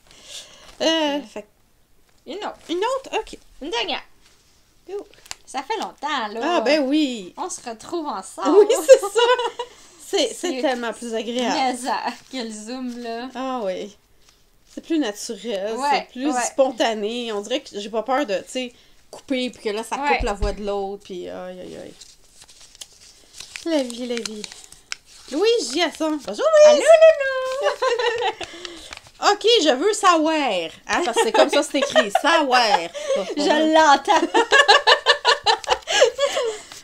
Fait que Une autre. une autre? OK. Une dernière. Yo. Ça fait longtemps, là. Ah, ben oui. On se retrouve ensemble. Oui, c'est ça. C'est C'est- tellement plus agréable. Mais ça, quel zoom, là. Ah oui. C'est plus naturel, Ouais, c'est plus ouais. spontané. On dirait que j'ai pas peur de, tu sais, couper, puis que là, ça Ouais. coupe la voix de l'autre, puis aïe, aïe, aïe. La vie, la vie. Louise Giasson. Bonjour, Louise! Allô, OK, je veux savoir. Hein, parce que c'est comme ça c'est écrit. Savoir. Je l'entends.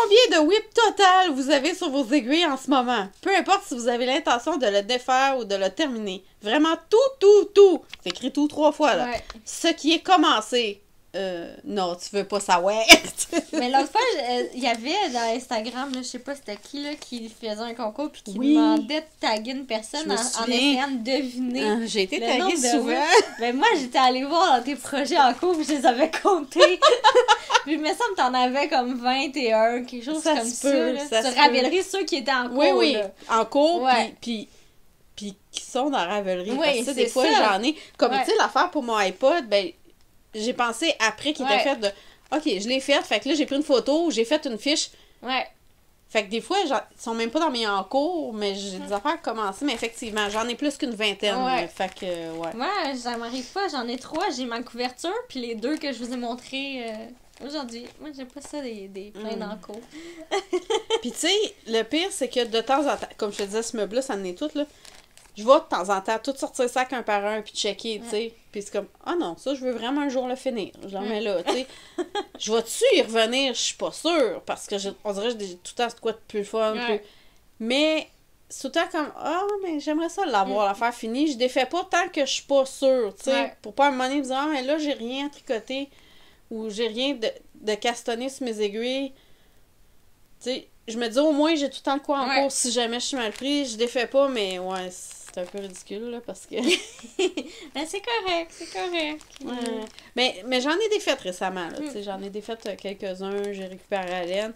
Combien de whip total vous avez sur vos aiguilles en ce moment? Peu importe si vous avez l'intention de le défaire ou de le terminer. Vraiment tout. C'est écrit tout 3 fois, là. Ouais. Ce qui est commencé. Non, tu veux pas savoir. Mais l'autre fois, il y avait dans Instagram, là, je sais pas c'était qui, là, qui faisait un concours puis qui Oui. demandait de taguer une personne Je me en souviens. essayant de deviner. J'ai été le taguée nombre de souvent. whips. Ben moi, j'étais allée voir dans tes projets en cours puis je les avais comptés. Puis il me semble que t'en avais comme 21, quelque chose Ça comme se ça. peut, Là. ça Tu se te rappellerais ceux qui étaient en cours. Oui, là. en cours, Ouais. puis qui sont dans Ravelry. Oui, Parce que c'est des fois, ça. j'en ai. Comme, Ouais. tu sais, l'affaire pour mon iPod, ben, j'ai pensé après qu'il était Ouais. fait de. OK, je l'ai fait. Fait que là, j'ai pris une photo, j'ai fait une fiche. Ouais. Fait que des fois, ils sont même pas dans mes en cours, mais j'ai des affaires commencées. Mais effectivement, j'en ai plus qu'une vingtaine. Ouais. Fait que, ouais. Moi, ça m'arrive pas. J'en ai 3. J'ai ma couverture puis les 2 que je vous ai montrés aujourd'hui. Moi, j'ai pas ça des pleins dans le cours. Puis tu sais, le pire, c'est que de temps en temps, comme je te disais, ce meuble-là, ça en est tout, là. Je vais de temps en temps tout sortir ça un par un, puis checker, tu sais. Puis c'est comme, ah non, ça, je veux vraiment un jour le finir. Je le remets là, tu sais. Je vais-tu y revenir? Je suis pas sûre, parce que on dirait que j'ai tout le temps de quoi de plus fun. Ouais. Plus... Mais c'est tout le temps comme, ah, mais j'aimerais ça l'avoir, l'affaire finie. Je défais pas tant que je suis pas sûre, tu sais. Ouais. Pour pas à un moment donné me dire, ah, mais là, j'ai rien tricoté, ou j'ai rien de castonné sur mes aiguilles. Tu sais, je me dis, au moins, j'ai tout le temps de quoi en Ouais. cours si jamais je suis mal pris. Je défais pas, mais ouais, c'est un peu ridicule, là, parce que... Mais c'est correct. Ouais. Mais j'en ai défaites récemment, là, tu sais, j'en ai défaites quelques-uns, j'ai récupéré la laine.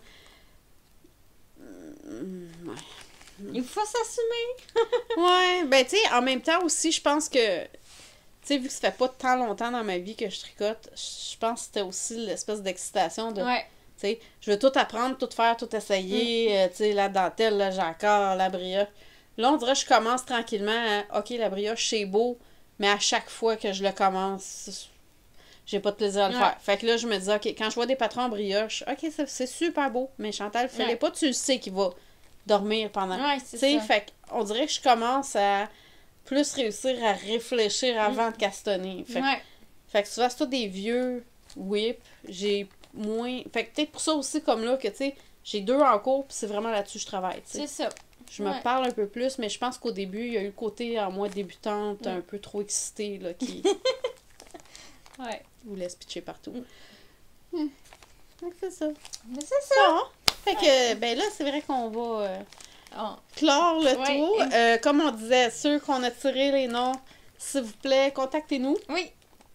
Ouais. Il faut s'assumer. Ouais, ben tu sais, en même temps aussi, je pense que, tu sais, vu que ça fait pas tant longtemps dans ma vie que je tricote, je pense que c'était aussi l'espèce d'excitation de, Ouais. tu sais, je veux tout apprendre, tout faire, tout essayer, tu sais, la dentelle, le jacquard, la brioche. Là, on dirait que je commence tranquillement à, OK, la brioche, c'est beau, mais à chaque fois que je le commence, j'ai pas de plaisir à le Ouais. faire. Fait que là, je me dis, OK, quand je vois des patrons en brioche, OK, c'est super beau, mais Chantal, fais-les Ouais. pas, tu le sais qu'il va dormir pendant... Ouais, Tu c'est sais, ça. fait qu'on dirait que je commence à plus réussir à réfléchir avant de castonner. Ouais. Fait que souvent, c'est tout des vieux whips. J'ai moins... Fait que peut-être pour ça aussi, comme là, que tu sais, j'ai 2 en cours, puis c'est vraiment là-dessus que je travaille, tu sais. C'est ça. Je me Ouais. parle un peu plus, mais je pense qu'au début, il y a eu le côté en moi débutante, un peu trop excitée, là, qui Ouais. vous laisse pitcher partout. Fait que c'est ça. Mais c'est ça. Bon. Fait que, ben là, c'est vrai qu'on va Oh. clore le Ouais. tour. Comme on disait, ceux qu'on a tiré les noms, s'il vous plaît, contactez-nous. Oui.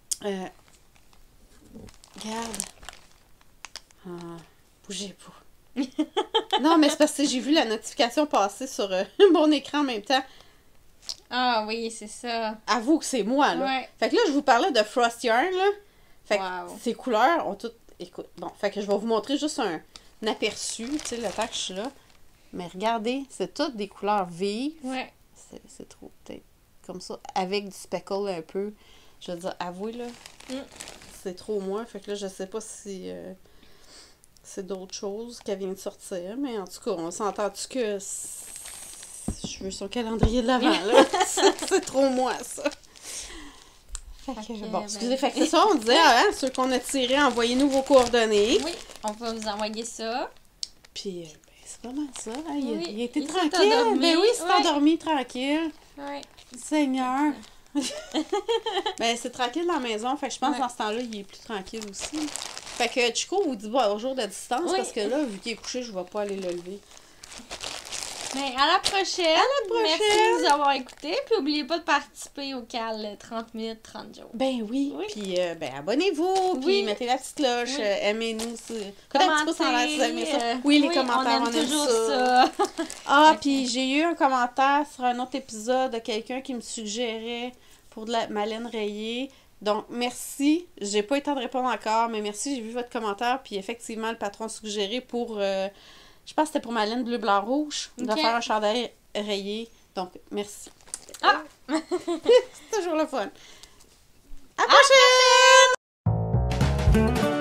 Regarde. Ah, bougez pas. Non, mais c'est parce que j'ai vu la notification passer sur mon écran en même temps. Ah oui, c'est ça. Avoue que c'est moi, là. Ouais. Fait que là, je vous parlais de Frost Yarn, là. Fait que Wow. ces couleurs ont toutes... Écoute, bon, fait que je vais vous montrer juste un aperçu, tu sais, le temps que je suis là. Mais regardez, c'est toutes des couleurs vives. Ouais. C'est trop, peut-être, comme ça, avec du speckle un peu. Je veux dire, avouez, là, c'est trop moi. Fait que là, je sais pas si c'est d'autres choses qui viennent de sortir. Mais en tout cas, on s'entend-tu que je veux son calendrier de l'avant, là. C'est trop moi, ça. Fait que, que, bon, ben, excusez, fait que c'est ça, on disait, hein, ceux qu'on a tirés, envoyez-nous vos coordonnées. Oui, on va vous envoyer ça. Puis, ben, c'est pas mal ça. Hein, Oui, il était il s'est tranquille. endormi, Ben oui, il s'est ouais. endormi tranquille. Ouais. Seigneur. Ben, c'est tranquille dans la maison. Fait que je pense Ouais. que dans ce temps-là, il est plus tranquille aussi. Fait que Chico vous dit bonjour de distance Oui. parce que là, vu qu'il est couché, je vais pas aller le lever. Mais à la prochaine. prochaine. Merci de nous avoir écoutés. Puis n'oubliez pas de participer au CAL 30 minutes, 30 jours. Ben oui. Oui. Puis, ben, abonnez-vous. Puis, Oui. mettez la petite cloche. Oui. Aimez-nous. Faites un petit pouce en l'air si vous aimez ça. Commentez, Oui, les commentaires, on aime toujours ça. ça. Ah, Ok. puis j'ai eu un commentaire sur un autre épisode de quelqu'un qui me suggérait pour de ma laine rayée. Donc, merci. J'ai pas eu le temps de répondre encore, mais merci. J'ai vu votre commentaire. Puis, effectivement, le patron suggéré pour... je pense que c'était pour ma laine bleu, blanc, rouge. De Ok. faire un chandail rayé. Donc, merci. Ah! C'est toujours le fun. À la prochaine!